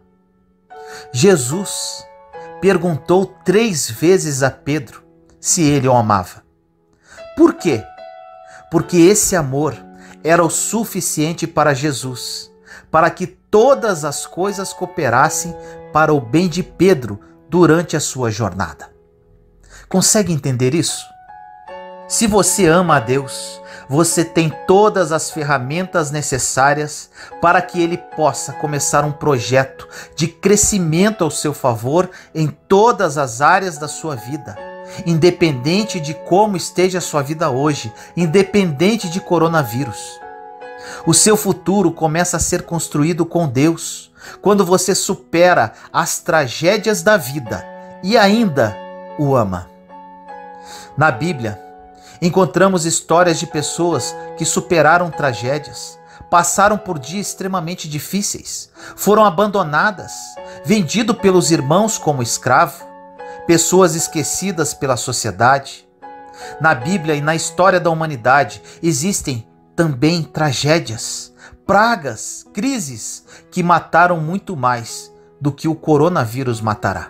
Jesus perguntou 3 vezes a Pedro se ele o amava. Por quê? Porque esse amor era o suficiente para Jesus, para que todas as coisas cooperassem para o bem de Pedro durante a sua jornada. Consegue entender isso? Se você ama a Deus, você tem todas as ferramentas necessárias para que Ele possa começar um projeto de crescimento ao seu favor em todas as áreas da sua vida. Independente de como esteja a sua vida hoje, independente de coronavírus. O seu futuro começa a ser construído com Deus quando você supera as tragédias da vida e ainda o ama. Na Bíblia, encontramos histórias de pessoas que superaram tragédias, passaram por dias extremamente difíceis, foram abandonadas, vendidos pelos irmãos como escravo, pessoas esquecidas pela sociedade. Na Bíblia e na história da humanidade existem também tragédias, pragas, crises que mataram muito mais do que o coronavírus matará.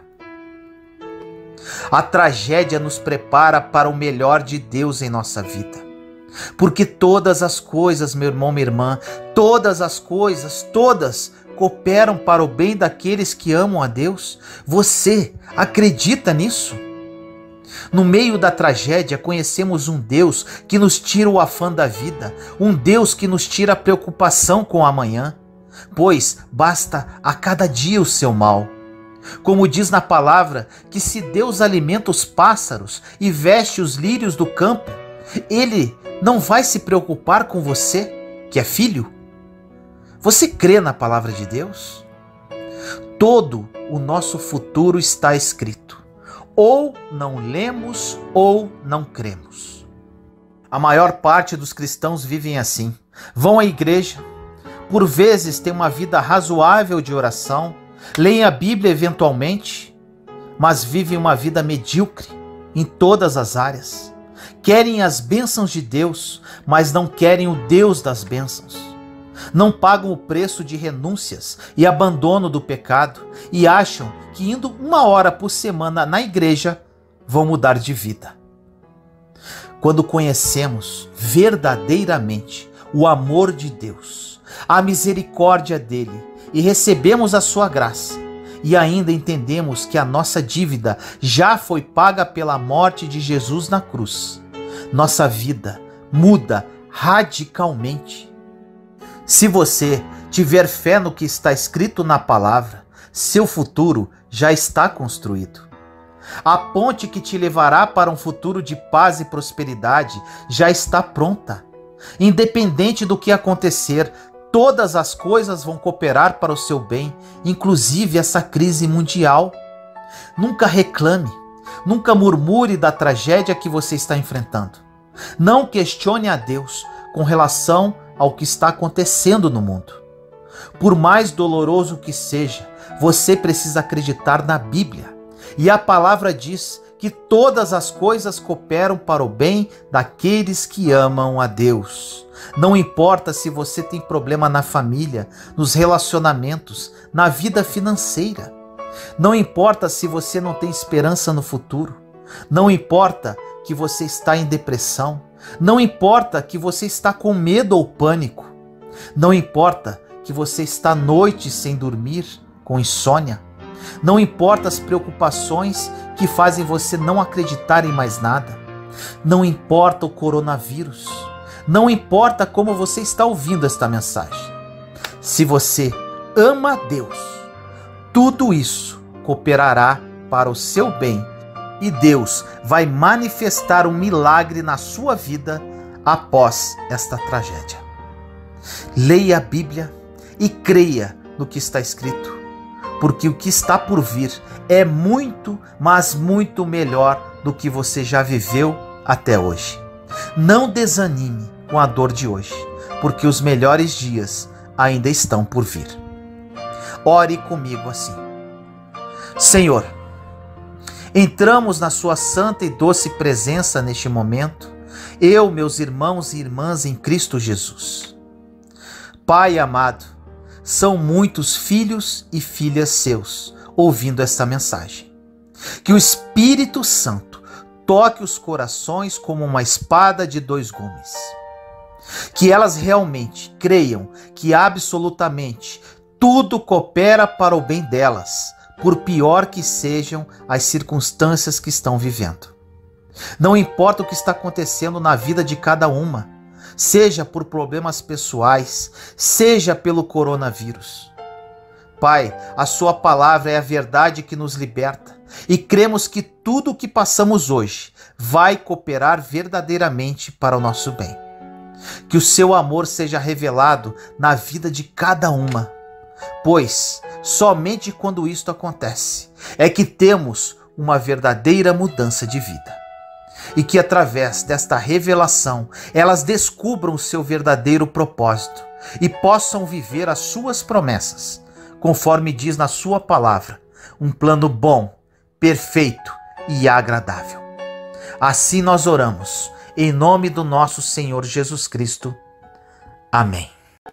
A tragédia nos prepara para o melhor de Deus em nossa vida. Porque todas as coisas, meu irmão, minha irmã, todas as coisas, todas cooperam para o bem daqueles que amam a Deus. Você acredita nisso? No meio da tragédia, conhecemos um Deus que nos tira o afã da vida, um Deus que nos tira a preocupação com o amanhã, pois basta a cada dia o seu mal. Como diz na palavra, que se Deus alimenta os pássaros e veste os lírios do campo, Ele não vai se preocupar com você, que é filho? Você crê na palavra de Deus? Todo o nosso futuro está escrito. Ou não lemos ou não cremos. A maior parte dos cristãos vivem assim. Vão à igreja, por vezes têm uma vida razoável de oração, leem a Bíblia eventualmente, mas vivem uma vida medíocre em todas as áreas. Querem as bênçãos de Deus, mas não querem o Deus das bênçãos. Não pagam o preço de renúncias e abandono do pecado e acham que indo 1 hora por semana na igreja vão mudar de vida. Quando conhecemos verdadeiramente o amor de Deus, a misericórdia dele e recebemos a sua graça, e ainda entendemos que a nossa dívida já foi paga pela morte de Jesus na cruz, nossa vida muda radicalmente. Se você tiver fé no que está escrito na palavra, seu futuro já está construído. A ponte que te levará para um futuro de paz e prosperidade já está pronta. Independente do que acontecer, todas as coisas vão cooperar para o seu bem, inclusive essa crise mundial. Nunca reclame, nunca murmure da tragédia que você está enfrentando. Não questione a Deus com relação ao que está acontecendo no mundo. Por mais doloroso que seja, você precisa acreditar na Bíblia. E a palavra diz que todas as coisas cooperam para o bem daqueles que amam a Deus. Não importa se você tem problema na família, nos relacionamentos, na vida financeira. Não importa se você não tem esperança no futuro. Não importa que você está em depressão. Não importa que você está com medo ou pânico. Não importa que você está noites sem dormir, com insônia. Não importa as preocupações que fazem você não acreditar em mais nada. Não importa o coronavírus. Não importa como você está ouvindo esta mensagem. Se você ama a Deus, tudo isso cooperará para o seu bem e Deus vai manifestar um milagre na sua vida após esta tragédia. Leia a Bíblia e creia no que está escrito, porque o que está por vir é muito, mas muito melhor do que você já viveu até hoje. Não desanime com a dor de hoje, porque os melhores dias ainda estão por vir. Ore comigo assim. Senhor, entramos na sua santa e doce presença neste momento, eu, meus irmãos e irmãs em Cristo Jesus. Pai amado, são muitos filhos e filhas seus ouvindo esta mensagem. Que o Espírito Santo toque os corações como uma espada de 2 gumes. Que elas realmente creiam que absolutamente tudo coopera para o bem delas, por pior que sejam as circunstâncias que estão vivendo. Não importa o que está acontecendo na vida de cada uma, seja por problemas pessoais, seja pelo coronavírus. Pai, a sua palavra é a verdade que nos liberta e cremos que tudo o que passamos hoje vai cooperar verdadeiramente para o nosso bem. Que o seu amor seja revelado na vida de cada uma, pois somente quando isto acontece é que temos uma verdadeira mudança de vida. E que através desta revelação elas descubram o seu verdadeiro propósito e possam viver as suas promessas, conforme diz na sua palavra, um plano bom, perfeito e agradável. Assim nós oramos, em nome do nosso Senhor Jesus Cristo. Amém.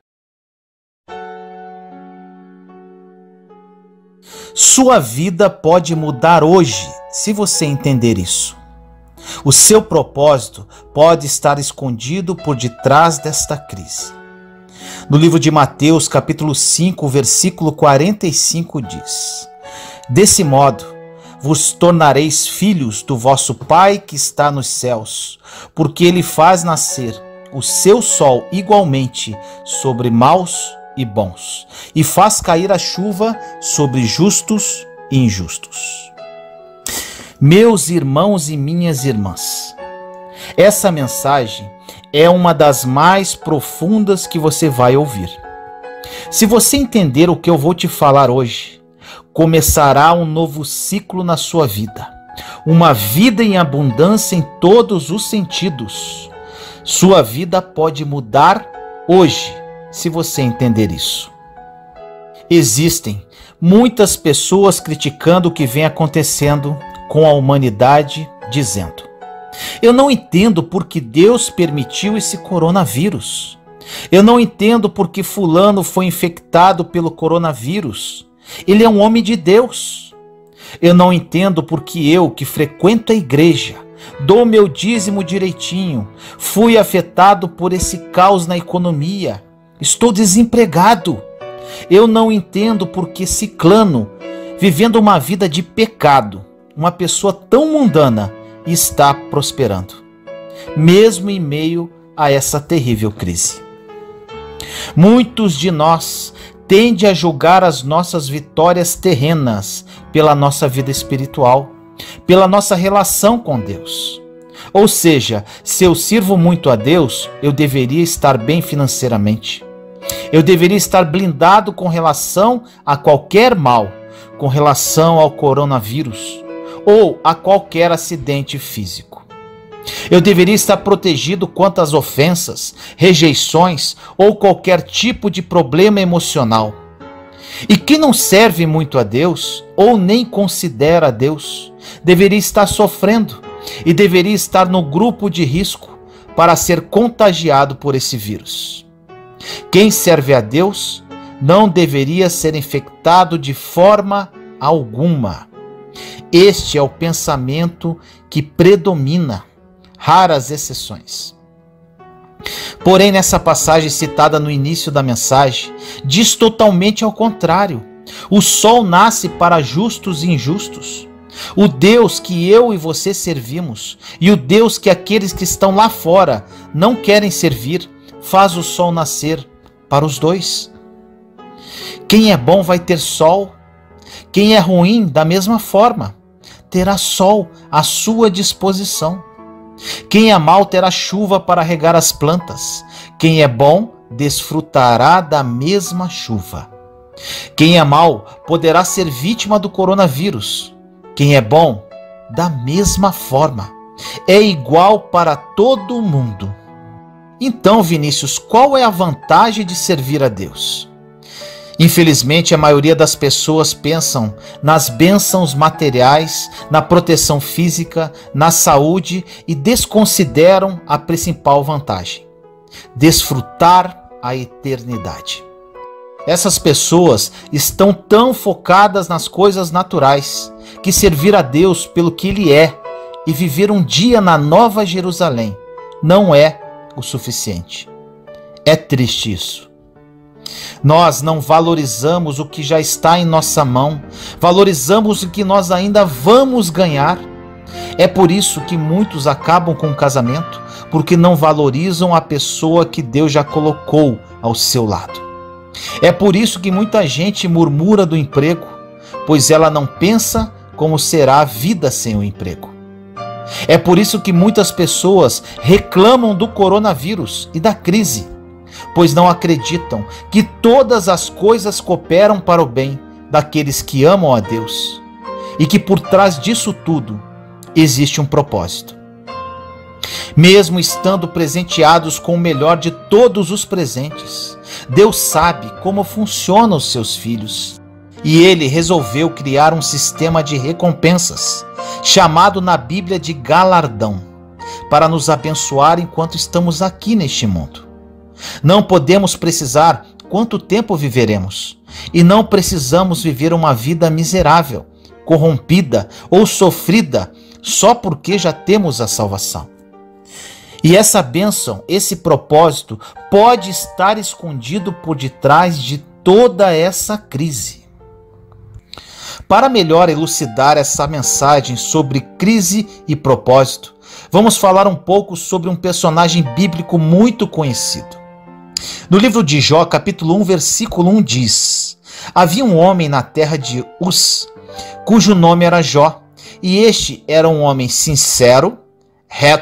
Sua vida pode mudar hoje, se você entender isso. O seu propósito pode estar escondido por detrás desta crise. No livro de Mateus, capítulo 5, versículo 45 diz: Desse modo, vos tornareis filhos do vosso Pai que está nos céus, porque ele faz nascer o seu sol igualmente sobre maus e bons, e faz cair a chuva sobre justos e injustos. Meus irmãos e minhas irmãs, Essa mensagem é uma das mais profundas que você vai ouvir. Se você entender o que eu vou te falar hoje, começará um novo ciclo na sua vida. Uma vida em abundância em todos os sentidos. Sua vida pode mudar hoje, se você entender isso. Existem muitas pessoas criticando o que vem acontecendo com a humanidade, dizendo: eu não entendo por que Deus permitiu esse coronavírus. Eu não entendo por que fulano foi infectado pelo coronavírus. Ele é um homem de Deus. Eu não entendo por que eu, que frequento a igreja, dou meu dízimo direitinho, fui afetado por esse caos na economia. Estou desempregado. Eu não entendo por que ciclano, vivendo uma vida de pecado, uma pessoa tão mundana, está prosperando, mesmo em meio a essa terrível crise. Muitos de nós tendem a julgar as nossas vitórias terrenas pela nossa vida espiritual, pela nossa relação com Deus. Ou seja, se eu sirvo muito a Deus, eu deveria estar bem financeiramente. Eu deveria estar blindado com relação a qualquer mal, com relação ao coronavírus ou a qualquer acidente físico. Eu deveria estar protegido quanto às ofensas, rejeições ou qualquer tipo de problema emocional. E quem não serve muito a Deus ou nem considera a Deus, deveria estar sofrendo e deveria estar no grupo de risco para ser contagiado por esse vírus. Quem serve a Deus não deveria ser infectado de forma alguma. Este é o pensamento que predomina, raras exceções. Porém, nessa passagem citada no início da mensagem, diz totalmente ao contrário. O sol nasce para justos e injustos. O Deus que eu e você servimos e o Deus que aqueles que estão lá fora não querem servir, faz o sol nascer para os dois. Quem é bom vai ter sol. Quem é ruim, da mesma forma, terá sol à sua disposição. Quem é mau terá chuva para regar as plantas. Quem é bom desfrutará da mesma chuva. Quem é mau poderá ser vítima do coronavírus. Quem é bom, da mesma forma. É igual para todo mundo. Então, Vinícius, qual é a vantagem de servir a Deus? Infelizmente, a maioria das pessoas pensam nas bênçãos materiais, na proteção física, na saúde e desconsideram a principal vantagem: desfrutar a eternidade. Essas pessoas estão tão focadas nas coisas naturais que servir a Deus pelo que Ele é e viver um dia na Nova Jerusalém não é o suficiente. É triste isso. Nós não valorizamos o que já está em nossa mão, valorizamos o que nós ainda vamos ganhar. É por isso que muitos acabam com o casamento, porque não valorizam a pessoa que Deus já colocou ao seu lado. É por isso que muita gente murmura do emprego, pois ela não pensa como será a vida sem o emprego. É por isso que muitas pessoas reclamam do coronavírus e da crise, pois não acreditam que todas as coisas cooperam para o bem daqueles que amam a Deus e que por trás disso tudo existe um propósito. Mesmo estando presenteados com o melhor de todos os presentes, Deus sabe como funcionam os seus filhos e Ele resolveu criar um sistema de recompensas, chamado na Bíblia de galardão, para nos abençoar enquanto estamos aqui neste mundo. Não podemos precisar quanto tempo viveremos, e não precisamos viver uma vida miserável, corrompida ou sofrida só porque já temos a salvação. E essa bênção, esse propósito, pode estar escondido por detrás de toda essa crise. Para melhor elucidar essa mensagem sobre crise e propósito, vamos falar um pouco sobre um personagem bíblico muito conhecido. No livro de Jó, capítulo 1, versículo 1 diz: havia um homem na terra de Uz, cujo nome era Jó, e este era um homem sincero, reto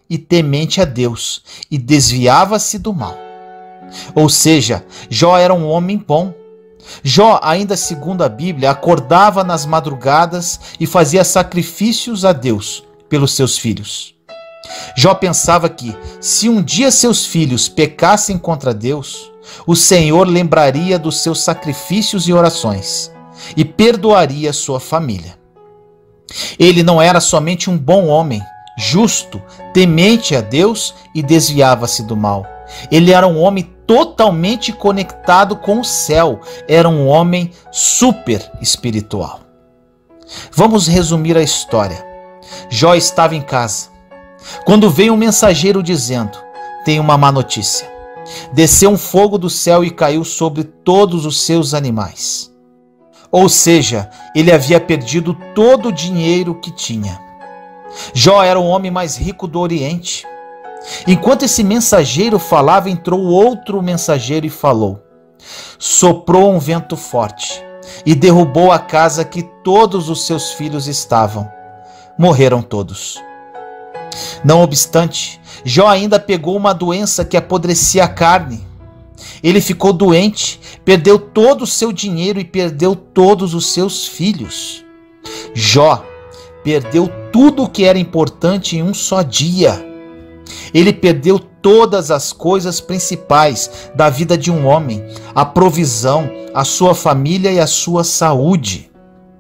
e temente a Deus, e desviava-se do mal. Ou seja, Jó era um homem bom. Jó, ainda segundo a Bíblia, acordava nas madrugadas e fazia sacrifícios a Deus pelos seus filhos. Jó pensava que, se um dia seus filhos pecassem contra Deus, o Senhor lembraria dos seus sacrifícios e orações e perdoaria sua família. Ele não era somente um bom homem, justo, temente a Deus e desviava-se do mal. Ele era um homem totalmente conectado com o céu, era um homem super espiritual. Vamos resumir a história. Jó estava em casa, quando veio um mensageiro dizendo: tem uma má notícia. Desceu um fogo do céu e caiu sobre todos os seus animais. Ou seja, ele havia perdido todo o dinheiro que tinha. Jó era o homem mais rico do Oriente. Enquanto esse mensageiro falava, entrou outro mensageiro e falou: soprou um vento forte e derrubou a casa que todos os seus filhos estavam. Morreram todos. Não obstante, Jó ainda pegou uma doença que apodrecia a carne. Ele ficou doente, perdeu todo o seu dinheiro e perdeu todos os seus filhos. Jó perdeu tudo o que era importante em um só dia. Ele perdeu todas as coisas principais da vida de um homem: a provisão, a sua família e a sua saúde.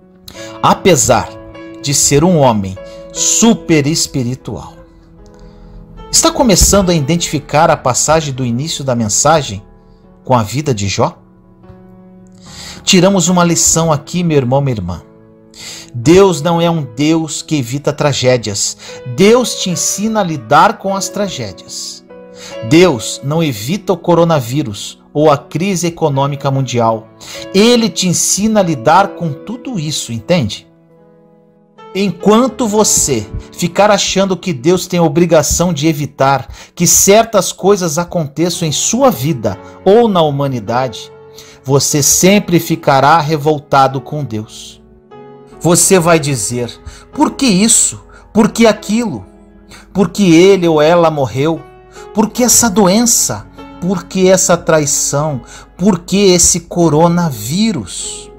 Apesar de ser um homem super espiritual. Está começando a identificar a passagem do início da mensagem com a vida de Jó? Tiramos uma lição aqui, meu irmão, minha irmã. Deus não é um Deus que evita tragédias. Deus te ensina a lidar com as tragédias. Deus não evita o coronavírus ou a crise econômica mundial. Ele te ensina a lidar com tudo isso, entende? Enquanto você ficar achando que Deus tem a obrigação de evitar que certas coisas aconteçam em sua vida ou na humanidade, você sempre ficará revoltado com Deus. Você vai dizer: por que isso? Por que aquilo? Por que ele ou ela morreu? Por que essa doença? Por que essa traição? Por que esse coronavírus?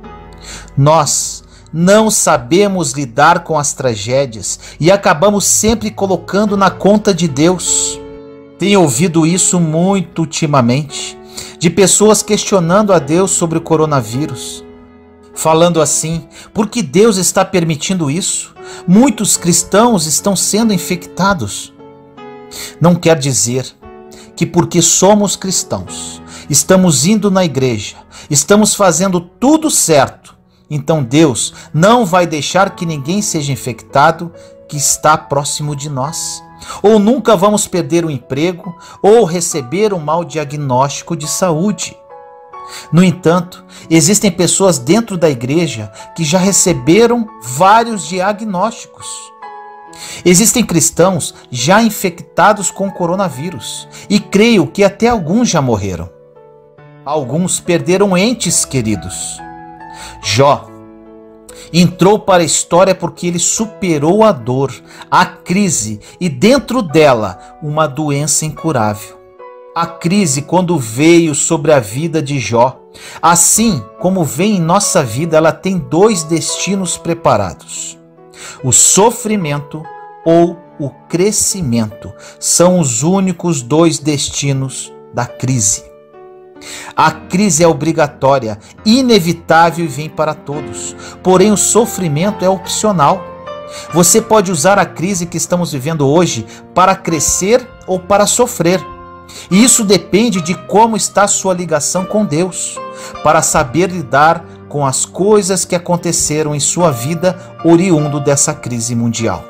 Nós não sabemos lidar com as tragédias e acabamos sempre colocando na conta de Deus. Tenho ouvido isso muito ultimamente, de pessoas questionando a Deus sobre o coronavírus, falando assim: por que Deus está permitindo isso? Muitos cristãos estão sendo infectados. Não quer dizer que porque somos cristãos, estamos indo na igreja, estamos fazendo tudo certo, então Deus não vai deixar que ninguém seja infectado que está próximo de nós. Ou nunca vamos perder o emprego ou receber um mau diagnóstico de saúde. No entanto, existem pessoas dentro da igreja que já receberam vários diagnósticos. Existem cristãos já infectados com coronavírus e creio que até alguns já morreram. Alguns perderam entes queridos. Jó entrou para a história porque ele superou a dor, a crise e dentro dela uma doença incurável. A crise, quando veio sobre a vida de Jó, assim como vem em nossa vida, ela tem dois destinos preparados: o sofrimento ou o crescimento. São os únicos dois destinos da crise. A crise é obrigatória, inevitável e vem para todos. Porém, o sofrimento é opcional. Você pode usar a crise que estamos vivendo hoje para crescer ou para sofrer. E isso depende de como está a sua ligação com Deus, para saber lidar com as coisas que aconteceram em sua vida oriundo dessa crise mundial.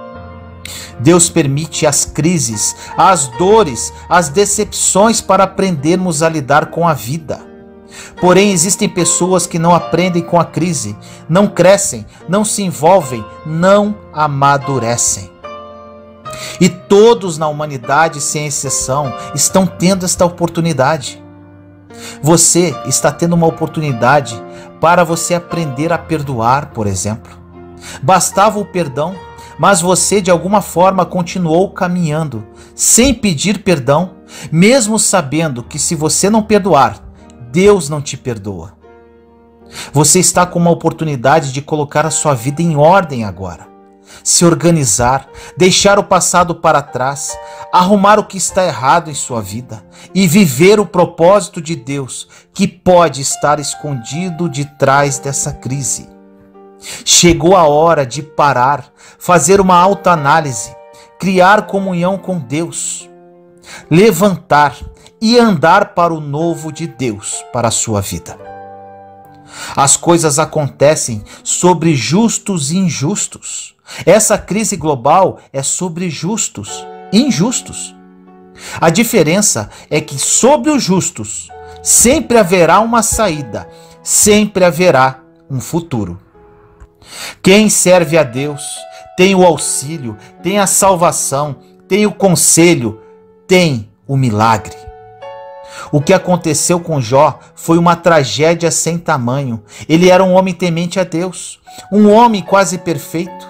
Deus permite as crises, as dores, as decepções para aprendermos a lidar com a vida. Porém, existem pessoas que não aprendem com a crise, não crescem, não se envolvem, não amadurecem. E todos na humanidade, sem exceção, estão tendo esta oportunidade. Você está tendo uma oportunidade para você aprender a perdoar, por exemplo. Bastava o perdão, mas você de alguma forma continuou caminhando, sem pedir perdão, mesmo sabendo que se você não perdoar, Deus não te perdoa. Você está com uma oportunidade de colocar a sua vida em ordem agora. Se organizar, deixar o passado para trás, arrumar o que está errado em sua vida e viver o propósito de Deus que pode estar escondido de trás dessa crise. Chegou a hora de parar, fazer uma autoanálise, criar comunhão com Deus, levantar e andar para o novo de Deus para a sua vida. As coisas acontecem sobre justos e injustos. Essa crise global é sobre justos e injustos. A diferença é que sobre os justos sempre haverá uma saída, sempre haverá um futuro. Quem serve a Deus tem o auxílio, tem a salvação, tem o conselho, tem o milagre. O que aconteceu com Jó foi uma tragédia sem tamanho. Ele era um homem temente a Deus, um homem quase perfeito.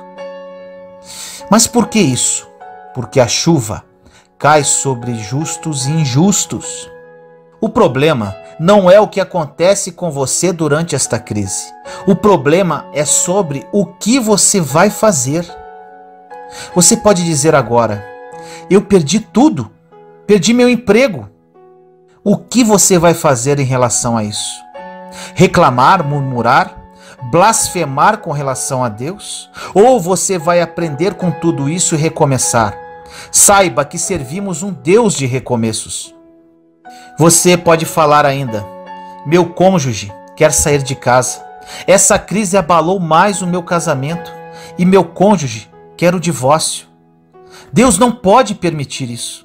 Mas por que isso? Porque a chuva cai sobre justos e injustos. O problema não é o que acontece com você durante esta crise. O problema é sobre o que você vai fazer. Você pode dizer agora: eu perdi tudo, perdi meu emprego. O que você vai fazer em relação a isso? Reclamar, murmurar, blasfemar com relação a Deus? Ou você vai aprender com tudo isso e recomeçar? Saiba que servimos um Deus de recomeços. Você pode falar ainda: meu cônjuge quer sair de casa. Essa crise abalou mais o meu casamento e meu cônjuge quer o divórcio. Deus não pode permitir isso.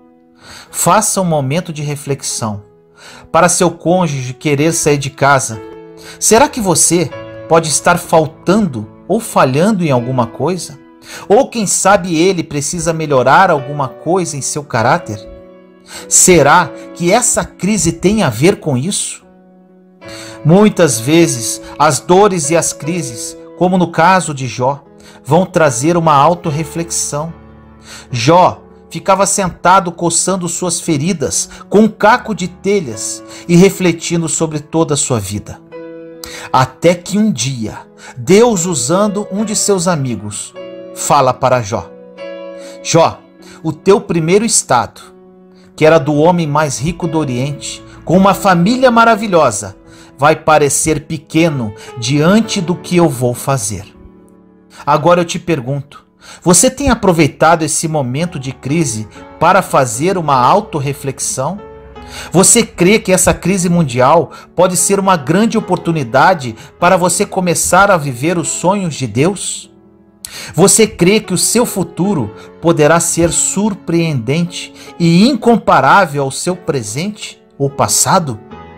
Faça um momento de reflexão. Para seu cônjuge querer sair de casa, será que você pode estar faltando ou falhando em alguma coisa? Ou quem sabe ele precisa melhorar alguma coisa em seu caráter? Será que essa crise tem a ver com isso? Muitas vezes as dores e as crises, como no caso de Jó, vão trazer uma autorreflexão. Jó ficava sentado coçando suas feridas com um caco de telhas e refletindo sobre toda a sua vida. Até que um dia, Deus, usando um de seus amigos, fala para Jó: Jó, o teu primeiro estado, que era do homem mais rico do Oriente, com uma família maravilhosa, vai parecer pequeno diante do que eu vou fazer. Agora eu te pergunto: você tem aproveitado esse momento de crise para fazer uma autorreflexão? Você crê que essa crise mundial pode ser uma grande oportunidade para você começar a viver os sonhos de Deus? Você crê que o seu futuro poderá ser surpreendente e incomparável ao seu presente ou passado?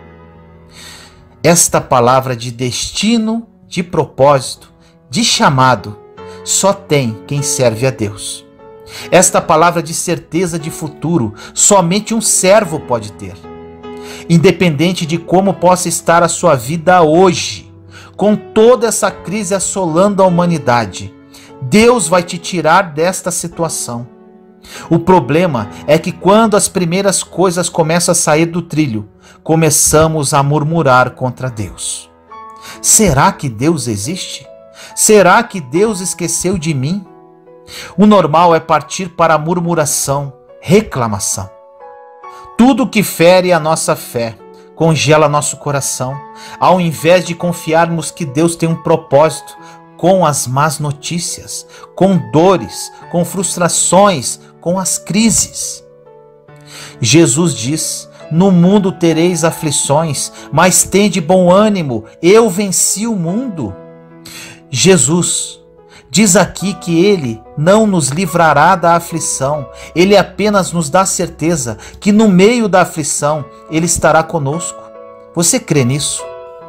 Esta palavra de destino, de propósito, de chamado, só tem quem serve a Deus. Esta palavra de certeza de futuro, somente um servo pode ter. Independente de como possa estar a sua vida hoje, com toda essa crise assolando a humanidade, Deus vai te tirar desta situação. O problema é que quando as primeiras coisas começam a sair do trilho, começamos a murmurar contra Deus. Será que Deus existe? Será que Deus esqueceu de mim? O normal é partir para a murmuração, reclamação. Tudo que fere a nossa fé congela nosso coração, ao invés de confiarmos que Deus tem um propósito com as más notícias, com dores, com frustrações, com as crises. Jesus diz: no mundo tereis aflições, mas tende bom ânimo, eu venci o mundo. Jesus diz aqui que Ele não nos livrará da aflição, Ele apenas nos dá certeza que no meio da aflição Ele estará conosco. Você crê nisso?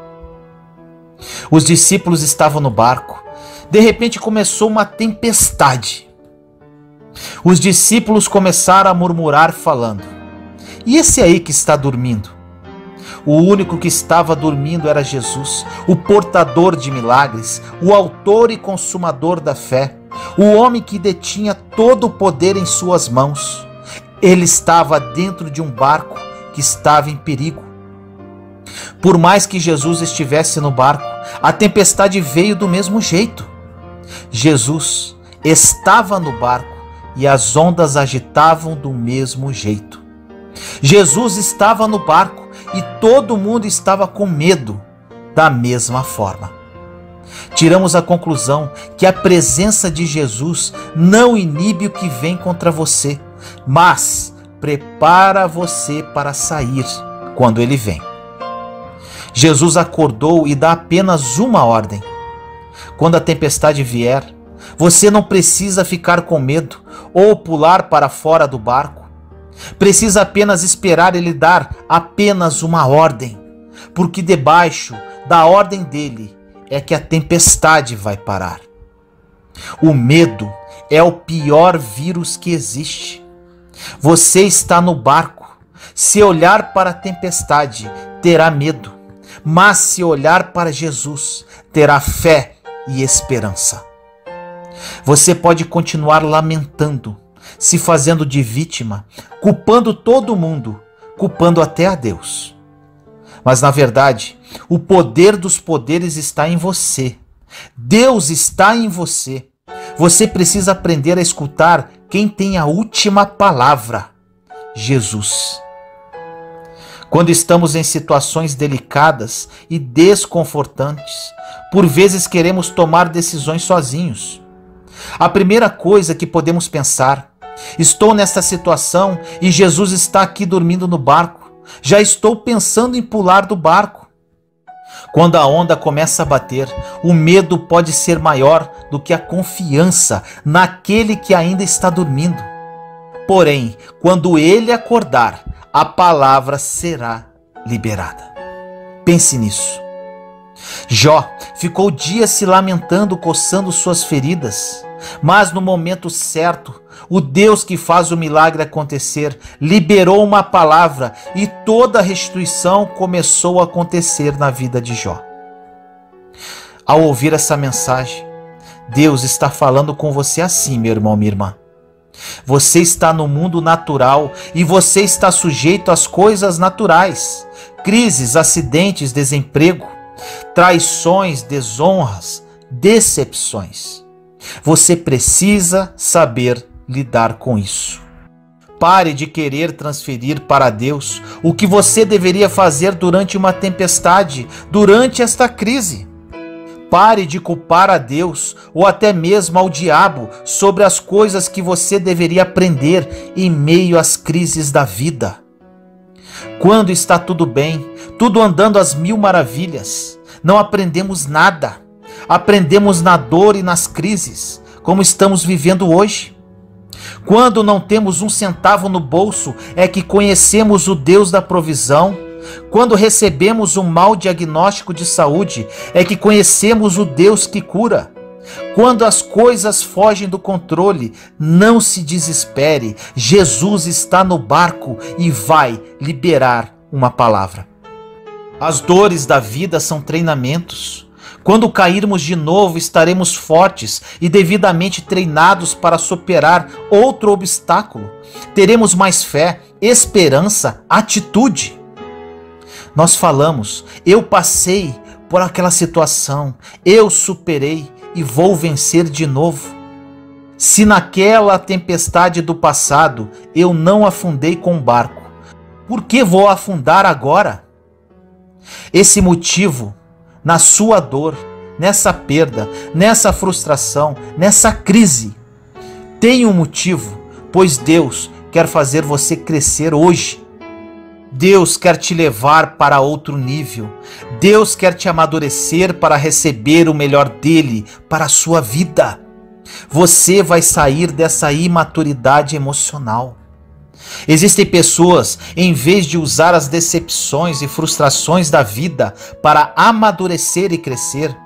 Os discípulos estavam no barco. De repente começou uma tempestade. Os discípulos começaram a murmurar falando: e esse aí que está dormindo? O único que estava dormindo era Jesus, o portador de milagres, o autor e consumador da fé, o homem que detinha todo o poder em suas mãos. Ele estava dentro de um barco que estava em perigo. Por mais que Jesus estivesse no barco, a tempestade veio do mesmo jeito. Jesus estava no barco e as ondas agitavam do mesmo jeito. Jesus estava no barco e todo mundo estava com medo da mesma forma. Tiramos a conclusão que a presença de Jesus não inibe o que vem contra você, mas prepara você para sair quando ele vem. Jesus acordou e dá apenas uma ordem. Quando a tempestade vier, você não precisa ficar com medo ou pular para fora do barco. Precisa apenas esperar ele dar apenas uma ordem, porque debaixo da ordem dele é que a tempestade vai parar. O medo é o pior vírus que existe. Você está no barco. Se olhar para a tempestade, terá medo. Mas se olhar para Jesus, terá fé e esperança. Você pode continuar lamentando, se fazendo de vítima, culpando todo mundo, culpando até a Deus. Mas na verdade, o poder dos poderes está em você. Deus está em você. Você precisa aprender a escutar quem tem a última palavra: Jesus. Quando estamos em situações delicadas e desconfortantes, por vezes queremos tomar decisões sozinhos. A primeira coisa que podemos pensar: estou nesta situação e Jesus está aqui dormindo no barco. Já estou pensando em pular do barco. Quando a onda começa a bater, o medo pode ser maior do que a confiança naquele que ainda está dormindo. Porém, quando ele acordar, a palavra será liberada. Pense nisso. Jó ficou dias se lamentando, coçando suas feridas, mas no momento certo, o Deus que faz o milagre acontecer liberou uma palavra e toda a restituição começou a acontecer na vida de Jó. Ao ouvir essa mensagem, Deus está falando com você assim, meu irmão, minha irmã. Você está no mundo natural e você está sujeito às coisas naturais: crises, acidentes, desemprego, traições, desonras, decepções. Você precisa saber lidar com isso. Pare de querer transferir para Deus o que você deveria fazer durante uma tempestade, durante esta crise. Pare de culpar a Deus ou até mesmo ao diabo sobre as coisas que você deveria aprender em meio às crises da vida. Quando está tudo bem, tudo andando às mil maravilhas, não aprendemos nada. Aprendemos na dor e nas crises, como estamos vivendo hoje. Quando não temos um centavo no bolso, é que conhecemos o Deus da provisão. Quando recebemos um mau diagnóstico de saúde, é que conhecemos o Deus que cura. Quando as coisas fogem do controle, não se desespere. Jesus está no barco e vai liberar uma palavra. As dores da vida são treinamentos. Quando cairmos de novo, estaremos fortes e devidamente treinados para superar outro obstáculo. Teremos mais fé, esperança, atitude. Nós falamos: eu passei por aquela situação, eu superei e vou vencer de novo. Se naquela tempestade do passado eu não afundei com o barco, por que vou afundar agora? Esse motivo, na sua dor, nessa perda, nessa frustração, nessa crise, tem um motivo, pois Deus quer fazer você crescer hoje. Deus quer te levar para outro nível. Deus quer te amadurecer para receber o melhor dele para a sua vida. Você vai sair dessa imaturidade emocional. Existem pessoas, em vez de usar as decepções e frustrações da vida para amadurecer e crescer,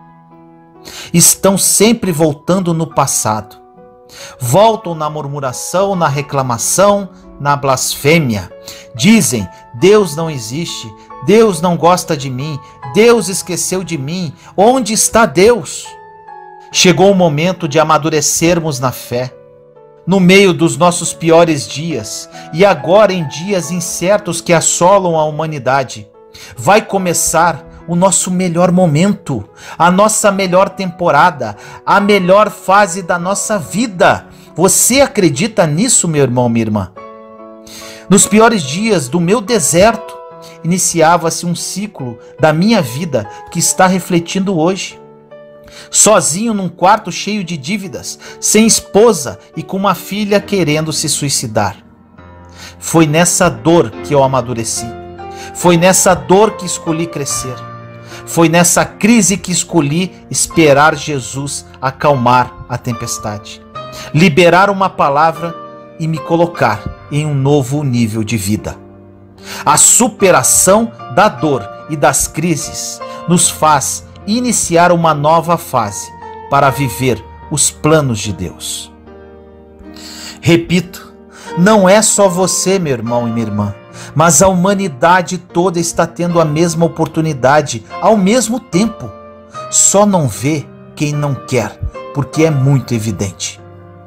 estão sempre voltando no passado. Voltam na murmuração, na reclamação, na blasfêmia. Dizem: Deus não existe, Deus não gosta de mim, Deus esqueceu de mim, onde está Deus? Chegou o momento de amadurecermos na fé, no meio dos nossos piores dias e agora em dias incertos que assolam a humanidade. Vai começar o nosso melhor momento, a nossa melhor temporada, a melhor fase da nossa vida. Você acredita nisso, meu irmão, minha irmã? Nos piores dias do meu deserto, iniciava-se um ciclo da minha vida que está refletindo hoje. Sozinho num quarto cheio de dívidas, sem esposa e com uma filha querendo se suicidar. Foi nessa dor que eu amadureci. Foi nessa dor que escolhi crescer. Foi nessa crise que escolhi esperar Jesus acalmar a tempestade, liberar uma palavra e me colocar em um novo nível de vida. A superação da dor e das crises nos faz iniciar uma nova fase para viver os planos de Deus. Repito, não é só você, meu irmão e minha irmã, mas a humanidade toda está tendo a mesma oportunidade ao mesmo tempo. Só não vê quem não quer, porque é muito evidente.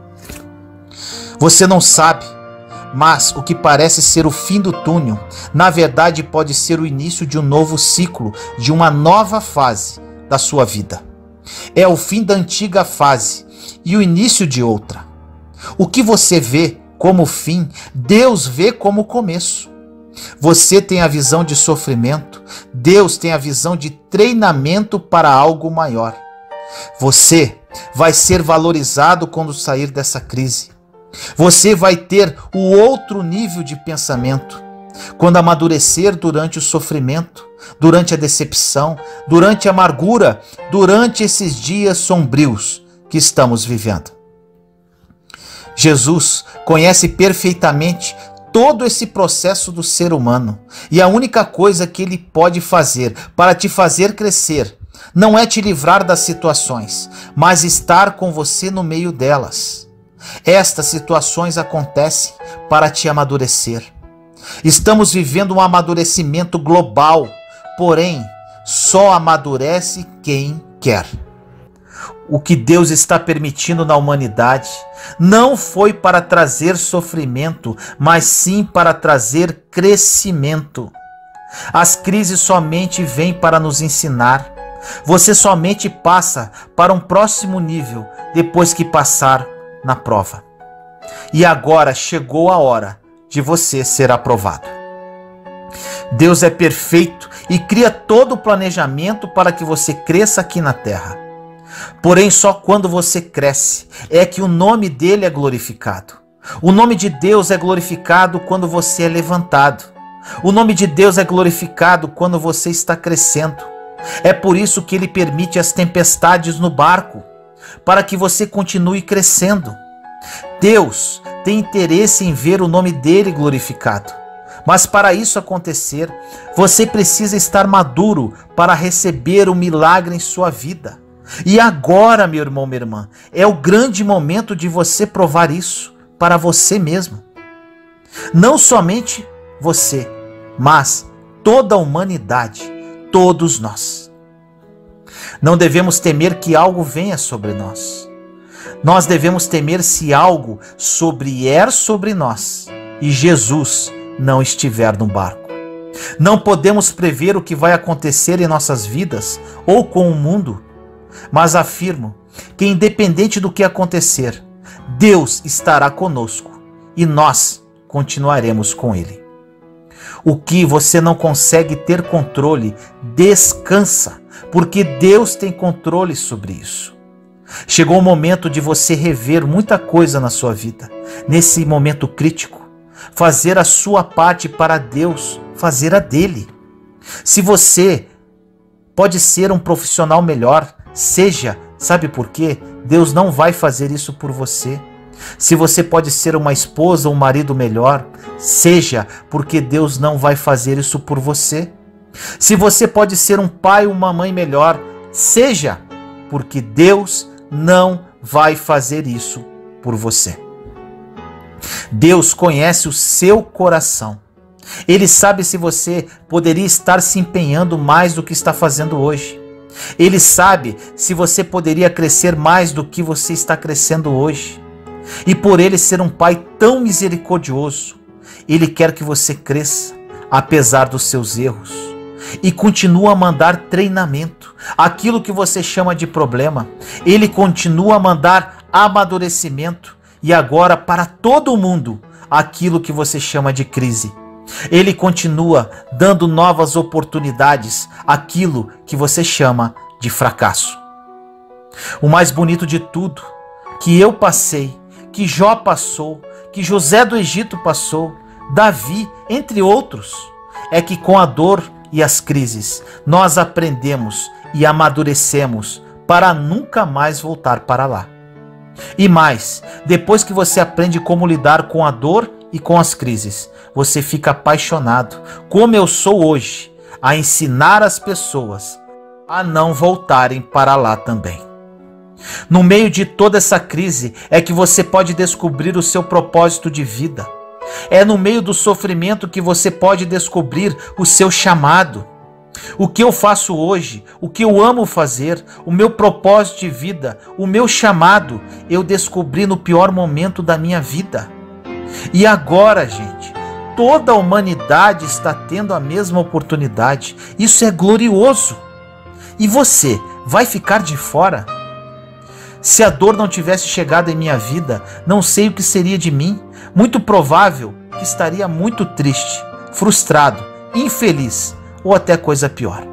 Você não sabe, mas o que parece ser o fim do túnel, na verdade pode ser o início de um novo ciclo, de uma nova fase da sua vida. É o fim da antiga fase e o início de outra. O que você vê como fim, Deus vê como começo. Você tem a visão de sofrimento, Deus tem a visão de treinamento para algo maior. Você vai ser valorizado quando sair dessa crise. Você vai ter o outro nível de pensamento quando amadurecer durante o sofrimento, durante a decepção, durante a amargura, durante esses dias sombrios que estamos vivendo. Jesus conhece perfeitamente todo esse processo do ser humano e a única coisa que ele pode fazer para te fazer crescer não é te livrar das situações, mas estar com você no meio delas. Estas situações acontecem para te amadurecer. Estamos vivendo um amadurecimento global, porém, só amadurece quem quer. O que Deus está permitindo na humanidade não foi para trazer sofrimento, mas sim para trazer crescimento. As crises somente vêm para nos ensinar. Você somente passa para um próximo nível depois que passar na prova. E agora chegou a hora de você ser aprovado. Deus é perfeito e cria todo o planejamento para que você cresça aqui na terra. Porém, só quando você cresce é que o nome dele é glorificado. O nome de Deus é glorificado quando você é levantado. O nome de Deus é glorificado quando você está crescendo. É por isso que ele permite as tempestades no barco, para que você continue crescendo. Deus tem interesse em ver o nome dele glorificado. Mas para isso acontecer, você precisa estar maduro para receber o milagre em sua vida. E agora, meu irmão, minha irmã, é o grande momento de você provar isso para você mesmo. Não somente você, mas toda a humanidade, todos nós. Não devemos temer que algo venha sobre nós. Nós devemos temer se algo vier sobre nós e Jesus não estiver no barco. Não podemos prever o que vai acontecer em nossas vidas ou com o mundo, mas afirmo que independente do que acontecer, Deus estará conosco e nós continuaremos com Ele. O que você não consegue ter controle, descansa, porque Deus tem controle sobre isso. Chegou o momento de você rever muita coisa na sua vida. Nesse momento crítico, fazer a sua parte para Deus, fazer a dele. Se você pode ser um profissional melhor, seja. Sabe por quê? Deus não vai fazer isso por você. Se você pode ser uma esposa ou um marido melhor, seja, porque Deus não vai fazer isso por você. Se você pode ser um pai ou uma mãe melhor, seja, porque Deus não vai fazer isso por você. Deus conhece o seu coração. Ele sabe se você poderia estar se empenhando mais do que está fazendo hoje. Ele sabe se você poderia crescer mais do que você está crescendo hoje. E por Ele ser um Pai tão misericordioso, Ele quer que você cresça, apesar dos seus erros. E continua a mandar treinamento, aquilo que você chama de problema. Ele continua a mandar amadurecimento, e agora para todo mundo, aquilo que você chama de crise. Ele continua dando novas oportunidades, aquilo que você chama de fracasso. O mais bonito de tudo, que eu passei, que Jó passou, que José do Egito passou, Davi, entre outros, é que com a dor e as crises, nós aprendemos e amadurecemos para nunca mais voltar para lá. E mais, depois que você aprende como lidar com a dor e com as crises, você fica apaixonado, como eu sou hoje, a ensinar as pessoas a não voltarem para lá também. No meio de toda essa crise é que você pode descobrir o seu propósito de vida. É no meio do sofrimento que você pode descobrir o seu chamado. O que eu faço hoje, o que eu amo fazer, o meu propósito de vida, o meu chamado, eu descobri no pior momento da minha vida. E agora, gente, toda a humanidade está tendo a mesma oportunidade. Isso é glorioso. E você vai ficar de fora? Se a dor não tivesse chegado em minha vida, não sei o que seria de mim. Muito provável que estaria muito triste, frustrado, infeliz ou até coisa pior.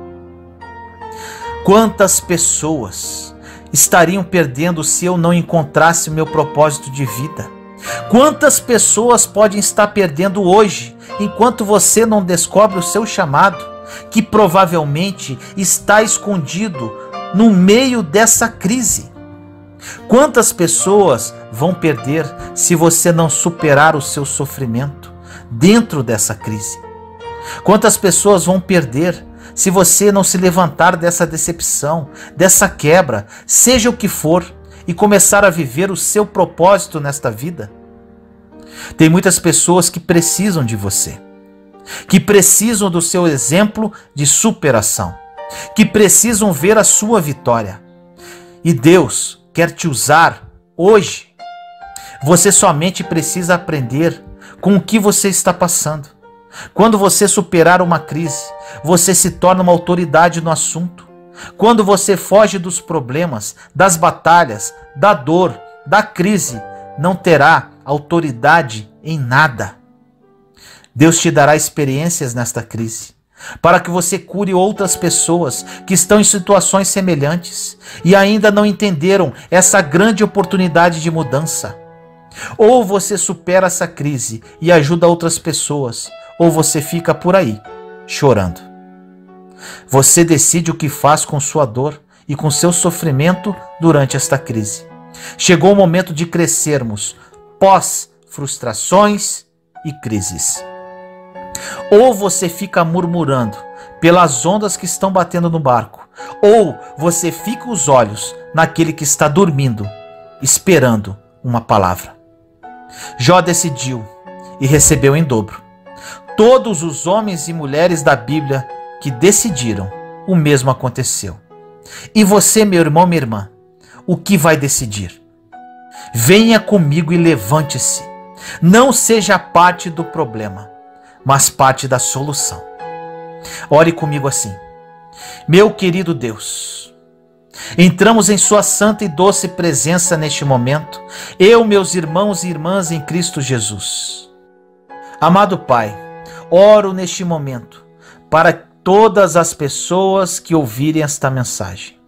Quantas pessoas estariam perdendo se eu não encontrasse o meu propósito de vida? Quantas pessoas podem estar perdendo hoje enquanto você não descobre o seu chamado, que provavelmente está escondido no meio dessa crise? Quantas pessoas vão perder se você não superar o seu sofrimento dentro dessa crise? Quantas pessoas vão perder se você não se levantar dessa decepção, dessa quebra, seja o que for, e começar a viver o seu propósito nesta vida? Tem muitas pessoas que precisam de você, que precisam do seu exemplo de superação, que precisam ver a sua vitória. E Deus quer te usar hoje. Você somente precisa aprender com o que você está passando. Quando você superar uma crise, você se torna uma autoridade no assunto. Quando você foge dos problemas, das batalhas, da dor, da crise, não terá autoridade em nada. Deus te dará experiências nesta crise, para que você cure outras pessoas que estão em situações semelhantes e ainda não entenderam essa grande oportunidade de mudança. Ou você supera essa crise e ajuda outras pessoas, ou você fica por aí, chorando. Você decide o que faz com sua dor e com seu sofrimento durante esta crise. Chegou o momento de crescermos pós frustrações e crises. Ou você fica murmurando pelas ondas que estão batendo no barco, ou você fica os olhos naquele que está dormindo, esperando uma palavra. Jó decidiu e recebeu em dobro. Todos os homens e mulheres da Bíblia que decidiram, o mesmo aconteceu. E você, meu irmão, minha irmã, o que vai decidir? Venha comigo e levante-se. Não seja parte do problema, mas parte da solução. Ore comigo assim: meu querido Deus, entramos em sua santa e doce presença neste momento, eu, meus irmãos e irmãs em Cristo Jesus. Amado Pai, oro neste momento para todas as pessoas que ouvirem esta mensagem,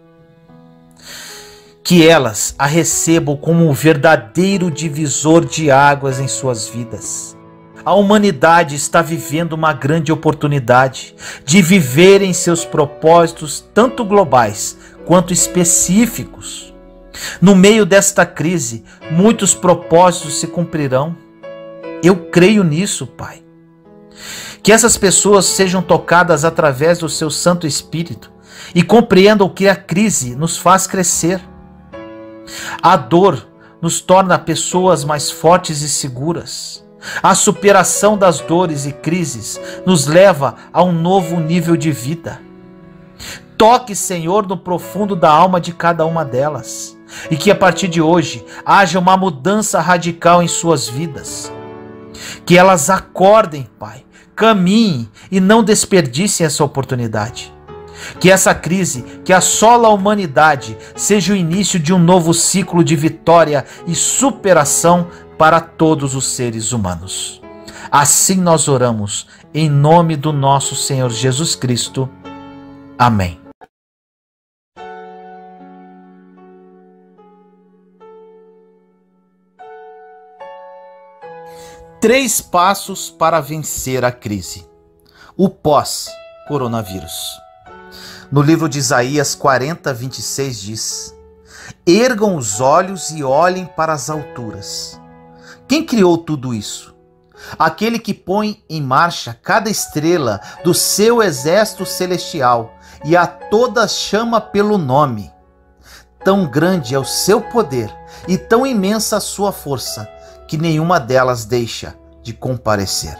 que elas a recebam como um verdadeiro divisor de águas em suas vidas. A humanidade está vivendo uma grande oportunidade de viver em seus propósitos, tanto globais quanto específicos. No meio desta crise, muitos propósitos se cumprirão. Eu creio nisso, Pai. Que essas pessoas sejam tocadas através do seu Santo Espírito e compreendam que a crise nos faz crescer. A dor nos torna pessoas mais fortes e seguras. A superação das dores e crises nos leva a um novo nível de vida. Toque, Senhor, no profundo da alma de cada uma delas. E que a partir de hoje haja uma mudança radical em suas vidas. Que elas acordem, Pai, caminhem e não desperdicem essa oportunidade. Que essa crise que assola a humanidade seja o início de um novo ciclo de vitória e superação para todos os seres humanos. Assim nós oramos, em nome do nosso Senhor Jesus Cristo. Amém. Três passos para vencer a crise. O pós-coronavírus. No livro de Isaías 40:26 diz: Ergam os olhos e olhem para as alturas. Quem criou tudo isso? Aquele que põe em marcha cada estrela do seu exército celestial e a todas chama pelo nome. Tão grande é o seu poder e tão imensa a sua força, que nenhuma delas deixa de comparecer.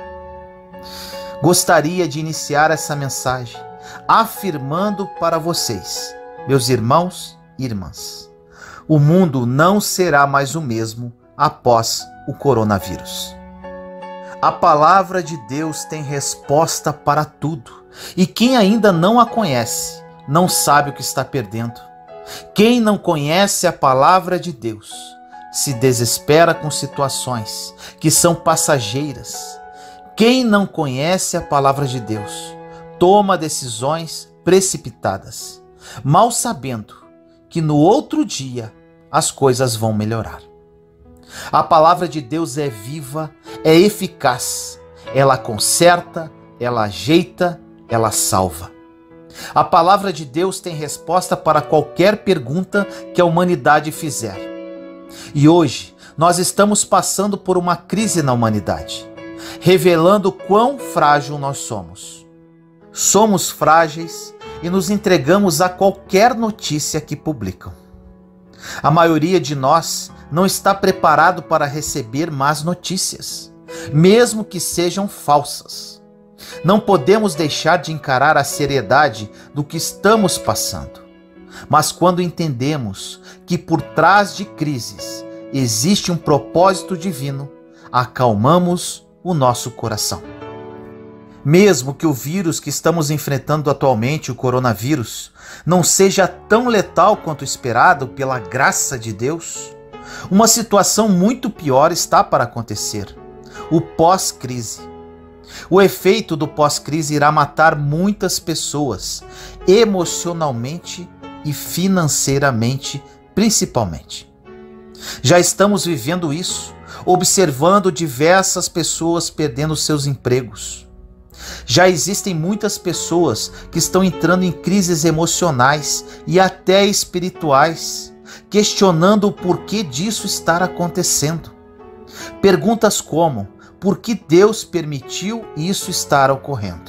Gostaria de iniciar essa mensagem afirmando para vocês, meus irmãos e irmãs, o mundo não será mais o mesmo após o coronavírus. A palavra de Deus tem resposta para tudo, e quem ainda não a conhece, não sabe o que está perdendo. Quem não conhece a palavra de Deus, se desespera com situações que são passageiras. Quem não conhece a palavra de Deus, toma decisões precipitadas, mal sabendo que no outro dia as coisas vão melhorar. A palavra de Deus é viva, é eficaz, ela conserta, ela ajeita, ela salva. A palavra de Deus tem resposta para qualquer pergunta que a humanidade fizer. E hoje nós estamos passando por uma crise na humanidade, revelando quão frágil nós somos. Somos frágeis e nos entregamos a qualquer notícia que publicam. A maioria de nós não está preparado para receber más notícias, mesmo que sejam falsas. Não podemos deixar de encarar a seriedade do que estamos passando. Mas quando entendemos que por trás de crises existe um propósito divino, acalmamos o nosso coração. Mesmo que o vírus que estamos enfrentando atualmente, o coronavírus, não seja tão letal quanto esperado pela graça de Deus, uma situação muito pior está para acontecer: o pós-crise. O efeito do pós-crise irá matar muitas pessoas, emocionalmente e financeiramente, principalmente. Já estamos vivendo isso, observando diversas pessoas perdendo seus empregos. Já existem muitas pessoas que estão entrando em crises emocionais e até espirituais, questionando o porquê disso estar acontecendo. Perguntas como: por que Deus permitiu isso estar ocorrendo?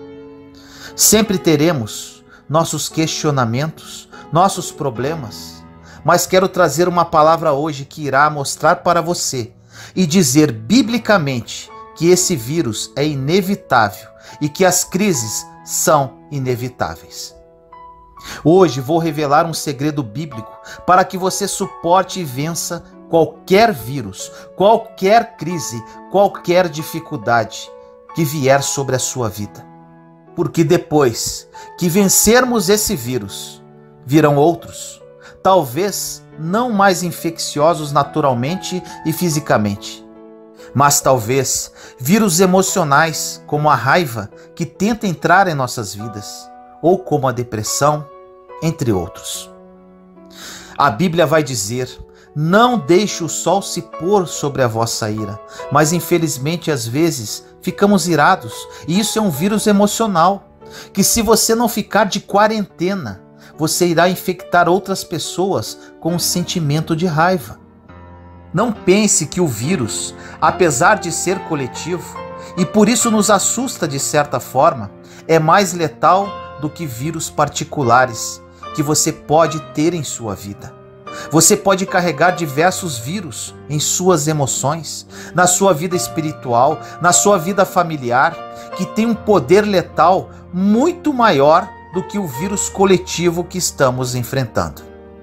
Sempre teremos nossos questionamentos, nossos problemas, mas quero trazer uma palavra hoje que irá mostrar para você e dizer biblicamente que esse vírus é inevitável e que as crises são inevitáveis. Hoje vou revelar um segredo bíblico para que você suporte e vença qualquer vírus, qualquer crise, qualquer dificuldade que vier sobre a sua vida. Porque depois que vencermos esse vírus, virão outros, talvez não mais infecciosos naturalmente e fisicamente, mas talvez vírus emocionais como a raiva que tenta entrar em nossas vidas, ou como a depressão, entre outros. A Bíblia vai dizer: não deixe o sol se pôr sobre a vossa ira, mas infelizmente às vezes ficamos irados, e isso é um vírus emocional, que se você não ficar de quarentena, você irá infectar outras pessoas com um sentimento de raiva. Não pense que o vírus, apesar de ser coletivo, e por isso nos assusta de certa forma, é mais letal do que vírus particulares que você pode ter em sua vida. Você pode carregar diversos vírus em suas emoções, na sua vida espiritual, na sua vida familiar, que tem um poder letal muito maior do do que o vírus coletivo que estamos enfrentando.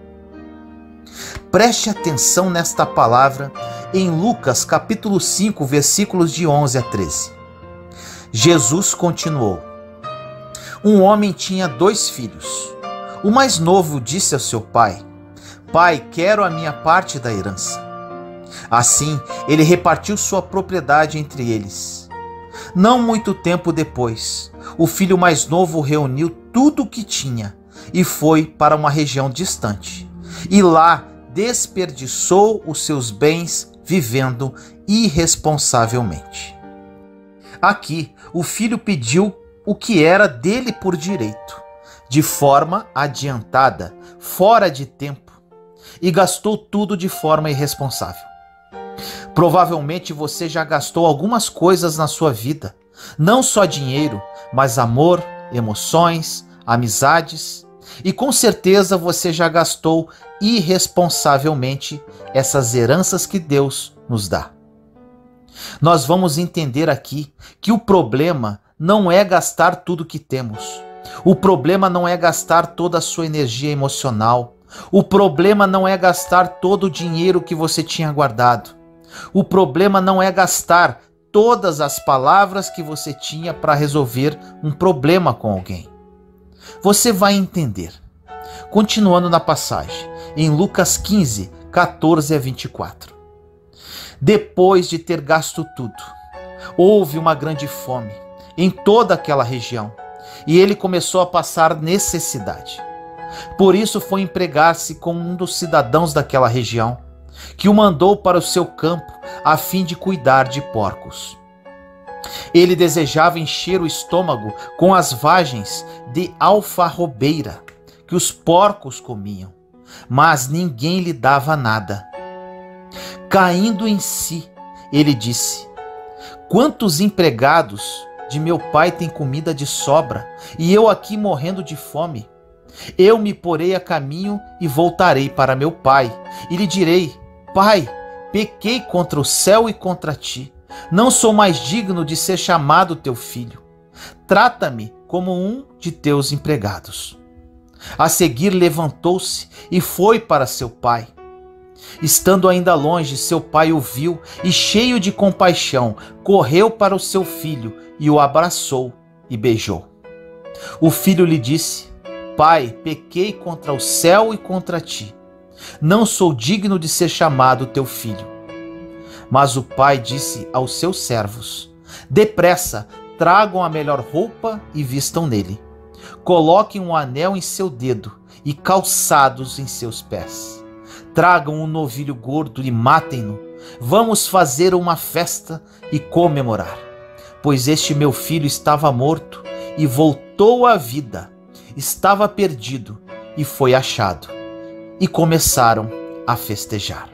Preste atenção nesta palavra em Lucas capítulo 5, versículos de 11 a 13. Jesus continuou: Um homem tinha 2 filhos. O mais novo disse ao seu pai: Pai, quero a minha parte da herança. Assim, ele repartiu sua propriedade entre eles. Não muito tempo depois, o filho mais novo reuniu tudo o que tinha e foi para uma região distante. E lá desperdiçou os seus bens vivendo irresponsavelmente. Aqui, o filho pediu o que era dele por direito, de forma adiantada, fora de tempo, e gastou tudo de forma irresponsável. Provavelmente você já gastou algumas coisas na sua vida, não só dinheiro, mas amor, emoções, amizades, e com certeza você já gastou irresponsavelmente essas heranças que Deus nos dá. Nós vamos entender aqui que o problema não é gastar tudo que temos. O problema não é gastar toda a sua energia emocional. O problema não é gastar todo o dinheiro que você tinha guardado. O problema não é gastar todas as palavras que você tinha para resolver um problema com alguém. Você vai entender. Continuando na passagem, em Lucas 15, 14 a 24. Depois de ter gasto tudo, houve uma grande fome em toda aquela região e ele começou a passar necessidade. Por isso foi empregar-se com um dos cidadãos daquela região, que o mandou para o seu campo a fim de cuidar de porcos. Ele desejava encher o estômago com as vagens de alfarrobeira que os porcos comiam, mas ninguém lhe dava nada. Caindo em si, ele disse: Quantos empregados de meu pai têm comida de sobra e eu aqui morrendo de fome? Eu me porei a caminho e voltarei para meu pai e lhe direi: Pai, pequei contra o céu e contra ti. Não sou mais digno de ser chamado teu filho. Trata-me como um de teus empregados. A seguir levantou-se e foi para seu pai. Estando ainda longe, seu pai o viu e, cheio de compaixão, correu para o seu filho e o abraçou e beijou. O filho lhe disse: Pai, pequei contra o céu e contra ti. Não sou digno de ser chamado teu filho. Mas o pai disse aos seus servos: Depressa, tragam a melhor roupa e vistam nele. Coloquem um anel em seu dedo e calçados em seus pés. Tragam um novilho gordo e matem-no. Vamos fazer uma festa e comemorar. Pois este meu filho estava morto e voltou à vida. Estava perdido e foi achado. E começaram a festejar.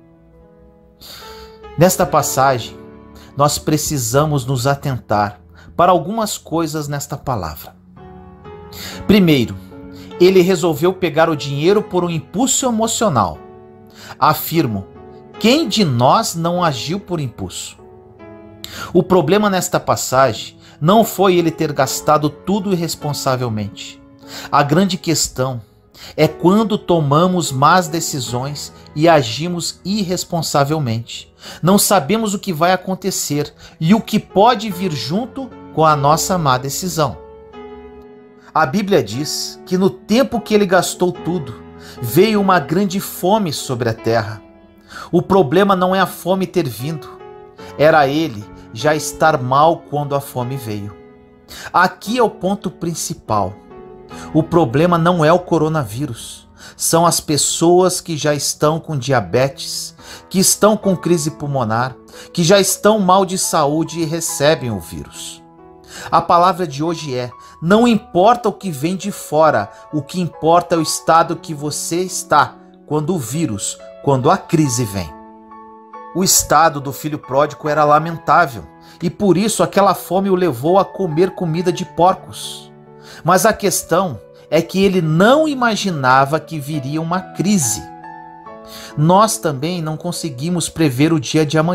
Nesta passagem, nós precisamos nos atentar para algumas coisas nesta palavra. Primeiro, ele resolveu pegar o dinheiro por um impulso emocional. Afirmo, quem de nós não agiu por impulso? O problema nesta passagem não foi ele ter gastado tudo irresponsavelmente. A grande questão é quando tomamos más decisões e agimos irresponsavelmente. Não sabemos o que vai acontecer e o que pode vir junto com a nossa má decisão. A Bíblia diz que no tempo que ele gastou tudo, veio uma grande fome sobre a terra. O problema não é a fome ter vindo, era ele já estar mal quando a fome veio. Aqui é o ponto principal. O problema não é o coronavírus, são as pessoas que já estão com diabetes, que estão com crise pulmonar, que já estão mal de saúde e recebem o vírus. A palavra de hoje é: não importa o que vem de fora, o que importa é o estado que você está quando o vírus, quando a crise vem. O estado do filho pródigo era lamentável e por isso aquela fome o levou a comer comida de porcos. Mas a questão é que ele não imaginava que viria uma crise. Nós também não conseguimos prever o dia de amanhã,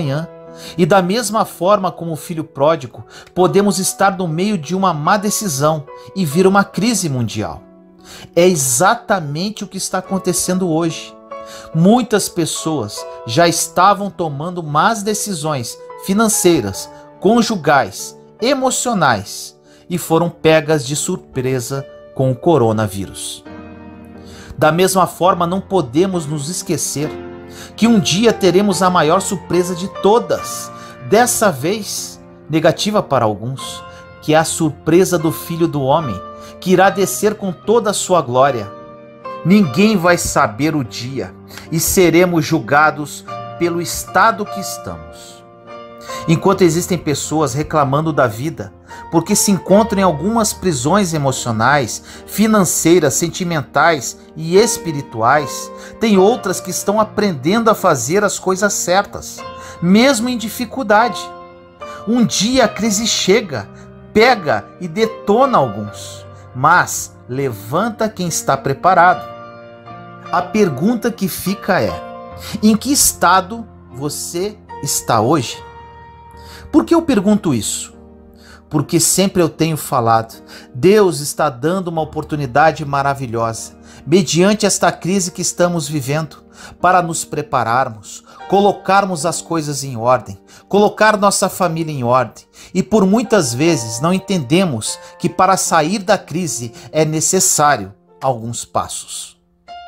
E da mesma forma como o filho pródigo, podemos estar no meio de uma má decisão e vir uma crise mundial. É exatamente o que está acontecendo hoje. Muitas pessoas já estavam tomando más decisões financeiras, conjugais, emocionais e foram pegas de surpresa com o coronavírus. Da mesma forma, não podemos nos esquecer que um dia teremos a maior surpresa de todas, dessa vez negativa para alguns, que é a surpresa do Filho do Homem, que irá descer com toda a sua glória. Ninguém vai saber o dia e seremos julgados pelo estado que estamos. Enquanto existem pessoas reclamando da vida porque se encontram em algumas prisões emocionais, financeiras, sentimentais e espirituais, tem outras que estão aprendendo a fazer as coisas certas, mesmo em dificuldade. Um dia a crise chega, pega e detona alguns, mas levanta quem está preparado. A pergunta que fica é: em que estado você está hoje? Por que eu pergunto isso? Porque sempre eu tenho falado, Deus está dando uma oportunidade maravilhosa, mediante esta crise que estamos vivendo, para nos prepararmos, colocarmos as coisas em ordem, colocar nossa família em ordem. E por muitas vezes não entendemos que para sair da crise é necessário alguns passos.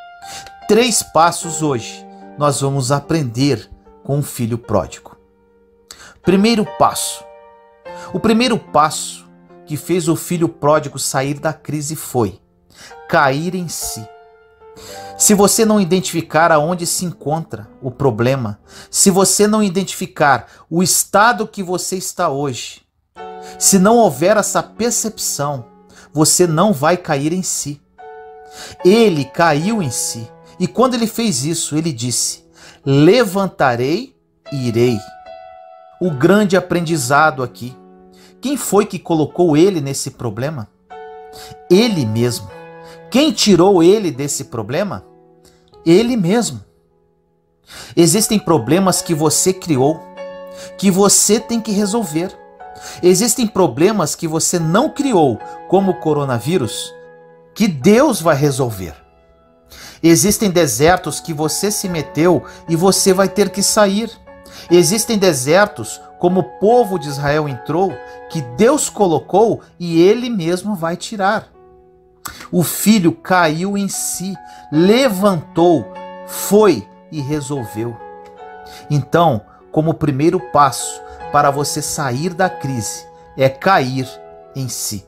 3 passos hoje nós vamos aprender com o filho pródigo. Primeiro passo. O primeiro passo que fez o filho pródigo sair da crise foi cair em si. Se você não identificar aonde se encontra o problema, se você não identificar o estado que você está hoje, se não houver essa percepção, você não vai cair em si. Ele caiu em si. E quando ele fez isso, ele disse: levantarei e irei. O grande aprendizado aqui. Quem foi que colocou ele nesse problema? Ele mesmo. Quem tirou ele desse problema? Ele mesmo. Existem problemas que você criou, que você tem que resolver. Existem problemas que você não criou, como o coronavírus, que Deus vai resolver. Existem desertos que você se meteu e você vai ter que sair. Existem desertos, como o povo de Israel entrou, que Deus colocou e Ele mesmo vai tirar. O filho caiu em si, levantou, foi e resolveu. Então, como primeiro passo para você sair da crise, é cair em si.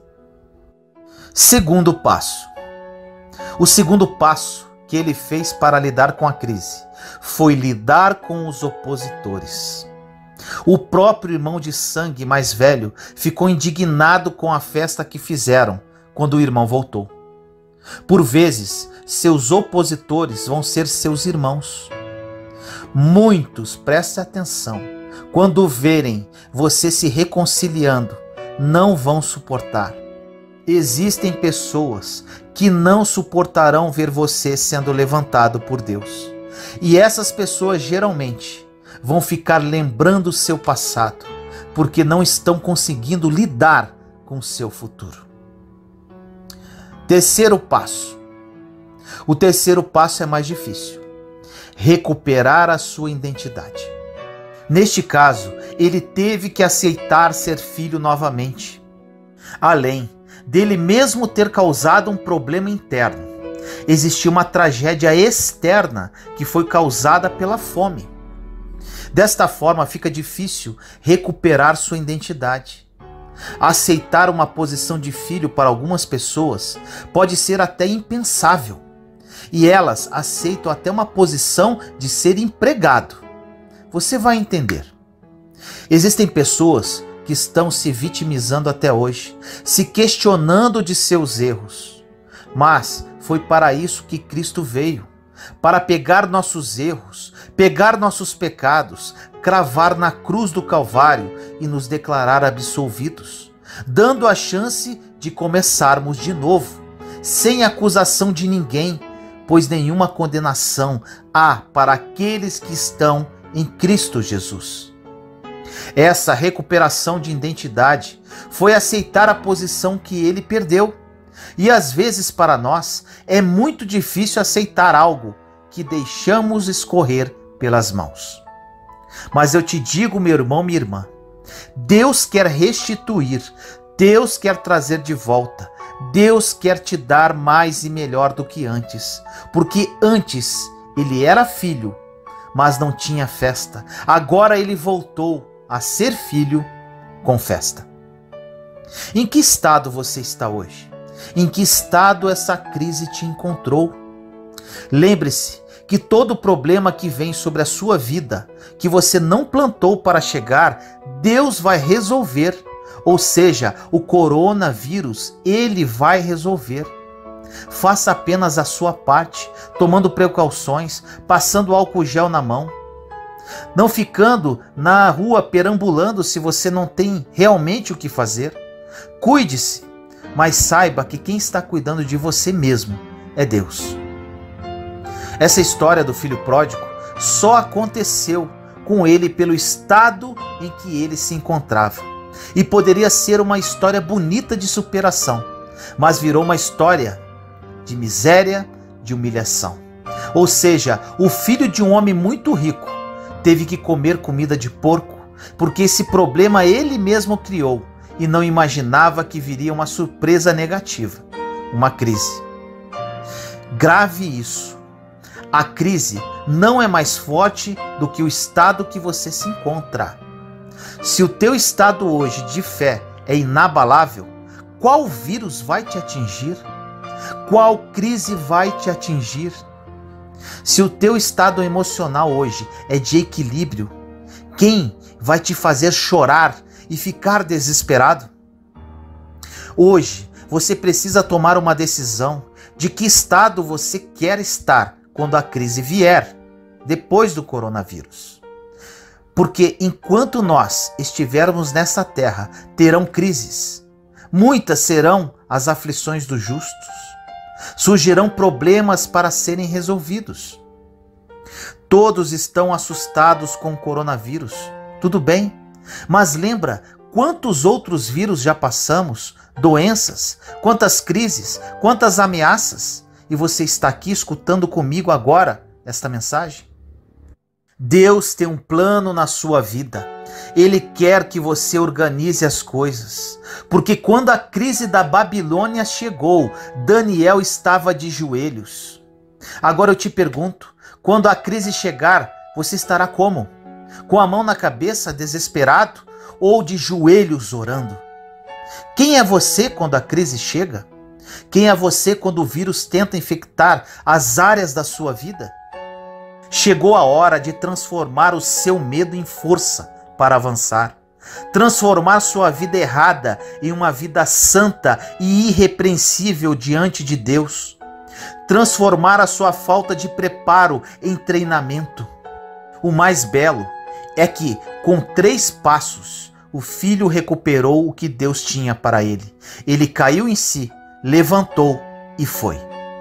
Segundo passo. O segundo passo que ele fez para lidar com a crise foi lidar com os opositores. O próprio irmão de sangue mais velho ficou indignado com a festa que fizeram quando o irmão voltou. Por vezes, seus opositores vão ser seus irmãos. Muitos, preste atenção, quando verem você se reconciliando, não vão suportar. Existem pessoas que não suportarão ver você sendo levantado por Deus. E essas pessoas geralmente vão ficar lembrando o seu passado, porque não estão conseguindo lidar com o seu futuro. Terceiro passo. O terceiro passo é mais difícil. Recuperar a sua identidade. Neste caso, ele teve que aceitar ser filho novamente. Além dele mesmo ter causado um problema interno, existia uma tragédia externa que foi causada pela fome. Desta forma, fica difícil recuperar sua identidade. Aceitar uma posição de filho para algumas pessoas pode ser até impensável. E elas aceitam até uma posição de ser empregado. Você vai entender. Existem pessoas que estão se vitimizando até hoje, se questionando de seus erros. Mas foi para isso que Cristo veio, para pegar nossos erros, pegar nossos pecados, cravar na cruz do Calvário e nos declarar absolvidos, dando a chance de começarmos de novo, sem acusação de ninguém, pois nenhuma condenação há para aqueles que estão em Cristo Jesus. Essa recuperação de identidade foi aceitar a posição que ele perdeu. E às vezes para nós é muito difícil aceitar algo que deixamos escorrer pelas mãos. Mas eu te digo, meu irmão, minha irmã, Deus quer restituir, Deus quer trazer de volta, Deus quer te dar mais e melhor do que antes, porque antes ele era filho, mas não tinha festa. Agora ele voltou a ser filho com festa. Em que estado você está hoje? Em que estado essa crise te encontrou? Lembre-se que todo problema que vem sobre a sua vida, que você não plantou para chegar, Deus vai resolver. Ou seja, o coronavírus, ele vai resolver. Faça apenas a sua parte, tomando precauções, passando álcool gel na mão. Não ficando na rua perambulando se você não tem realmente o que fazer. Cuide-se, mas saiba que quem está cuidando de você mesmo é Deus. Essa história do filho pródigo só aconteceu com ele pelo estado em que ele se encontrava. E poderia ser uma história bonita de superação, mas virou uma história de miséria, de humilhação. Ou seja, o filho de um homem muito rico teve que comer comida de porco, porque esse problema ele mesmo criou e não imaginava que viria uma surpresa negativa, uma crise. Grave isso. A crise não é mais forte do que o estado que você se encontra. Se o teu estado hoje de fé é inabalável, qual vírus vai te atingir? Qual crise vai te atingir? Se o teu estado emocional hoje é de equilíbrio, quem vai te fazer chorar e ficar desesperado? Hoje você precisa tomar uma decisão de que estado você quer estar quando a crise vier, depois do coronavírus. Porque enquanto nós estivermos nessa terra, terão crises. Muitas serão as aflições dos justos. Surgirão problemas para serem resolvidos. Todos estão assustados com o coronavírus. Tudo bem, mas lembra quantos outros vírus já passamos, doenças, quantas crises, quantas ameaças, e você está aqui escutando comigo agora esta mensagem? Deus tem um plano na sua vida. Ele quer que você organize as coisas. Porque quando a crise da Babilônia chegou, Daniel estava de joelhos. Agora eu te pergunto, quando a crise chegar, você estará como? Com a mão na cabeça, desesperado, ou de joelhos orando? Quem é você quando a crise chega? Quem é você quando o vírus tenta infectar as áreas da sua vida? Chegou a hora de transformar o seu medo em força para avançar. Transformar sua vida errada em uma vida santa e irrepreensível diante de Deus. Transformar a sua falta de preparo em treinamento. O mais belo é que, com 3 passos, o filho recuperou o que Deus tinha para ele. Ele caiu em si, levantou e foi.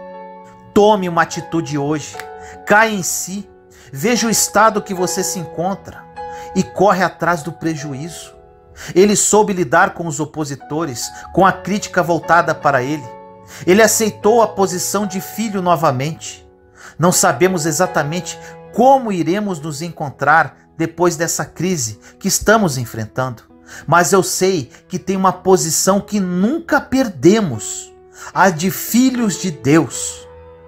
Tome uma atitude hoje. Caia em si, veja o estado que você se encontra e corre atrás do prejuízo. Ele soube lidar com os opositores, com a crítica voltada para ele. Ele aceitou a posição de filho novamente. Não sabemos exatamente como iremos nos encontrar depois dessa crise que estamos enfrentando, mas eu sei que tem uma posição que nunca perdemos, a de filhos de Deus.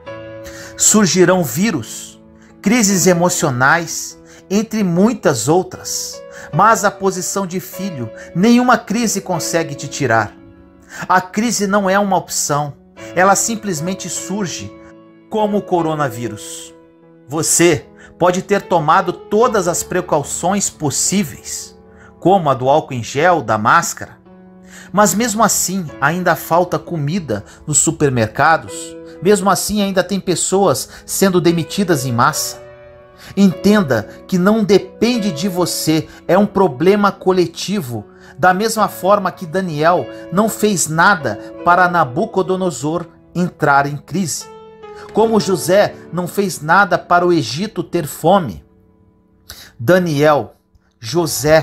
Surgirão vírus, crises emocionais, entre muitas outras, mas a posição de filho, nenhuma crise consegue te tirar. A crise não é uma opção, ela simplesmente surge, como o coronavírus. Você pode ter tomado todas as precauções possíveis, como a do álcool em gel, da máscara, mas mesmo assim ainda falta comida nos supermercados. Mesmo assim, ainda tem pessoas sendo demitidas em massa. Entenda que não depende de você, é um problema coletivo. Da mesma forma que Daniel não fez nada para Nabucodonosor entrar em crise. Como José não fez nada para o Egito ter fome. Daniel, José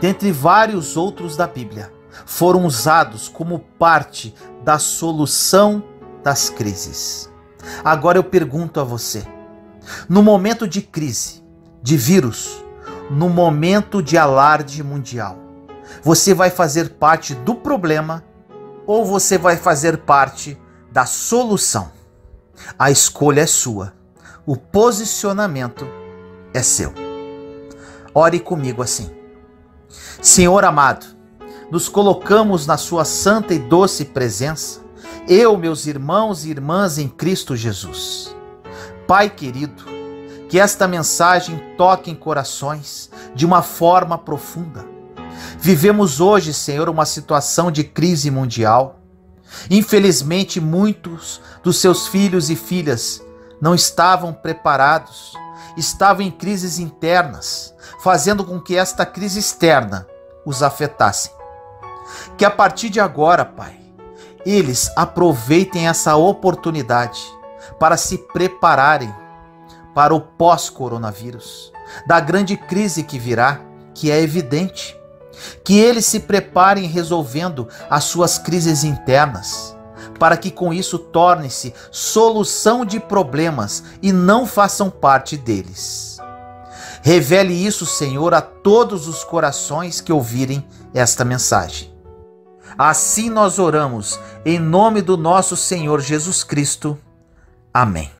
dentre vários outros da Bíblia, foram usados como parte da solução das crises. Agora eu pergunto a você, no momento de crise, de vírus, no momento de alarde mundial, você vai fazer parte do problema ou você vai fazer parte da solução? A escolha é sua, o posicionamento é seu. Ore comigo assim. Senhor amado, nos colocamos na sua santa e doce presença, eu, meus irmãos e irmãs em Cristo Jesus. Pai querido, que esta mensagem toque em corações de uma forma profunda. Vivemos hoje, Senhor, uma situação de crise mundial. Infelizmente, muitos dos seus filhos e filhas não estavam preparados, estavam em crises internas, fazendo com que esta crise externa os afetasse. Que a partir de agora, Pai, eles aproveitem essa oportunidade para se prepararem para o pós-coronavírus, da grande crise que virá, que é evidente. Que eles se preparem resolvendo as suas crises internas, para que com isso torne-se solução de problemas e não façam parte deles. Revele isso, Senhor, a todos os corações que ouvirem esta mensagem. Assim nós oramos, em nome do nosso Senhor Jesus Cristo. Amém.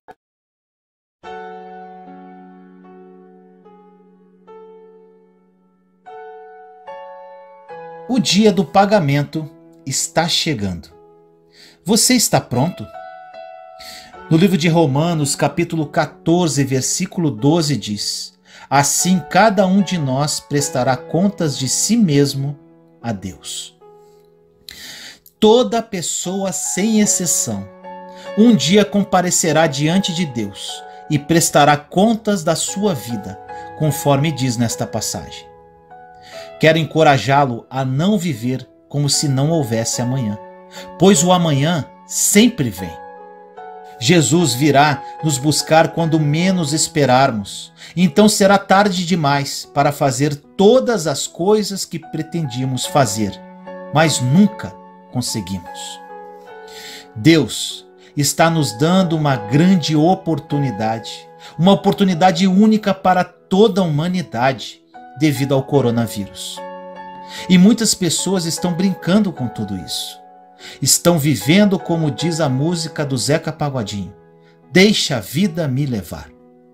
O dia do pagamento está chegando. Você está pronto? No livro de Romanos, capítulo 14, versículo 12 diz: assim cada um de nós prestará contas de si mesmo a Deus. Toda pessoa, sem exceção, um dia comparecerá diante de Deus e prestará contas da sua vida, conforme diz nesta passagem. Quero encorajá-lo a não viver como se não houvesse amanhã, pois o amanhã sempre vem. Jesus virá nos buscar quando menos esperarmos, então será tarde demais para fazer todas as coisas que pretendíamos fazer, mas nunca conseguimos. Deus está nos dando uma grande oportunidade, uma oportunidade única para toda a humanidade, devido ao coronavírus. E muitas pessoas estão brincando com tudo isso. Estão vivendo como diz a música do Zeca Pagodinho: deixa a vida me levar.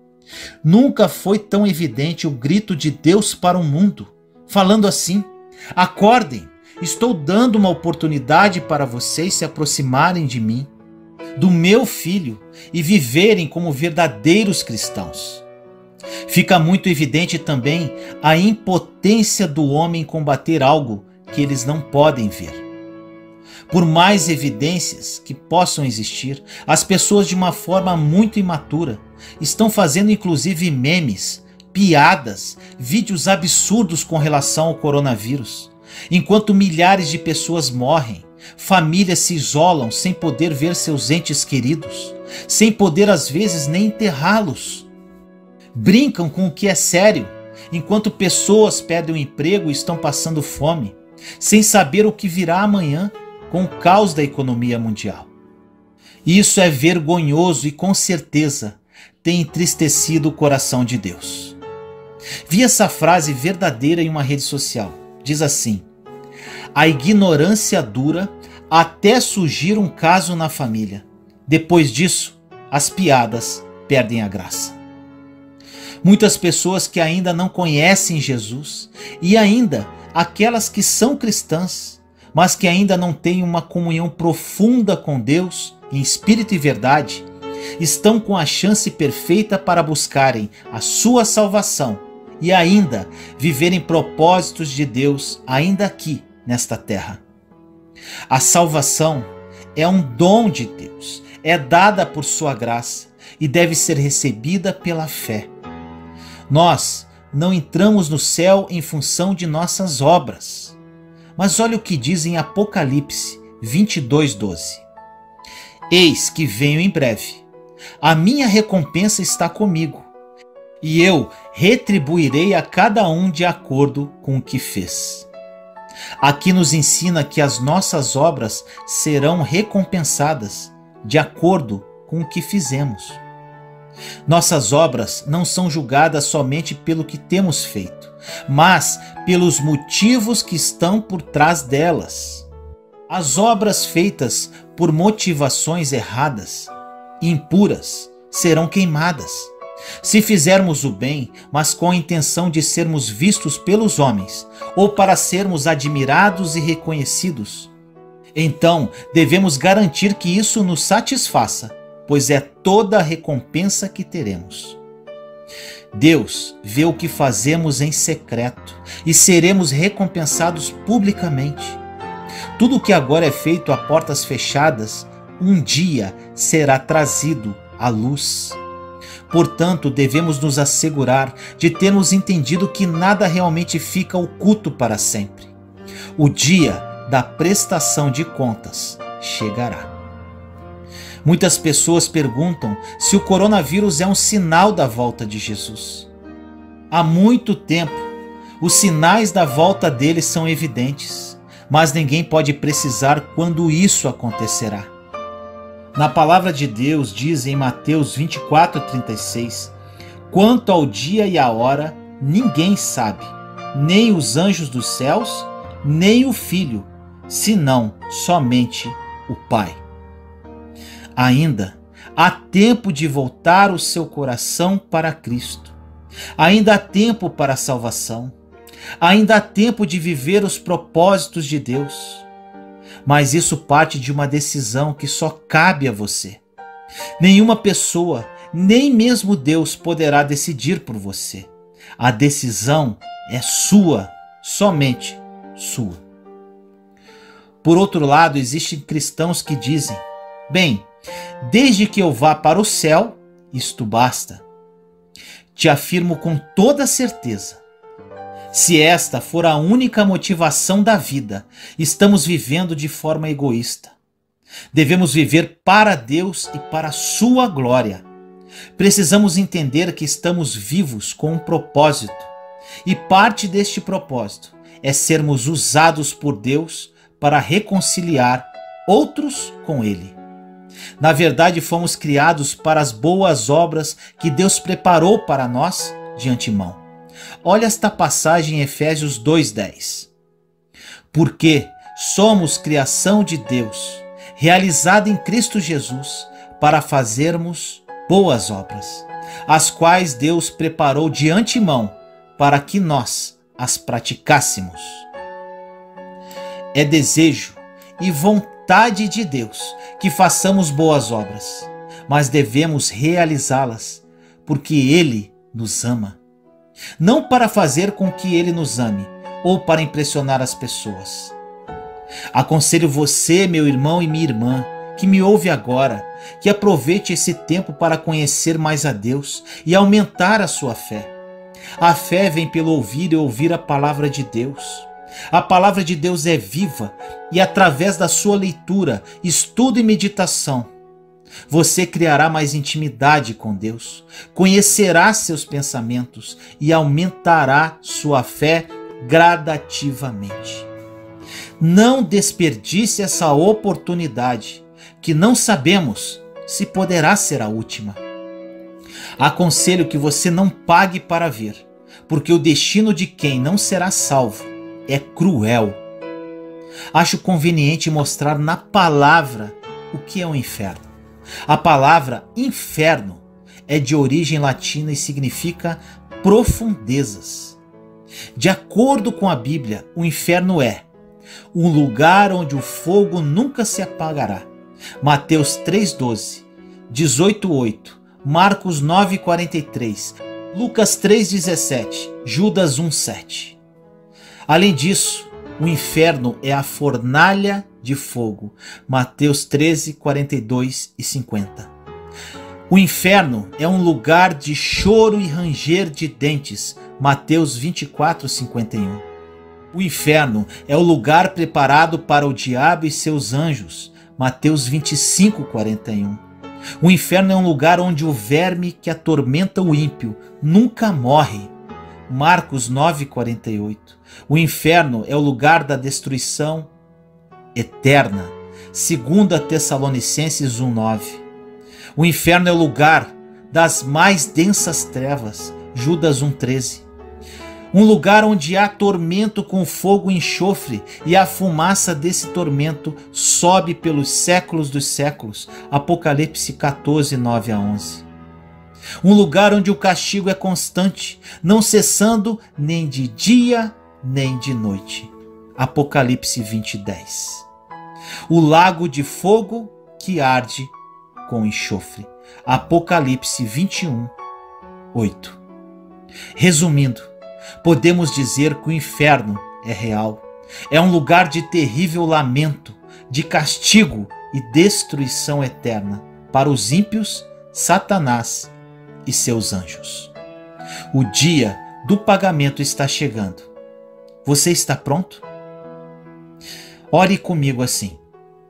Nunca foi tão evidente o grito de Deus para o mundo, falando assim: acordem, estou dando uma oportunidade para vocês se aproximarem de mim, do meu filho, e viverem como verdadeiros cristãos. Fica muito evidente também a impotência do homem em combater algo que eles não podem ver. Por mais evidências que possam existir, as pessoas de uma forma muito imatura estão fazendo inclusive memes, piadas, vídeos absurdos com relação ao coronavírus. Enquanto milhares de pessoas morrem, famílias se isolam sem poder ver seus entes queridos, sem poder às vezes nem enterrá-los. Brincam com o que é sério, enquanto pessoas perdem o emprego e estão passando fome, sem saber o que virá amanhã com o caos da economia mundial. Isso é vergonhoso e com certeza tem entristecido o coração de Deus. Vi essa frase verdadeira em uma rede social. Diz assim: a ignorância dura até surgir um caso na família. Depois disso, as piadas perdem a graça. Muitas pessoas que ainda não conhecem Jesus e ainda aquelas que são cristãs, mas que ainda não têm uma comunhão profunda com Deus em espírito e verdade, estão com a chance perfeita para buscarem a sua salvação e ainda viverem propósitos de Deus ainda aqui nesta terra. A salvação é um dom de Deus, é dada por sua graça e deve ser recebida pela fé. Nós não entramos no céu em função de nossas obras. Mas olha o que diz em Apocalipse 22:12. Eis que venho em breve. A minha recompensa está comigo, e eu retribuirei a cada um de acordo com o que fez. Aqui nos ensina que as nossas obras serão recompensadas de acordo com o que fizemos. Nossas obras não são julgadas somente pelo que temos feito, mas pelos motivos que estão por trás delas. As obras feitas por motivações erradas e impuras serão queimadas. Se fizermos o bem, mas com a intenção de sermos vistos pelos homens, ou para sermos admirados e reconhecidos, então devemos garantir que isso nos satisfaça, pois é toda a recompensa que teremos. Deus vê o que fazemos em secreto e seremos recompensados publicamente. Tudo o que agora é feito a portas fechadas, um dia será trazido à luz. Portanto, devemos nos assegurar de termos entendido que nada realmente fica oculto para sempre. O dia da prestação de contas chegará. Muitas pessoas perguntam se o coronavírus é um sinal da volta de Jesus. Há muito tempo, os sinais da volta dele são evidentes, mas ninguém pode precisar quando isso acontecerá. Na palavra de Deus diz em Mateus 24:36, quanto ao dia e à hora, ninguém sabe, nem os anjos dos céus, nem o Filho, senão somente o Pai. Ainda há tempo de voltar o seu coração para Cristo. Ainda há tempo para a salvação. Ainda há tempo de viver os propósitos de Deus. Mas isso parte de uma decisão que só cabe a você. Nenhuma pessoa, nem mesmo Deus, poderá decidir por você. A decisão é sua, somente sua. Por outro lado, existem cristãos que dizem: bem, desde que eu vá para o céu, isto basta. Te afirmo com toda certeza, se esta for a única motivação da vida, estamos vivendo de forma egoísta. Devemos viver para Deus e para a sua glória. Precisamos entender que estamos vivos com um propósito, e parte deste propósito é sermos usados por Deus para reconciliar outros com Ele. Na verdade, fomos criados para as boas obras que Deus preparou para nós de antemão. Olha esta passagem em Efésios 2:10. Porque somos criação de Deus, realizada em Cristo Jesus, para fazermos boas obras, as quais Deus preparou de antemão para que nós as praticássemos. É desejo e vontade de Deus que façamos boas obras, mas devemos realizá-las porque Ele nos ama. Não para fazer com que Ele nos ame ou para impressionar as pessoas. Aconselho você, meu irmão e minha irmã, que me ouve agora, que aproveite esse tempo para conhecer mais a Deus e aumentar a sua fé. A fé vem pelo ouvir e ouvir a palavra de Deus. A palavra de Deus é viva e através da sua leitura, estudo e meditação, você criará mais intimidade com Deus, conhecerá seus pensamentos e aumentará sua fé gradativamente. Não desperdice essa oportunidade, que não sabemos se poderá ser a última. Aconselho que você não pague para ver, porque o destino de quem não será salvo é cruel. Acho conveniente mostrar na palavra o que é o inferno. A palavra inferno é de origem latina e significa profundezas. De acordo com a Bíblia, o inferno é um lugar onde o fogo nunca se apagará. Mateus 3:12, 18:8, Marcos 9:43, Lucas 3:17, Judas 1:7. Além disso, o inferno é a fornalha de fogo. Mateus 13:42 e 50. O inferno é um lugar de choro e ranger de dentes. Mateus 24:51. O inferno é o lugar preparado para o diabo e seus anjos. Mateus 25:41. O inferno é um lugar onde o verme que atormenta o ímpio nunca morre. Marcos 9,48. O inferno é o lugar da destruição eterna. 2 Tessalonicenses 1,9. O inferno é o lugar das mais densas trevas. Judas 1,13. Um lugar onde há tormento com fogo e enxofre, e a fumaça desse tormento sobe pelos séculos dos séculos. Apocalipse 14, 9 a 11. Um lugar onde o castigo é constante, não cessando nem de dia nem de noite. Apocalipse 20, 10. O lago de fogo que arde com enxofre. Apocalipse 21, 8. Resumindo, podemos dizer que o inferno é real. É um lugar de terrível lamento, de castigo e destruição eterna para os ímpios, Satanás e seus anjos. O dia do pagamento está chegando. Você está pronto? Ore comigo assim.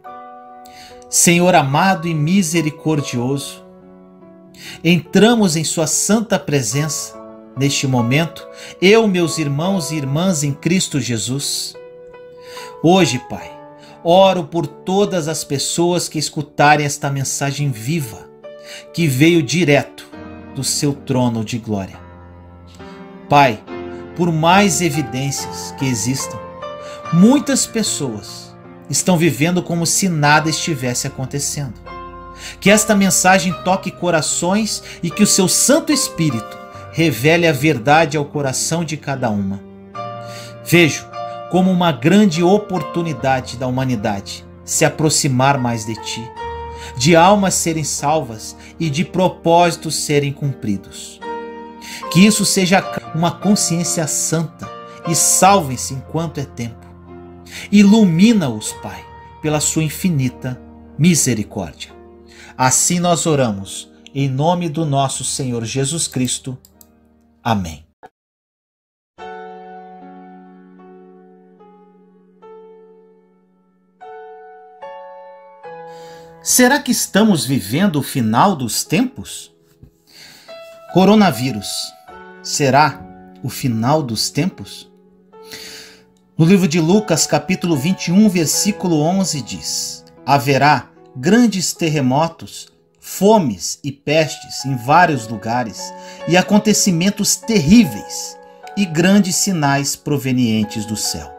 Senhor amado e misericordioso, entramos em sua santa presença neste momento, eu, meus irmãos e irmãs em Cristo Jesus. Hoje, Pai, oro por todas as pessoas que escutarem esta mensagem viva, que veio direto do seu trono de glória. Pai, por mais evidências que existam, muitas pessoas estão vivendo como se nada estivesse acontecendo. Que esta mensagem toque corações e que o seu Santo Espírito revele a verdade ao coração de cada uma. Vejo como uma grande oportunidade da humanidade se aproximar mais de Ti, de almas serem salvas e de propósitos serem cumpridos. Que isso seja uma consciência santa e salvem-se enquanto é tempo. Ilumina-os, Pai, pela sua infinita misericórdia. Assim nós oramos, em nome do nosso Senhor Jesus Cristo. Amém. Será que estamos vivendo o final dos tempos? Coronavírus, será o final dos tempos? No livro de Lucas, capítulo 21, versículo 11 diz: haverá grandes terremotos, fomes e pestes em vários lugares, e acontecimentos terríveis e grandes sinais provenientes do céu.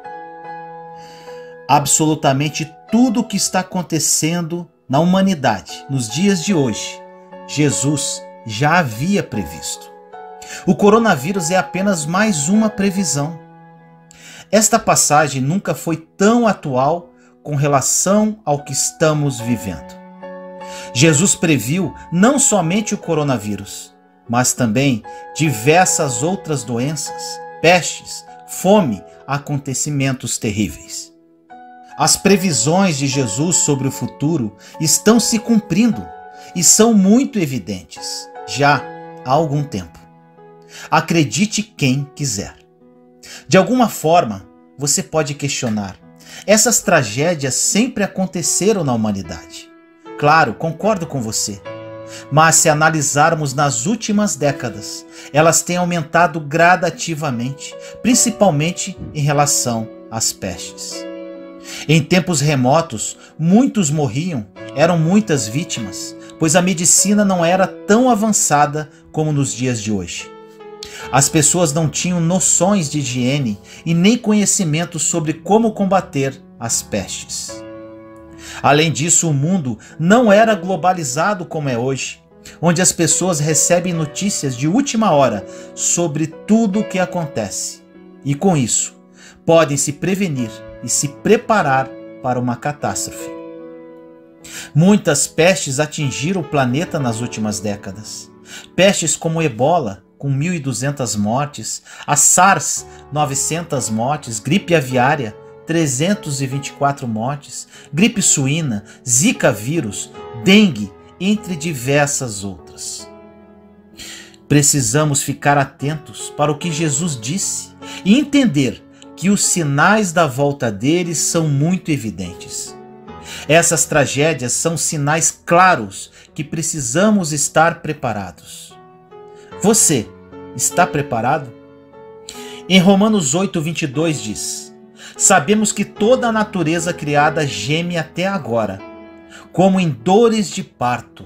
Absolutamente tudo o que está acontecendo na humanidade nos dias de hoje, Jesus já havia previsto. O coronavírus é apenas mais uma previsão. Esta passagem nunca foi tão atual com relação ao que estamos vivendo. Jesus previu não somente o coronavírus, mas também diversas outras doenças, pestes, fome, acontecimentos terríveis. As previsões de Jesus sobre o futuro estão se cumprindo e são muito evidentes já há algum tempo. Acredite quem quiser. De alguma forma, você pode questionar: essas tragédias sempre aconteceram na humanidade? Claro, concordo com você. Mas se analisarmos nas últimas décadas, elas têm aumentado gradativamente, principalmente em relação às pestes. Em tempos remotos, muitos morriam, eram muitas vítimas, pois a medicina não era tão avançada como nos dias de hoje. As pessoas não tinham noções de higiene e nem conhecimento sobre como combater as pestes. Além disso, o mundo não era globalizado como é hoje, onde as pessoas recebem notícias de última hora sobre tudo o que acontece. E com isso, podem se prevenir e se preparar para uma catástrofe. Muitas pestes atingiram o planeta nas últimas décadas. Pestes como o Ebola, com 1.200 mortes, a SARS, 900 mortes, gripe aviária, 324 mortes, gripe suína, Zika vírus, dengue, entre diversas outras. Precisamos ficar atentos para o que Jesus disse e entender que os sinais da volta dele são muito evidentes. Essas tragédias são sinais claros que precisamos estar preparados. Você está preparado? Em Romanos 8:22 diz: sabemos que toda a natureza criada geme até agora, como em dores de parto.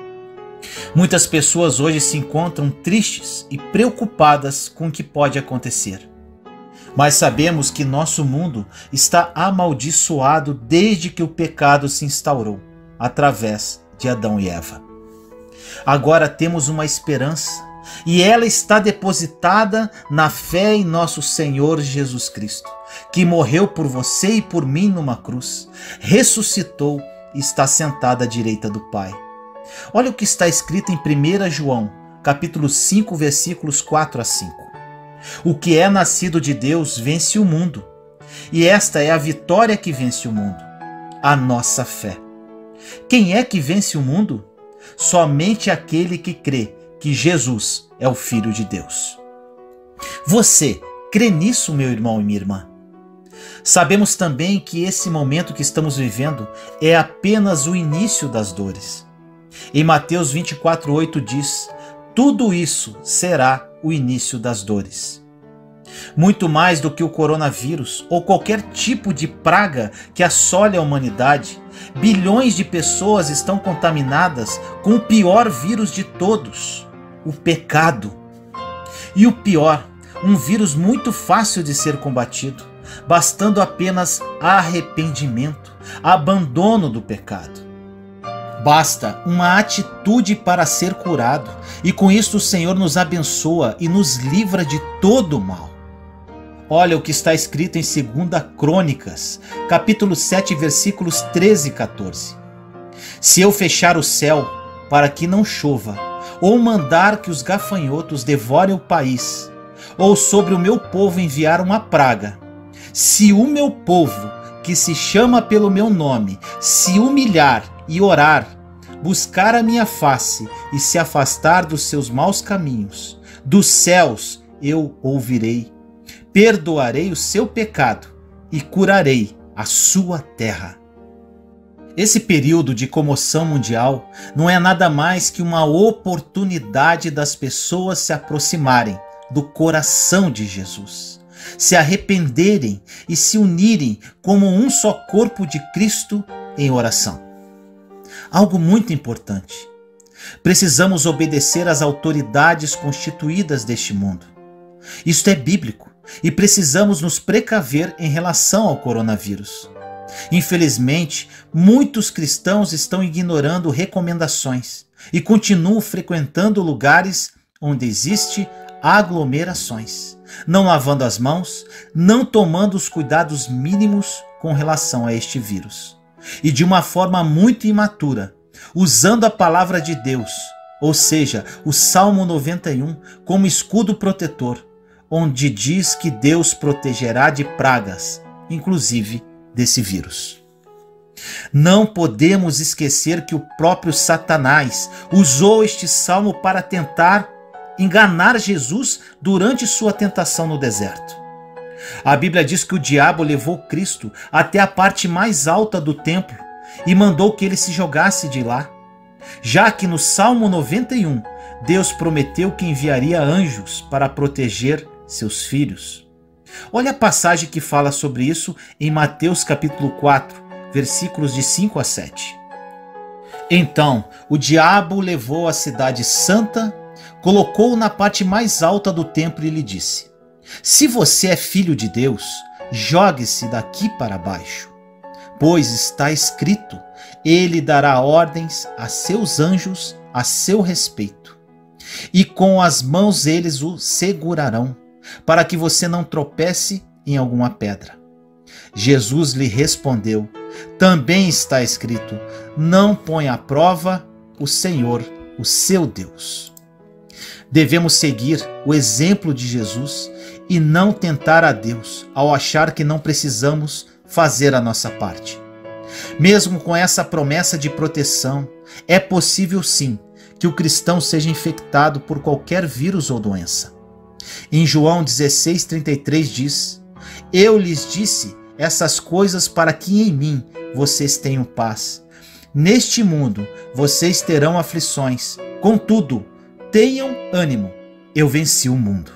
Muitas pessoas hoje se encontram tristes e preocupadas com o que pode acontecer. Mas sabemos que nosso mundo está amaldiçoado desde que o pecado se instaurou, através de Adão e Eva. Agora temos uma esperança, e ela está depositada na fé em nosso Senhor Jesus Cristo, que morreu por você e por mim numa cruz, ressuscitou e está sentado à direita do Pai. Olha o que está escrito em 1 João, capítulo 5, versículos 4 a 5. O que é nascido de Deus vence o mundo, e esta é a vitória que vence o mundo, a nossa fé. Quem é que vence o mundo? Somente aquele que crê que Jesus é o Filho de Deus. Você crê nisso, meu irmão e minha irmã? Sabemos também que esse momento que estamos vivendo é apenas o início das dores. Em Mateus 24:8 diz: tudo isso será o início das dores. Muito mais do que o coronavírus ou qualquer tipo de praga que assole a humanidade, bilhões de pessoas estão contaminadas com o pior vírus de todos, o pecado. E o pior, um vírus muito fácil de ser combatido, bastando apenas arrependimento, abandono do pecado. Basta uma atitude para ser curado, e com isso o Senhor nos abençoa e nos livra de todo o mal. Olha o que está escrito em 2 Crônicas, capítulo 7, versículos 13 e 14. Se eu fechar o céu para que não chova, ou mandar que os gafanhotos devorem o país, ou sobre o meu povo enviar uma praga, se o meu povo, que se chama pelo meu nome, se humilhar e orar, buscar a minha face e se afastar dos seus maus caminhos, dos céus eu ouvirei, perdoarei o seu pecado e curarei a sua terra. Esse período de comoção mundial não é nada mais que uma oportunidade das pessoas se aproximarem do coração de Jesus, se arrependerem e se unirem como um só corpo de Cristo em oração. Algo muito importante. Precisamos obedecer às autoridades constituídas deste mundo. Isto é bíblico e precisamos nos precaver em relação ao coronavírus. Infelizmente, muitos cristãos estão ignorando recomendações e continuam frequentando lugares onde existe aglomerações, não lavando as mãos, não tomando os cuidados mínimos com relação a este vírus. E de uma forma muito imatura, usando a palavra de Deus, ou seja, o Salmo 91, como escudo protetor, onde diz que Deus protegerá de pragas, inclusive desse vírus. Não podemos esquecer que o próprio Satanás usou este salmo para tentar enganar Jesus durante sua tentação no deserto. A Bíblia diz que o diabo levou Cristo até a parte mais alta do templo e mandou que ele se jogasse de lá, já que no Salmo 91, Deus prometeu que enviaria anjos para proteger seus filhos. Olha a passagem que fala sobre isso em Mateus capítulo 4, versículos de 5 a 7. Então, o diabo levou a cidade santa, colocou-o na parte mais alta do templo e lhe disse: se você é filho de Deus, jogue-se daqui para baixo, pois está escrito, ele dará ordens a seus anjos a seu respeito, e com as mãos eles o segurarão, para que você não tropece em alguma pedra. Jesus lhe respondeu: também está escrito, não ponha à prova o Senhor, o seu Deus. Devemos seguir o exemplo de Jesus e não tentar a Deus ao achar que não precisamos fazer a nossa parte. Mesmo com essa promessa de proteção, é possível sim que o cristão seja infectado por qualquer vírus ou doença. Em João 16:33 diz: eu lhes disse essas coisas para que em mim vocês tenham paz. Neste mundo vocês terão aflições, contudo, tenham ânimo, eu venci o mundo.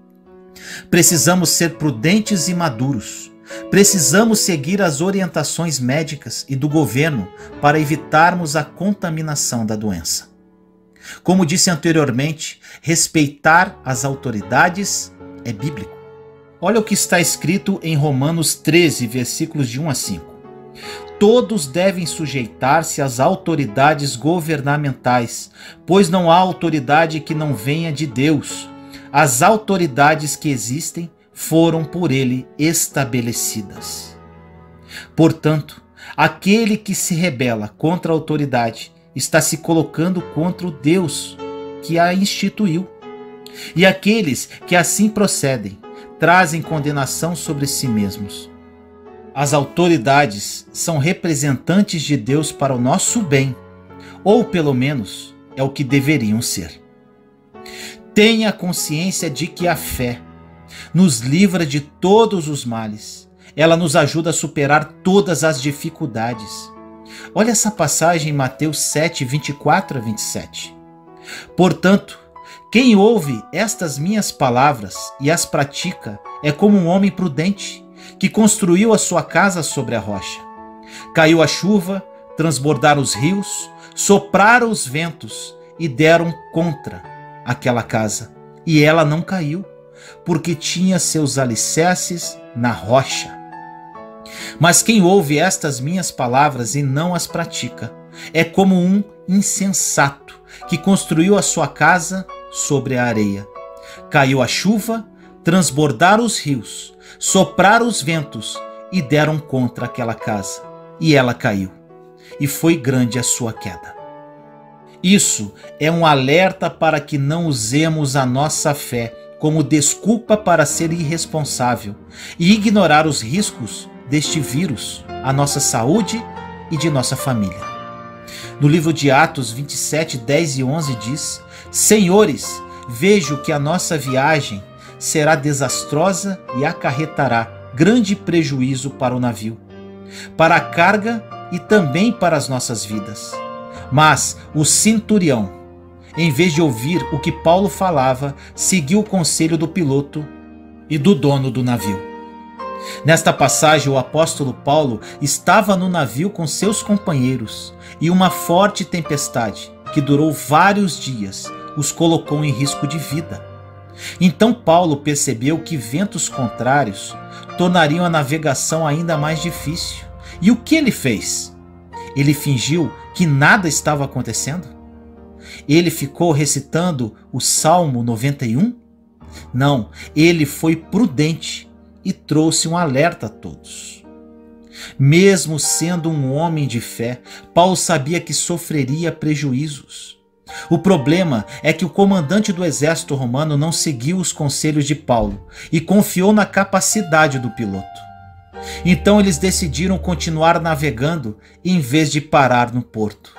Precisamos ser prudentes e maduros. Precisamos seguir as orientações médicas e do governo para evitarmos a contaminação da doença. Como disse anteriormente, respeitar as autoridades é bíblico. Olha o que está escrito em Romanos 13, versículos de 1 a 5. Todos devem sujeitar-se às autoridades governamentais, pois não há autoridade que não venha de Deus. As autoridades que existem foram por ele estabelecidas. Portanto, aquele que se rebela contra a autoridade está se colocando contra o Deus que a instituiu. E aqueles que assim procedem trazem condenação sobre si mesmos. As autoridades são representantes de Deus para o nosso bem, ou pelo menos é o que deveriam ser. Tenha consciência de que a fé nos livra de todos os males. Ela nos ajuda a superar todas as dificuldades. Olha essa passagem em Mateus 7, 24 a 27. Portanto, quem ouve estas minhas palavras e as pratica é como um homem prudente que construiu a sua casa sobre a rocha. Caiu a chuva, transbordaram os rios, sopraram os ventos e deram contra aquela casa. E ela não caiu, porque tinha seus alicerces na rocha. Mas quem ouve estas minhas palavras e não as pratica é como um insensato que construiu a sua casa sobre a areia. Caiu a chuva, transbordaram os rios, sopraram os ventos e deram contra aquela casa. E ela caiu, e foi grande a sua queda. Isso é um alerta para que não usemos a nossa fé como desculpa para ser irresponsável e ignorar os riscos deste vírus, a nossa saúde e de nossa família. No livro de Atos 27, 10 e 11 diz: Senhores, vejo que a nossa viagem será desastrosa e acarretará grande prejuízo para o navio, para a carga e também para as nossas vidas. Mas o centurião, em vez de ouvir o que Paulo falava, seguiu o conselho do piloto e do dono do navio. Nesta passagem, o apóstolo Paulo estava no navio com seus companheiros e uma forte tempestade, que durou vários dias, os colocou em risco de vida. Então Paulo percebeu que ventos contrários tornariam a navegação ainda mais difícil. E o que ele fez? Ele fingiu que nada estava acontecendo? Ele ficou recitando o Salmo 91? Não, ele foi prudente e trouxe um alerta a todos. Mesmo sendo um homem de fé, Paulo sabia que sofreria prejuízos. O problema é que o comandante do exército romano não seguiu os conselhos de Paulo e confiou na capacidade do piloto. Então eles decidiram continuar navegando em vez de parar no porto.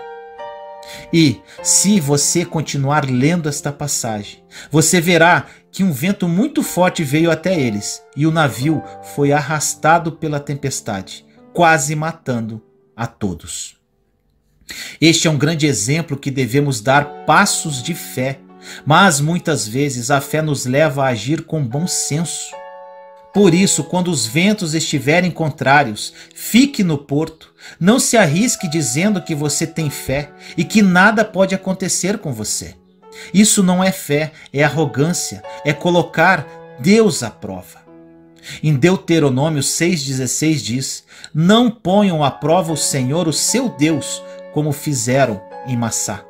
E, se você continuar lendo esta passagem, você verá que um vento muito forte veio até eles e o navio foi arrastado pela tempestade, quase matando a todos. Este é um grande exemplo que devemos dar passos de fé, mas muitas vezes a fé nos leva a agir com bom senso. Por isso, quando os ventos estiverem contrários, fique no porto. Não se arrisque dizendo que você tem fé e que nada pode acontecer com você. Isso não é fé, é arrogância, é colocar Deus à prova. Em Deuteronômio 6,16 diz: Não ponham à prova o Senhor, o seu Deus, como fizeram em Massá.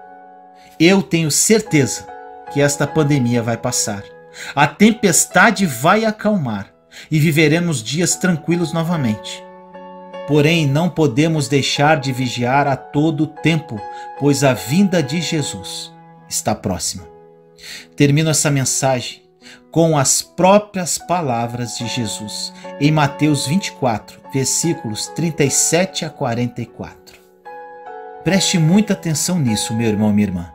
Eu tenho certeza que esta pandemia vai passar. A tempestade vai acalmar e viveremos dias tranquilos novamente. Porém, não podemos deixar de vigiar a todo tempo, pois a vinda de Jesus está próxima. Termino essa mensagem com as próprias palavras de Jesus em Mateus 24, versículos 37 a 44. Preste muita atenção nisso, meu irmão e minha irmã.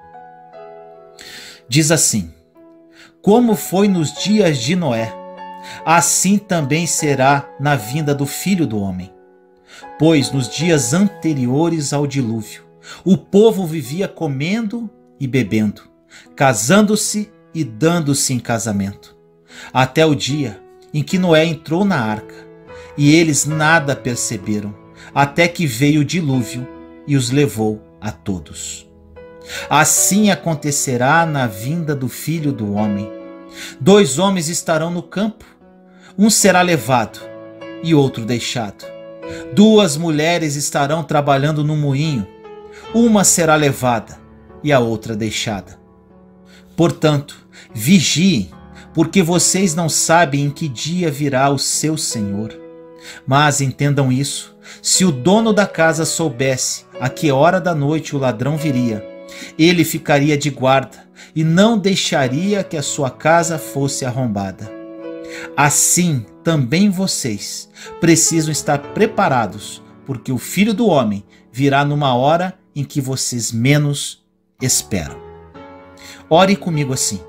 Diz assim: Como foi nos dias de Noé, assim também será na vinda do Filho do Homem. pois nos dias anteriores ao dilúvio, o povo vivia comendo e bebendo, casando-se e dando-se em casamento, até o dia em que Noé entrou na arca, e eles nada perceberam, até que veio o dilúvio e os levou a todos. Assim acontecerá na vinda do Filho do Homem. 2 homens estarão no campo, um será levado e outro deixado. 2 mulheres estarão trabalhando no moinho, uma será levada e a outra deixada. Portanto, vigiem, porque vocês não sabem em que dia virá o seu Senhor. Mas entendam isso: se o dono da casa soubesse a que hora da noite o ladrão viria, ele ficaria de guarda e não deixaria que a sua casa fosse arrombada. Assim, também vocês precisam estar preparados, porque o Filho do Homem virá numa hora em que vocês menos esperam. Ore comigo assim: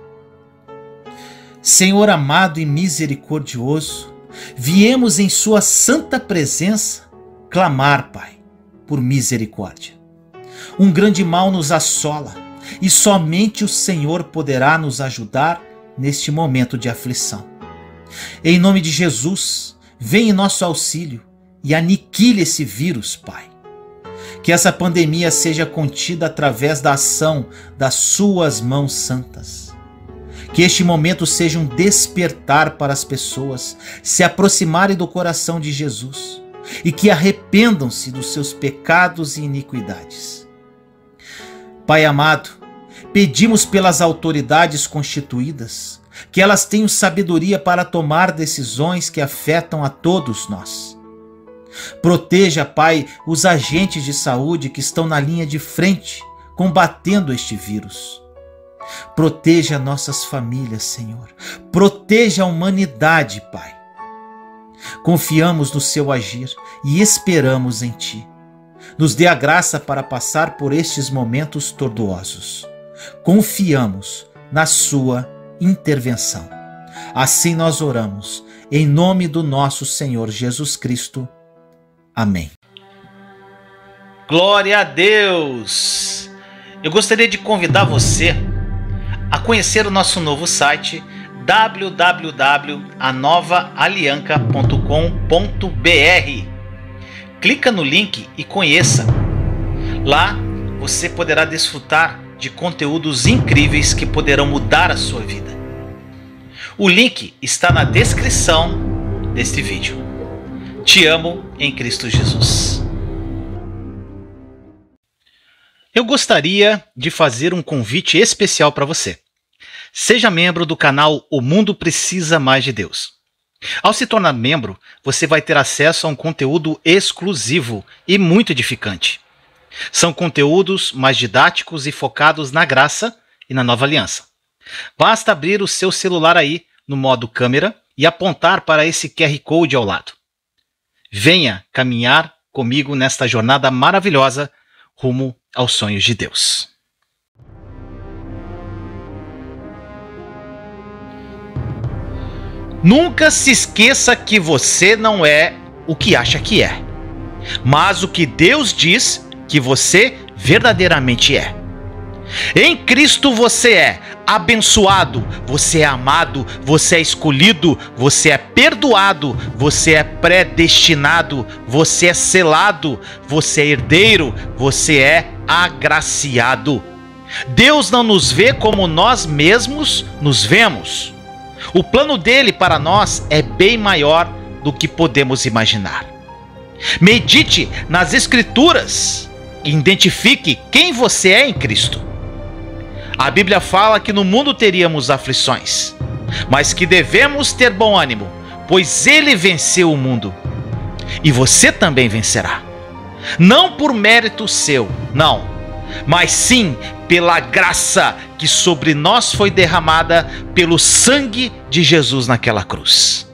Senhor amado e misericordioso, viemos em sua santa presença clamar, Pai, por misericórdia. Um grande mal nos assola e somente o Senhor poderá nos ajudar neste momento de aflição. Em nome de Jesus, vem em nosso auxílio e aniquile esse vírus, Pai. Que essa pandemia seja contida através da ação das suas mãos santas. Que este momento seja um despertar para as pessoas se aproximarem do coração de Jesus e que arrependam-se dos seus pecados e iniquidades. Pai amado, pedimos pelas autoridades constituídas que elas tenham sabedoria para tomar decisões que afetam a todos nós. Proteja, Pai, os agentes de saúde que estão na linha de frente combatendo este vírus. Proteja nossas famílias, Senhor. Proteja a humanidade, Pai. Confiamos no seu agir e esperamos em Ti. Nos dê a graça para passar por estes momentos tortuosos. Confiamos na sua intervenção. Assim nós oramos, em nome do nosso Senhor Jesus Cristo. Amém. Glória a Deus! Eu gostaria de convidar você a conhecer o nosso novo site www.anovaalianca.com.br. Clica no link e conheça. Lá você poderá desfrutar de conteúdos incríveis que poderão mudar a sua vida. O link está na descrição deste vídeo. Te amo em Cristo Jesus. Eu gostaria de fazer um convite especial para você. Seja membro do canal O Mundo Precisa Mais de Deus. Ao se tornar membro, você vai ter acesso a um conteúdo exclusivo e muito edificante. São conteúdos mais didáticos e focados na graça e na nova aliança. Basta abrir o seu celular aí no modo câmera e apontar para esse QR Code ao lado. Venha caminhar comigo nesta jornada maravilhosa rumo aos sonhos de Deus. Nunca se esqueça que você não é o que acha que é, mas o que Deus diz que você verdadeiramente é. Em Cristo você é abençoado, você é amado, você é escolhido, você é perdoado, você é predestinado, você é selado, você é herdeiro, você é agraciado. Deus não nos vê como nós mesmos nos vemos. O plano dele para nós é bem maior do que podemos imaginar. Medite nas Escrituras e identifique quem você é em Cristo. A Bíblia fala que no mundo teríamos aflições, mas que devemos ter bom ânimo, pois ele venceu o mundo. E você também vencerá. Não por mérito seu, não, mas sim pela graça que sobre nós foi derramada pelo sangue de Jesus naquela cruz.